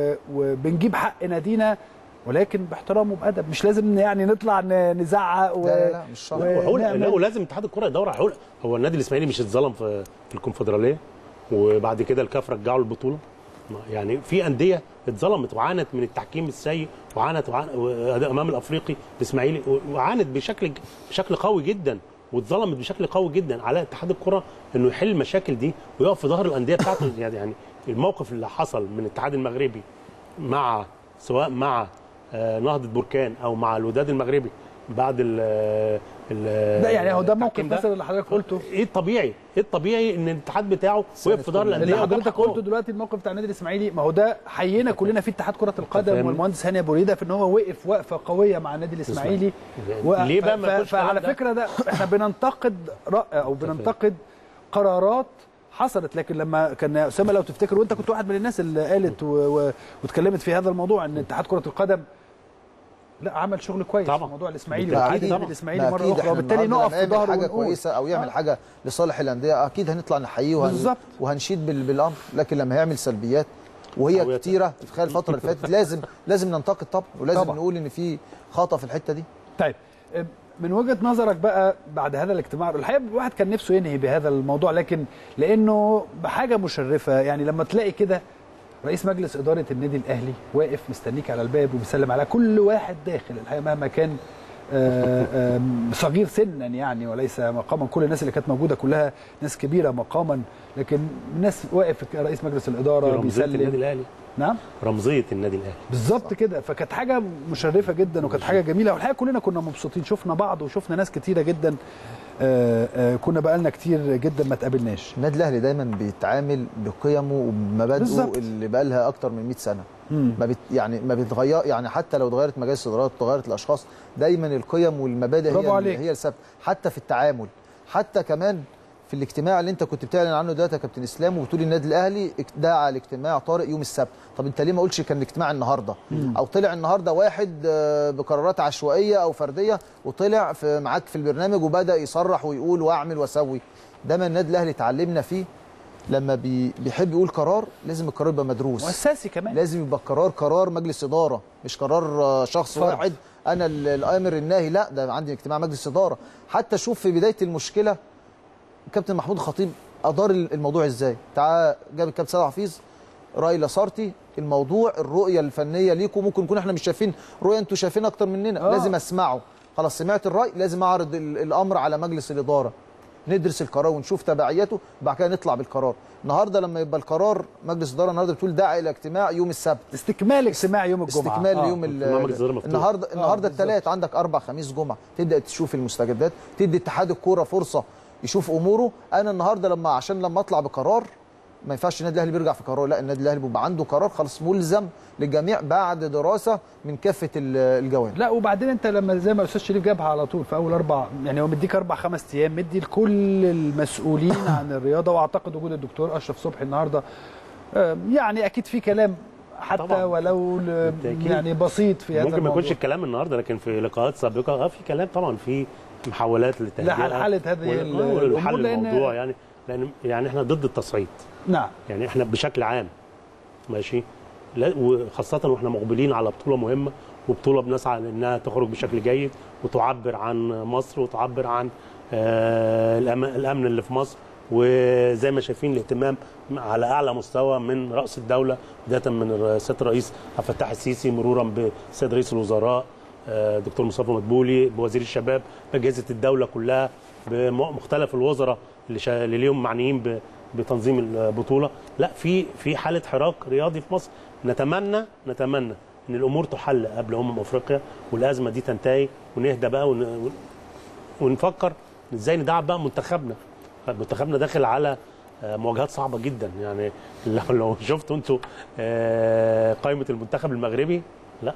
وبنجيب حق نادينا، ولكن باحترام وبادب. مش لازم يعني نطلع نزعق و... لا لا مش شرط. لا ولازم اتحاد الكره يدور على حقوق. هو النادي الاسماعيلي مش اتظلم في الكونفدراليه وبعد كده الكاف رجعوا البطوله؟ يعني في انديه اتظلمت وعانت من التحكيم السيء، وعانت امام الافريقي الاسماعيلي، وعانت بشكل بشكل قوي جدا، واتظلمت بشكل قوي جدا. على اتحاد الكره انه يحل المشاكل دي ويقف في ظهر الانديه بتاعته. يعني الموقف اللي حصل من الاتحاد المغربي مع سواء مع نهضه بركان او مع الوداد المغربي بعد ال ال لا يعني هو ده موقف مثلا اللي حضرتك قلته. ايه الطبيعي؟ ايه الطبيعي ان الاتحاد بتاعه وقف في ظهر الانديه اللي حضرتك قلته دلوقتي. الموقف بتاع النادي الاسماعيلي ما هو ده حيينا كلنا في اتحاد كره القدم، والمهندس هاني ابو ريده في ان هو وقف وقفه قويه مع النادي الاسماعيلي. ليه بقى ما ف... فعلى فكره ده احنا بننتقد رأي او بننتقد قرارات حصلت، لكن لما كان اسامه لو تفتكر وانت كنت واحد من الناس اللي قالت و... و... واتكلمت في هذا الموضوع ان اتحاد كره القدم لا عمل شغل كويس في موضوع الاسماعيلي وعاد الاسماعيلي مره اخرى، وبالتالي نقف في ظهره حاجه كويسه او يعمل آه. حاجه لصالح الانديه اكيد هنطلع نحييه وهن... وهنشيد بال... بالامر. لكن لما هيعمل سلبيات وهي كتيره في خلال الفتره اللي فاتت لازم لازم ننتقد طبعا، ولازم طبعا. نقول ان في خطا في الحته دي. طيب من وجهه نظرك بقى بعد هذا الاجتماع، الحقيقه الواحد كان نفسه ينهي بهذا الموضوع، لكن لانه بحاجه مشرفه يعني لما تلاقي كده رئيس مجلس اداره النادي الاهلي واقف مستنيك على الباب وبيسلم على كل واحد داخل، الحقيقه مهما كان صغير سنا يعني وليس مقاما، كل الناس اللي كانت موجوده كلها ناس كبيره مقاما، لكن الناس واقف رئيس مجلس الاداره بيسلم. النادي الاهلي نعم رمزيه النادي الاهلي بالظبط كده. فكانت حاجه مشرفه جدا وكانت حاجه جميله، والحقيقه كلنا كنا مبسوطين. شفنا بعض وشفنا ناس كتيره جدا آآ آآ كنا بقالنا كتير جدا ما تقابلناش. النادي الاهلي دايما بيتعامل بقيمه ومبادئه اللي بقى لها اكتر من مئة سنه. مم. ما بت يعني ما بيتغير يعني، حتى لو اتغيرت مجالس الادارات واتغيرت الاشخاص دايما القيم والمبادئ هي هي الثابته، حتى في التعامل. حتى كمان في الاجتماع اللي انت كنت بتعلن عنه دلوقتي يا كابتن اسلام وبتقول النادي الاهلي دعا لاجتماع طارئ يوم السبت، طب انت ليه ما قلتش كان الاجتماع النهارده؟ مم. او طلع النهارده واحد بقرارات عشوائيه او فرديه وطلع في معاك في البرنامج وبدا يصرح ويقول واعمل واسوي. ده ما النادي الاهلي اتعلمنا فيه لما بي بيحب يقول قرار لازم القرار يبقى مدروس مؤسسي كمان، لازم يبقى القرار قرار مجلس اداره مش قرار شخص فرد. واحد انا الامر الناهي، لا ده عندي اجتماع مجلس اداره. حتى شوف في بدايه المشكله كابتن محمود الخطيب ادار الموضوع ازاي. تعال جاب الكابتن سيد حفيظ راي لاسارتي، الموضوع الرؤيه الفنيه ليكم ممكن نكون احنا مش شايفين رؤيه انتوا شايفين اكتر مننا، آه. لازم اسمعه. خلاص سمعت الراي لازم اعرض الامر على مجلس الاداره، ندرس القرار ونشوف تبعياته بعد كده نطلع بالقرار. النهارده لما يبقى القرار مجلس الاداره النهارده بتقول داعي الى اجتماع يوم السبت، استكمال اجتماع يوم الجمعه، استكمال آه. يوم النهارده النهارده الثلاث عندك اربع خميس جمعه، تبدا تشوف المستجدات، تدي اتحاد الكوره فرصه يشوف اموره. انا النهارده لما عشان لما اطلع بقرار ما ينفعش النادي الاهلي بيرجع في قرار، لا النادي الاهلي بيبقى عنده قرار خلاص ملزم للجميع بعد دراسه من كافه الجوانب. لا وبعدين انت لما زي ما الاستاذ شريف جابها على طول في اول اربع، يعني هو مديك اربع خمس ايام، مدي لكل المسؤولين عن الرياضه، واعتقد وجود الدكتور اشرف صبحي النهارده يعني اكيد في كلام حتى طبعا. ولو يعني بسيط في هذا ممكن الموضوع. ما يكونش الكلام النهارده، لكن في لقاءات سابقه اه في كلام طبعا، في محاولات لتهدئه لحل هذه الامور، حل الموضوع يعني لان يعني احنا ضد التصعيد. نعم يعني احنا بشكل عام ماشي، وخاصه واحنا مقبلين على بطوله مهمه، وبطوله بنسعى لانها تخرج بشكل جيد وتعبر عن مصر وتعبر عن آه الامن اللي في مصر. وزي ما شايفين الاهتمام على اعلى مستوى من راس الدوله، بدايه من سياده الرئيس عبد الفتاح السيسي مرورا بسيد رئيس الوزراء دكتور مصطفى مدبولي، بوزير الشباب، باجهزه الدوله كلها، بمختلف الوزراء اللي, شا... اللي ليهم معنيين ب... بتنظيم البطوله. لا في في حاله حراك رياضي في مصر. نتمنى نتمنى ان الامور تحل قبل امم افريقيا والازمه دي تنتهي ونهدى بقى ون... ونفكر ازاي ندعم بقى منتخبنا. منتخبنا داخل على مواجهات صعبه جدا، يعني لو لو شفتوا انتوا قائمه المنتخب المغربي لا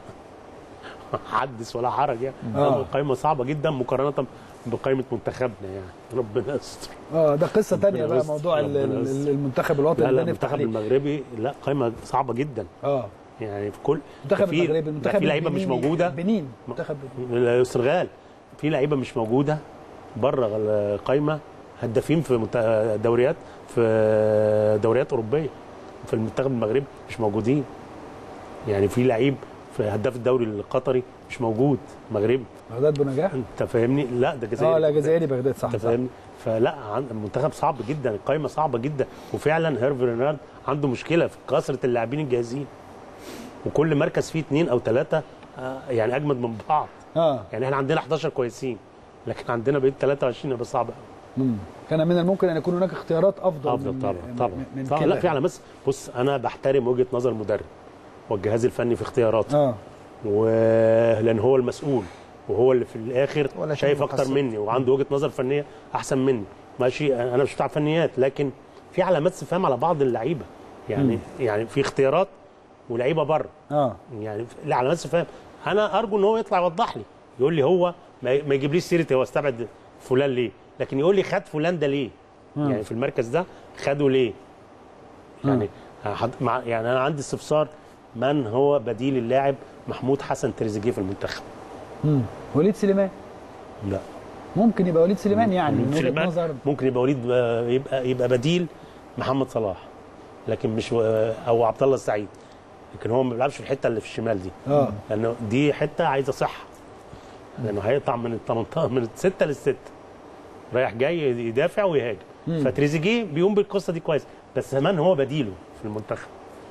حدث ولا حرج يعني. آه. قائمه صعبه جدا مقارنه بقائمه منتخبنا، يعني ربنا يستر. اه ده قصه ثانيه بقى موضوع المنتخب الوطني. لا لا المنتخب المغربي لا قائمه صعبه جدا. اه يعني في كل المنتخب المغربي، المنتخب في لعيبه مش موجوده. بنين منتخب السنغال في لعيبه مش موجوده بره القائمه، هدافين في دوريات في دوريات اوروبيه في المنتخب المغربي مش موجودين. يعني في لعيب في هداف الدوري القطري مش موجود مغربي، بغداد بنجاح. انت فاهمني؟ لا ده جزائري. اه لا جزائري بغداد صح. انت فاهمني؟ فلا المنتخب صعب جدا، القائمه صعبه جدا، وفعلا هيرفي رينارد عنده مشكله في كثره اللاعبين الجاهزين، وكل مركز فيه اثنين او ثلاثه يعني اجمد من بعض. اه يعني احنا عندنا احد عشر كويسين، لكن عندنا بقيت ثلاثة وعشرين يبقى صعب قوي. امم كان من الممكن ان يكون هناك اختيارات افضل. افضل من طبعا من طبعا من طبعا لا فعلا. بس بص انا بحترم وجهه نظر المدرب والجهاز الفني في اختياراته. اه ولان هو المسؤول وهو اللي في الاخر شايف اكتر مني وعنده وجهه نظر فنيه احسن مني. ماشي انا مش بتاع فنيات، لكن في علامات استفهام على بعض اللعيبه، يعني م. يعني في اختيارات ولعيبه بره. اه يعني علامات استفهام. انا ارجو ان هو يطلع يوضح لي، يقول لي هو ما يجيبليش سيره هو استبعد فلان ليه، لكن يقول لي خد فلان ده ليه؟ م. يعني في المركز ده خده ليه؟ يعني مع يعني انا عندي استفسار من هو بديل اللاعب محمود حسن تريزيجيه في المنتخب؟ امم وليد سليمان. لا ممكن يبقى وليد سليمان، يعني من وجهه نظر ممكن يبقى وليد يبقى يبقى بديل محمد صلاح، لكن مش او عبد الله السعيد، لكن هو ما بيلعبش في الحته اللي في الشمال دي. اه لانه دي حته عايزه صحه، لانه هيقطع من ال تمنتاشر من الستة للستة رايح جاي يدافع ويهاجم. فتريزيجيه بيقوم بالقصه دي كويس، بس من هو بديله في المنتخب؟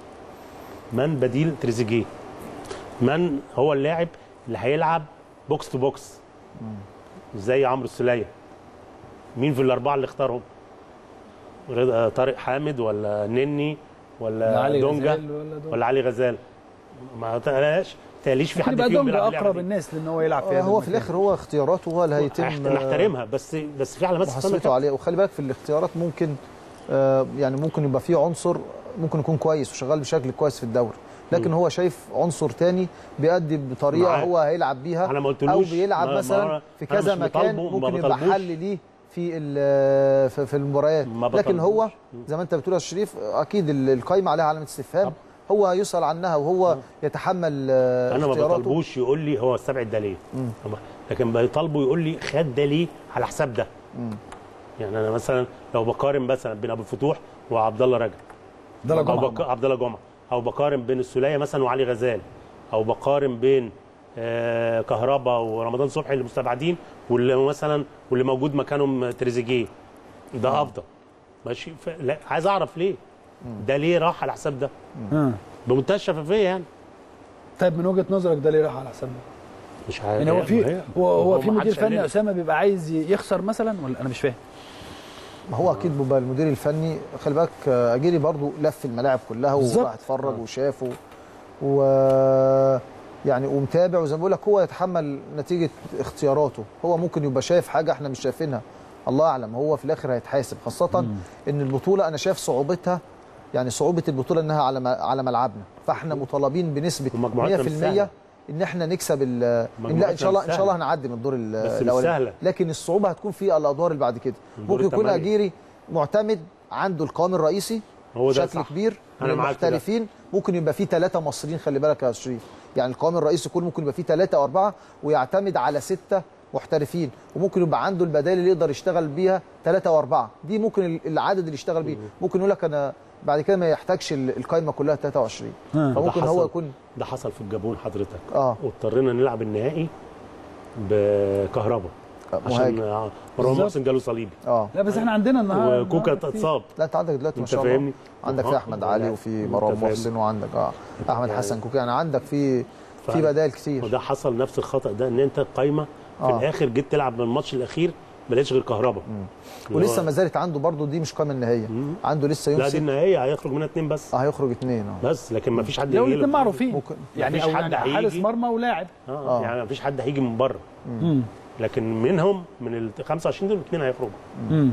من بديل تريزيجيه؟ من هو اللاعب اللي هيلعب بوكس تو بوكس زي عمرو السوليه؟ مين في الاربعه اللي اختارهم؟ طارق حامد ولا نني ولا علي دونجا ولا, ولا علي غزال؟ ما تقلقش تقليش في حد فيهم فيهم بيلعب اقرب الناس لان هو يلعب فيها. هو في الاخر هو اختياراته هو اللي هيتم نحترمها، بس بس في علامات استفهام عليه. وخلي بالك في الاختيارات ممكن آه يعني ممكن يبقى فيه عنصر ممكن يكون كويس وشغال بشكل كويس في الدوري، لكن م. هو شايف عنصر تاني بيأدي بطريقه معاك. هو هيلعب بيها أنا ما او بيلعب ما مثلا في كذا مكان ممكن يبقى حل ليه في في المباريات، لكن هو زي ما انت بتقول يا شريف اكيد القايمه عليها علامه استفهام، هو يسأل عنها وهو يتحمل انا ما بطلبوش يقول لي هو استبعد ده ليه، لكن بيطالبه يقول لي خد ده ليه على حساب ده. يعني انا مثلا لو بقارن مثلا بين ابو الفتوح وعبد الله رجب، عبد الله أو جمعه بق... عبد الله جمعه، او بقارن بين السوليه مثلا وعلي غزال، او بقارن بين آه كهربا ورمضان صبحي اللي مستبعدين واللي مثلا واللي موجود مكانهم تريزيجيه، ده افضل ماشي. ف... لا عايز اعرف ليه ده ليه راح على حساب ده مم. بمنتهى الشفافيه يعني. طيب من وجهه نظرك ده ليه راح على حساب ده؟ مش عارف يعني هو في هو, هو في ما مدير حدش فني قال لنا. اسامه بيبقى عايز يخسر مثلا، ولا انا مش فاهم؟ ما هو اكيد بيبقى المدير الفني، خلي بالك آه، اجيري برضو لف الملاعب كلها بالظبط. وراح اتفرج وشافه و يعني ومتابع، وزي ما بقول لك هو يتحمل نتيجه اختياراته. هو ممكن يبقى شايف حاجه احنا مش شايفينها، الله اعلم. هو في الاخر هيتحاسب، خاصه مم. ان البطوله انا شايف صعوبتها، يعني صعوبه البطوله انها على م- على ملعبنا، فاحنا مطالبين بنسبه ومجموعتنا مية في مش المية سهلة. ان احنا نكسب ال إن لا مجموعتنا ان شاء الله مش ان شاء الله سهلة. هنعدي من الدور ال- بس مش الاولاني، سهلة. لكن الصعوبه هتكون في الادوار اللي بعد كده. الدور ممكن يكون الثمانية. اجيري معتمد عنده القوام الرئيسي هو ده بشكل صح. كبير من أنا معاك في ده. المحترفين، ممكن يبقى فيه ثلاثه مصريين، خلي بالك يا شريف، يعني القوام الرئيسي كله ممكن يبقى فيه ثلاثه او اربعه ويعتمد على سته محترفين، وممكن يبقى عنده البدائل اللي يقدر يشتغل بيها ثلاثه واربعه، دي ممكن العدد اللي يشتغل بيه. ممكن يقول لك انا بعد كده ما يحتاجش القائمه كلها ثلاثة وعشرين، آه. فممكن ده هو حصل. يكون ده حصل في الجابون حضرتك. اه واضطرينا نلعب النهائي بكهرباء عشان مهاجم. آه، مروان بالظبط. محسن جاله صليبي اه لا بس احنا عندنا النهارده وكوكا كتير. اتصاب. لا انت عندك دلوقتي ما انت شاء الله فاهمني؟ عندك في احمد علي وفي مروان أنت فاهم. محسن وعندك اه احمد يعني- حسن كوكا، يعني عندك في في فعلا. بدائل كتير. وده حصل نفس الخطا ده، ان انت القايمه في آه. الاخر جيت تلعب من الماتش الاخير ما لقيتش غير كهربا. ولسه ما زالت عنده برضه، دي مش قائمه النهائيه، عنده لسه يوم لا دي ستة النهائيه هيخرج منها اثنين بس. اه هيخرج اثنين اه بس لكن ما فيش حد لو يجي الاثنين له. معروفين ممكن. يعني مفيش او حد يعني حارس هيجي. مرمى ولاعب. اه, آه. يعني ما فيش حد هيجي من بره، امم لكن منهم من ال خمسة وعشرين دول اثنين هيخرجوا. امم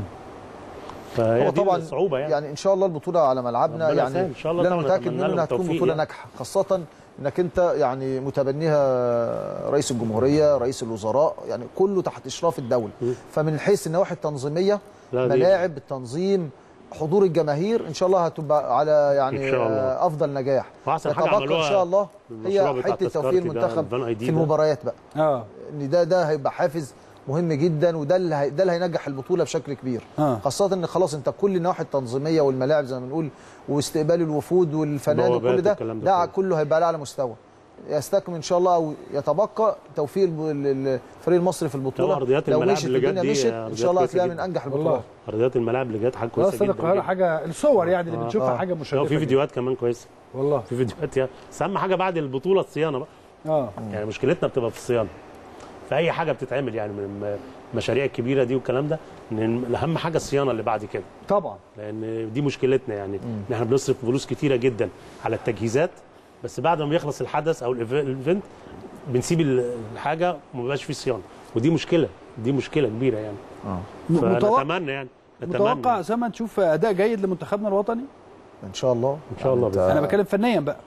فهي هو دي طبعا الصعوبه يعني. يعني ان شاء الله البطوله على ملعبنا، ربنا يعني يسهل إن شاء الله اللي انا طبعاً، متاكد نتمنى منه لهم انها تكون التوفيق بطوله يعني. ناجحه، خاصه انك انت يعني متبنيها رئيس الجمهوريه، رئيس الوزراء، يعني كله تحت اشراف الدوله. فمن حيث النواحي التنظيميه، لا دي- ملاعب، التنظيم، حضور الجماهير، ان شاء الله هتبقى على يعني إن شاء الله. آه، افضل نجاح. وأحسن حاجة يتبقى ان عملوها شاء الله المشروع هي بتاع حته توفير تذكرتي ده، المنتخب الفان أي دي في ده. المباريات بقى، اه ان ده ده هيبقى حافز مهم جدا، وده اللي هي ده اللي هينجح البطوله بشكل كبير. آه. خاصه ان خلاص انت كل النواحي التنظيميه والملاعب زي ما بنقول واستقبال الوفود والفنادق بوابات كل ده والكلام ده ده كله. كله هيبقى على مستوى يستكمل ان شاء الله، او يتبقى توفيق الب- ال- الفريق المصري في البطوله. طبعا أرضيات لو الملاعب مشيت اللي جت الدنيا دي مشيت ان أرضيات شاء الله كويسة هتلاقيها من جدا. انجح والله. البطولات. ارضيات الملاعب اللي جت حاجه لا كويسه استاد جدا القاهره جدا. حاجه، الصور يعني اللي آه. بنشوفها آه. حاجه لو مشرفه في جداً. فيديوهات كمان كويسه، والله في فيديوهات يعني. بس اهم حاجه بعد البطوله الصيانه بقى، اه يعني مشكلتنا بتبقى في الصيانه في اي حاجه بتتعمل، يعني من المشاريع الكبيره دي والكلام ده، ان اهم حاجه الصيانه اللي بعد كده، طبعا لان دي مشكلتنا يعني. ان احنا بنصرف فلوس كتيره جدا على التجهيزات، بس بعد ما بيخلص الحدث او الإيف- الايفنت بنسيب الحاجه وما بيبقاش فيه صيانه، ودي مشكله، دي مشكله كبيره يعني. اه متوقع فنتمنى يعني متوقع نتمنى اسامه نشوف اداء جيد لمنتخبنا الوطني. ان شاء الله إن شاء الله يعني بإذن أنت- انا بتكلم فنيا بقى.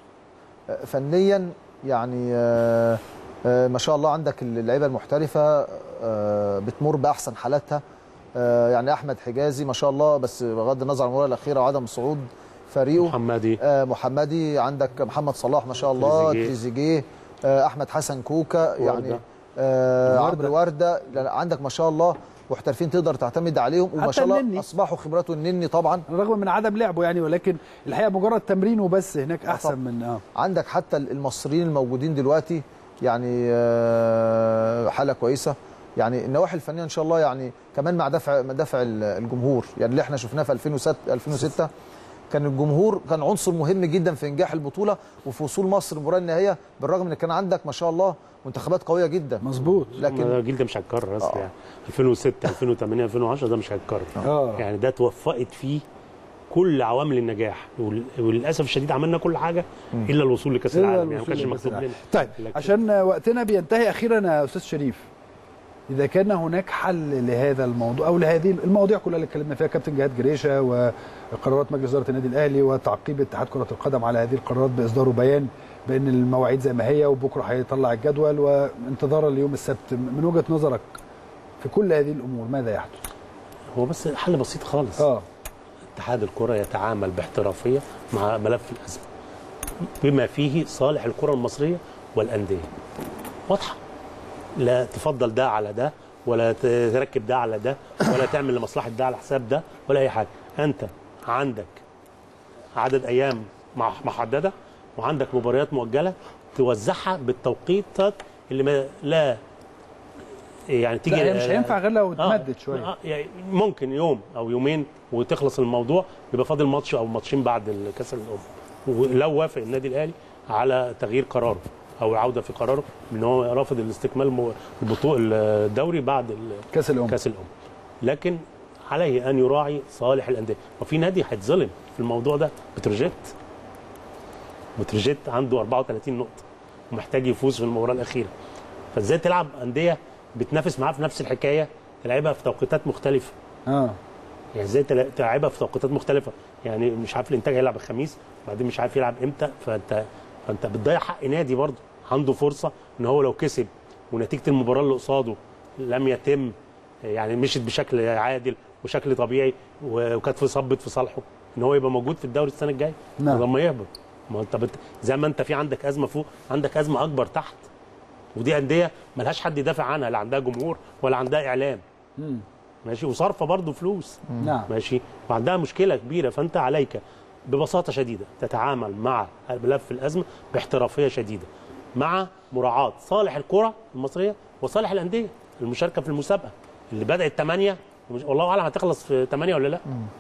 فنيا يعني آه، آه، ما شاء الله عندك اللعيبه المحترفه آه، بتمر باحسن حالاتها، آه، يعني احمد حجازي ما شاء الله، بس بغض النظر عن المباراه الاخيره وعدم صعود فريقه، محمدي آه، محمدي، عندك محمد صلاح ما شاء الله، تريزيجيه. تريزيجيه، آه، احمد حسن كوكا، يعني وردة. آه، وردة. عمرو ورده، لا، عندك ما شاء الله محترفين تقدر تعتمد عليهم، وما حتى شاء الله النني. اصبحوا خبراته. النني طبعا رغم من عدم لعبه يعني، ولكن الحقيقه مجرد تمرين وبس هناك احسن طبعاً. من اه عندك حتى المصريين الموجودين دلوقتي يعني آه، حاله كويسه، يعني النواحي الفنيه ان شاء الله، يعني كمان مع دفع دفع الجمهور، يعني اللي احنا شفناه في ألفين وستة كان الجمهور كان عنصر مهم جدا في انجاح البطوله وفي وصول مصر المباراه النهائيه، بالرغم ان كان عندك ما شاء الله منتخبات قويه جدا، مظبوط. لكن الجيل ده مش هيتكرر اصلا آه. يعني. ألفين وستة ألفين وثمانية ألفين وعشرة ده مش هيتكرر اه يعني. ده توفقت فيه كل عوامل النجاح، وال- وللاسف الشديد عملنا كل حاجه الا الوصول لكاس إلا العالم، يعني ما الوصول كانش لكأس مكتوب العالم. لنا. طيب لكن- عشان وقتنا بينتهي اخيرا يا استاذ شريف، اذا كان هناك حل لهذا الموضوع او لهذه المواضيع كلها اللي اتكلمنا فيها، كابتن جهاد جريشه وقرارات مجلس اداره النادي الاهلي وتعقيب اتحاد كره القدم على هذه القرارات باصداره بيان بان المواعيد زي ما هي، وبكره هيطلع الجدول وانتظارا ليوم السبت، من وجهه نظرك في كل هذه الامور ماذا يحدث؟ هو بس حل بسيط خالص. اه اتحاد الكره يتعامل باحترافيه مع ملف الازمه بما فيه صالح الكره المصريه والانديه، واضحه، لا تفضل ده على ده ولا تركب ده على ده ولا تعمل لمصلحه ده على حساب ده ولا اي حاجه. انت عندك عدد ايام محدده وعندك مباريات مؤجله توزعها بالتوقيتات اللي ما لا يعني تيجي. لا مش هينفع غير لو اتمدد آه شويه. آه يعني ممكن يوم او يومين وتخلص الموضوع، يبقى فاضل ماتش او ماتشين بعد كاس الامم. ولو وافق النادي الاهلي على تغيير قراره او العوده في قراره ان هو رافض الاستكمال البطوله الدوري بعد كاس الامم كاس الامم، لكن عليه ان يراعي صالح الانديه. وفي نادي هيتظلم في الموضوع ده، بتروجيت. بتروجيت عنده أربعة وثلاثين نقطه ومحتاج يفوز في المباراه الاخيره. فازاي تلعب انديه بتنافس معاه في نفس الحكايه تلعبها في توقيتات مختلفه؟ اه يعني ازاي تلعبها في توقيتات مختلفه؟ يعني مش عارف الانتاج هيلعب الخميس وبعدين مش عارف يلعب امتى. فانت فانت بتضيع حق نادي برضه عنده فرصه ان هو لو كسب ونتيجه المباراه اللي قصاده لم يتم يعني مشيت بشكل عادل وشكل طبيعي وكانت في صبت في صالحه ان هو يبقى موجود في الدوري السنه الجايه لما يهبط. ما انت بت... زي ما انت في عندك ازمه فوق عندك ازمه اكبر تحت. ودي انديه ملهاش حد يدافع عنها، لا عندها جمهور ولا عندها اعلام. امم ماشي، وصارفه برضه فلوس. نعم ماشي، وعندها مشكله كبيره. فانت عليك ببساطه شديده تتعامل مع ملف الازمه باحترافيه شديده مع مراعاه صالح الكره المصريه وصالح الانديه المشاركه في المسابقه اللي بدات ثمانية والله اعلم هتخلص في ثمانية ولا لا.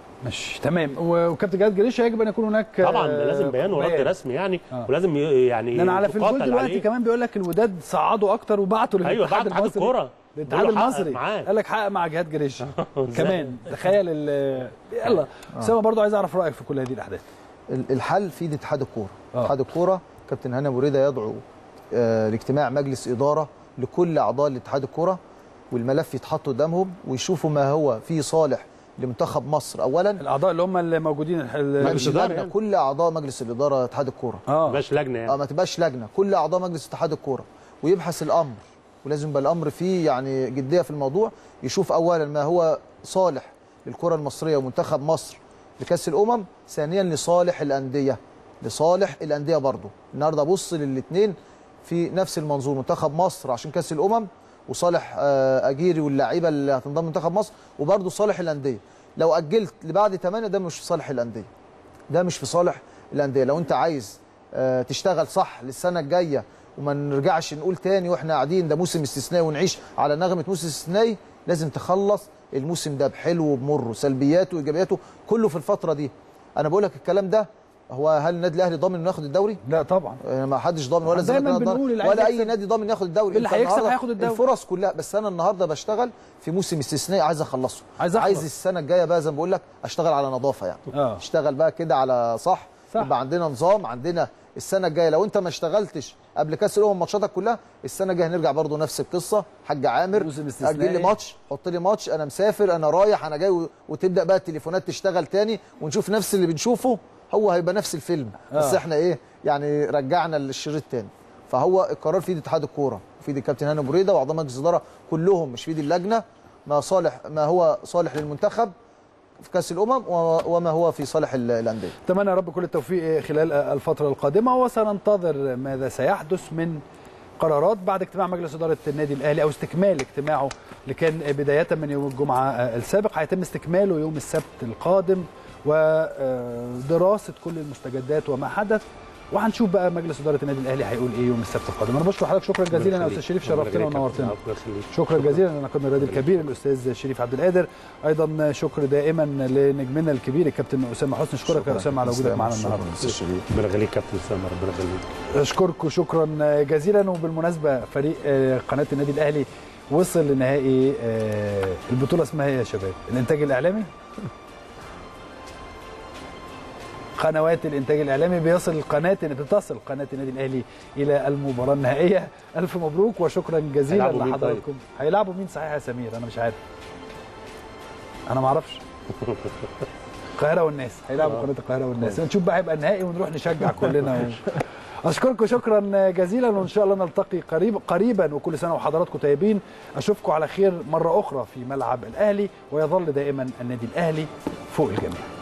مش تمام. وكابتن جهاد جريشة يجب ان يكون هناك طبعا لازم بيان ورد رسمي يعني آه. ولازم يعني انا على في الجول دلوقتي عليه. كمان بيقول لك الوداد صعدوا اكتر وبعتوا للاتحاد أيوة المصري الكوره الاتحاد المصري قال لك حقق مع جهاد جريشة كمان. تخيل يلا اسامه آه. برضو عايز اعرف رايك في كل هذه الاحداث. الحل في ايد اتحاد الكوره. اتحاد الكوره كابتن هاني ابو ريده يدعو آه لاجتماع مجلس اداره لكل اعضاء الاتحاد الكوره والملف يتحط قدامهم ويشوفوا ما هو فيه صالح لمنتخب مصر اولا. الاعضاء اللي هم اللي موجودين مجلس الاداره يعني. كل اعضاء مجلس الاداره اتحاد الكوره اه ما تبقاش لجنه يعني. اه ما تبقاش لجنه، كل اعضاء مجلس اتحاد الكوره ويبحث الامر ولازم يبقى الامر فيه يعني جديه في الموضوع. يشوف اولا ما هو صالح للكره المصريه ومنتخب مصر لكاس الامم، ثانيا لصالح الانديه لصالح الانديه برضه. النهارده ابص للاثنين في نفس المنظور، منتخب مصر عشان كاس الامم وصالح اجيري واللعيبه اللي هتنضم منتخب مصر وبرضه صالح الانديه. لو اجلت لبعد ثمانية ده مش في صالح الانديه، ده مش في صالح الانديه. لو انت عايز تشتغل صح للسنه الجايه وما نرجعش نقول تاني واحنا قاعدين ده موسم استثنائي ونعيش على نغمه موسم استثنائي، لازم تخلص الموسم ده بحلو وبمره سلبياته وايجابياته كله في الفتره دي. انا بقول لك الكلام ده، هو هل النادي الاهلي ضامن انه ياخد الدوري؟ لا طبعا ما حدش ضامن ولا الزمالك ولا اي نادي ضامن ياخد الدوري. اللي هيكسب هياخد الدوري. الفرص كلها. بس انا النهارده بشتغل في موسم استثنائي عايز اخلصه، عايز, عايز السنه الجايه بقى زي ما بقول لك اشتغل على نظافه يعني. اه اشتغل بقى كده على صح, صح. يبقى عندنا نظام. عندنا السنه الجايه لو انت ما اشتغلتش قبل كاس الامم ماتشاتك كلها، السنه الجايه هنرجع برضو نفس القصه. حاج عامر اجل لي ماتش، حط لي ماتش، انا مسافر، انا رايح، انا جاي، وتبدا بقى التليفونات تشتغل تاني ونشوف نفس اللي بنشوفه. هو هيبقى نفس الفيلم آه. بس احنا ايه يعني رجعنا للشريط تاني. فهو القرار في ايد اتحاد الكوره وفي ايد الكابتن هاني ابو ريده واعضاء مجلس الاداره كلهم، مش في ايد اللجنه. ما صالح ما هو صالح للمنتخب في كاس الامم وما هو في صالح الانديه. اتمنى يا رب كل التوفيق خلال الفتره القادمه، وسننتظر ماذا سيحدث من قرارات بعد اجتماع مجلس اداره النادي الاهلي او استكمال اجتماعه اللي كان بدايه من يوم الجمعه السابق. هيتم استكماله يوم السبت القادم ودراسه كل المستجدات وما حدث، وهنشوف بقى مجلس اداره النادي الاهلي هيقول ايه يوم السبت القادم. انا بشكر حضرتك شكرا جزيلا يا استاذ شريف، شرفتنا ونورتنا. شكرا جزيلا لناقدنا الرياضي الكبير الاستاذ شريف عبد القادر. ايضا شكر دائما لنجمنا الكبير الكابتن اسامه حسني. اشكرك يا اسامه على وجودك معنا النهارده. ربنا يخليك كابتن اسامه، ربنا يخليك. اشكركم شكرا جزيلا. وبالمناسبه فريق قناه النادي الاهلي وصل لنهائي البطوله. اسمها ايه يا شباب؟ الانتاج الاعلامي. قنوات الانتاج الاعلامي بيصل قناه بتصل قناه النادي الاهلي الى المباراه النهائيه. الف مبروك وشكرا جزيلا لحضراتكم. هيلعبوا مين صحيح يا سمير؟ انا مش عارف، انا ما اعرفش. القاهره والناس هيلعبوا قناه القاهره والناس. نشوف بقى هيبقى النهائي ونروح نشجع كلنا. اشكركم شكرا جزيلا، وان شاء الله نلتقي قريب قريبا، وكل سنه وحضراتكم طيبين. اشوفكم على خير مره اخرى في ملعب الاهلي، ويظل دائما النادي الاهلي فوق الجميع.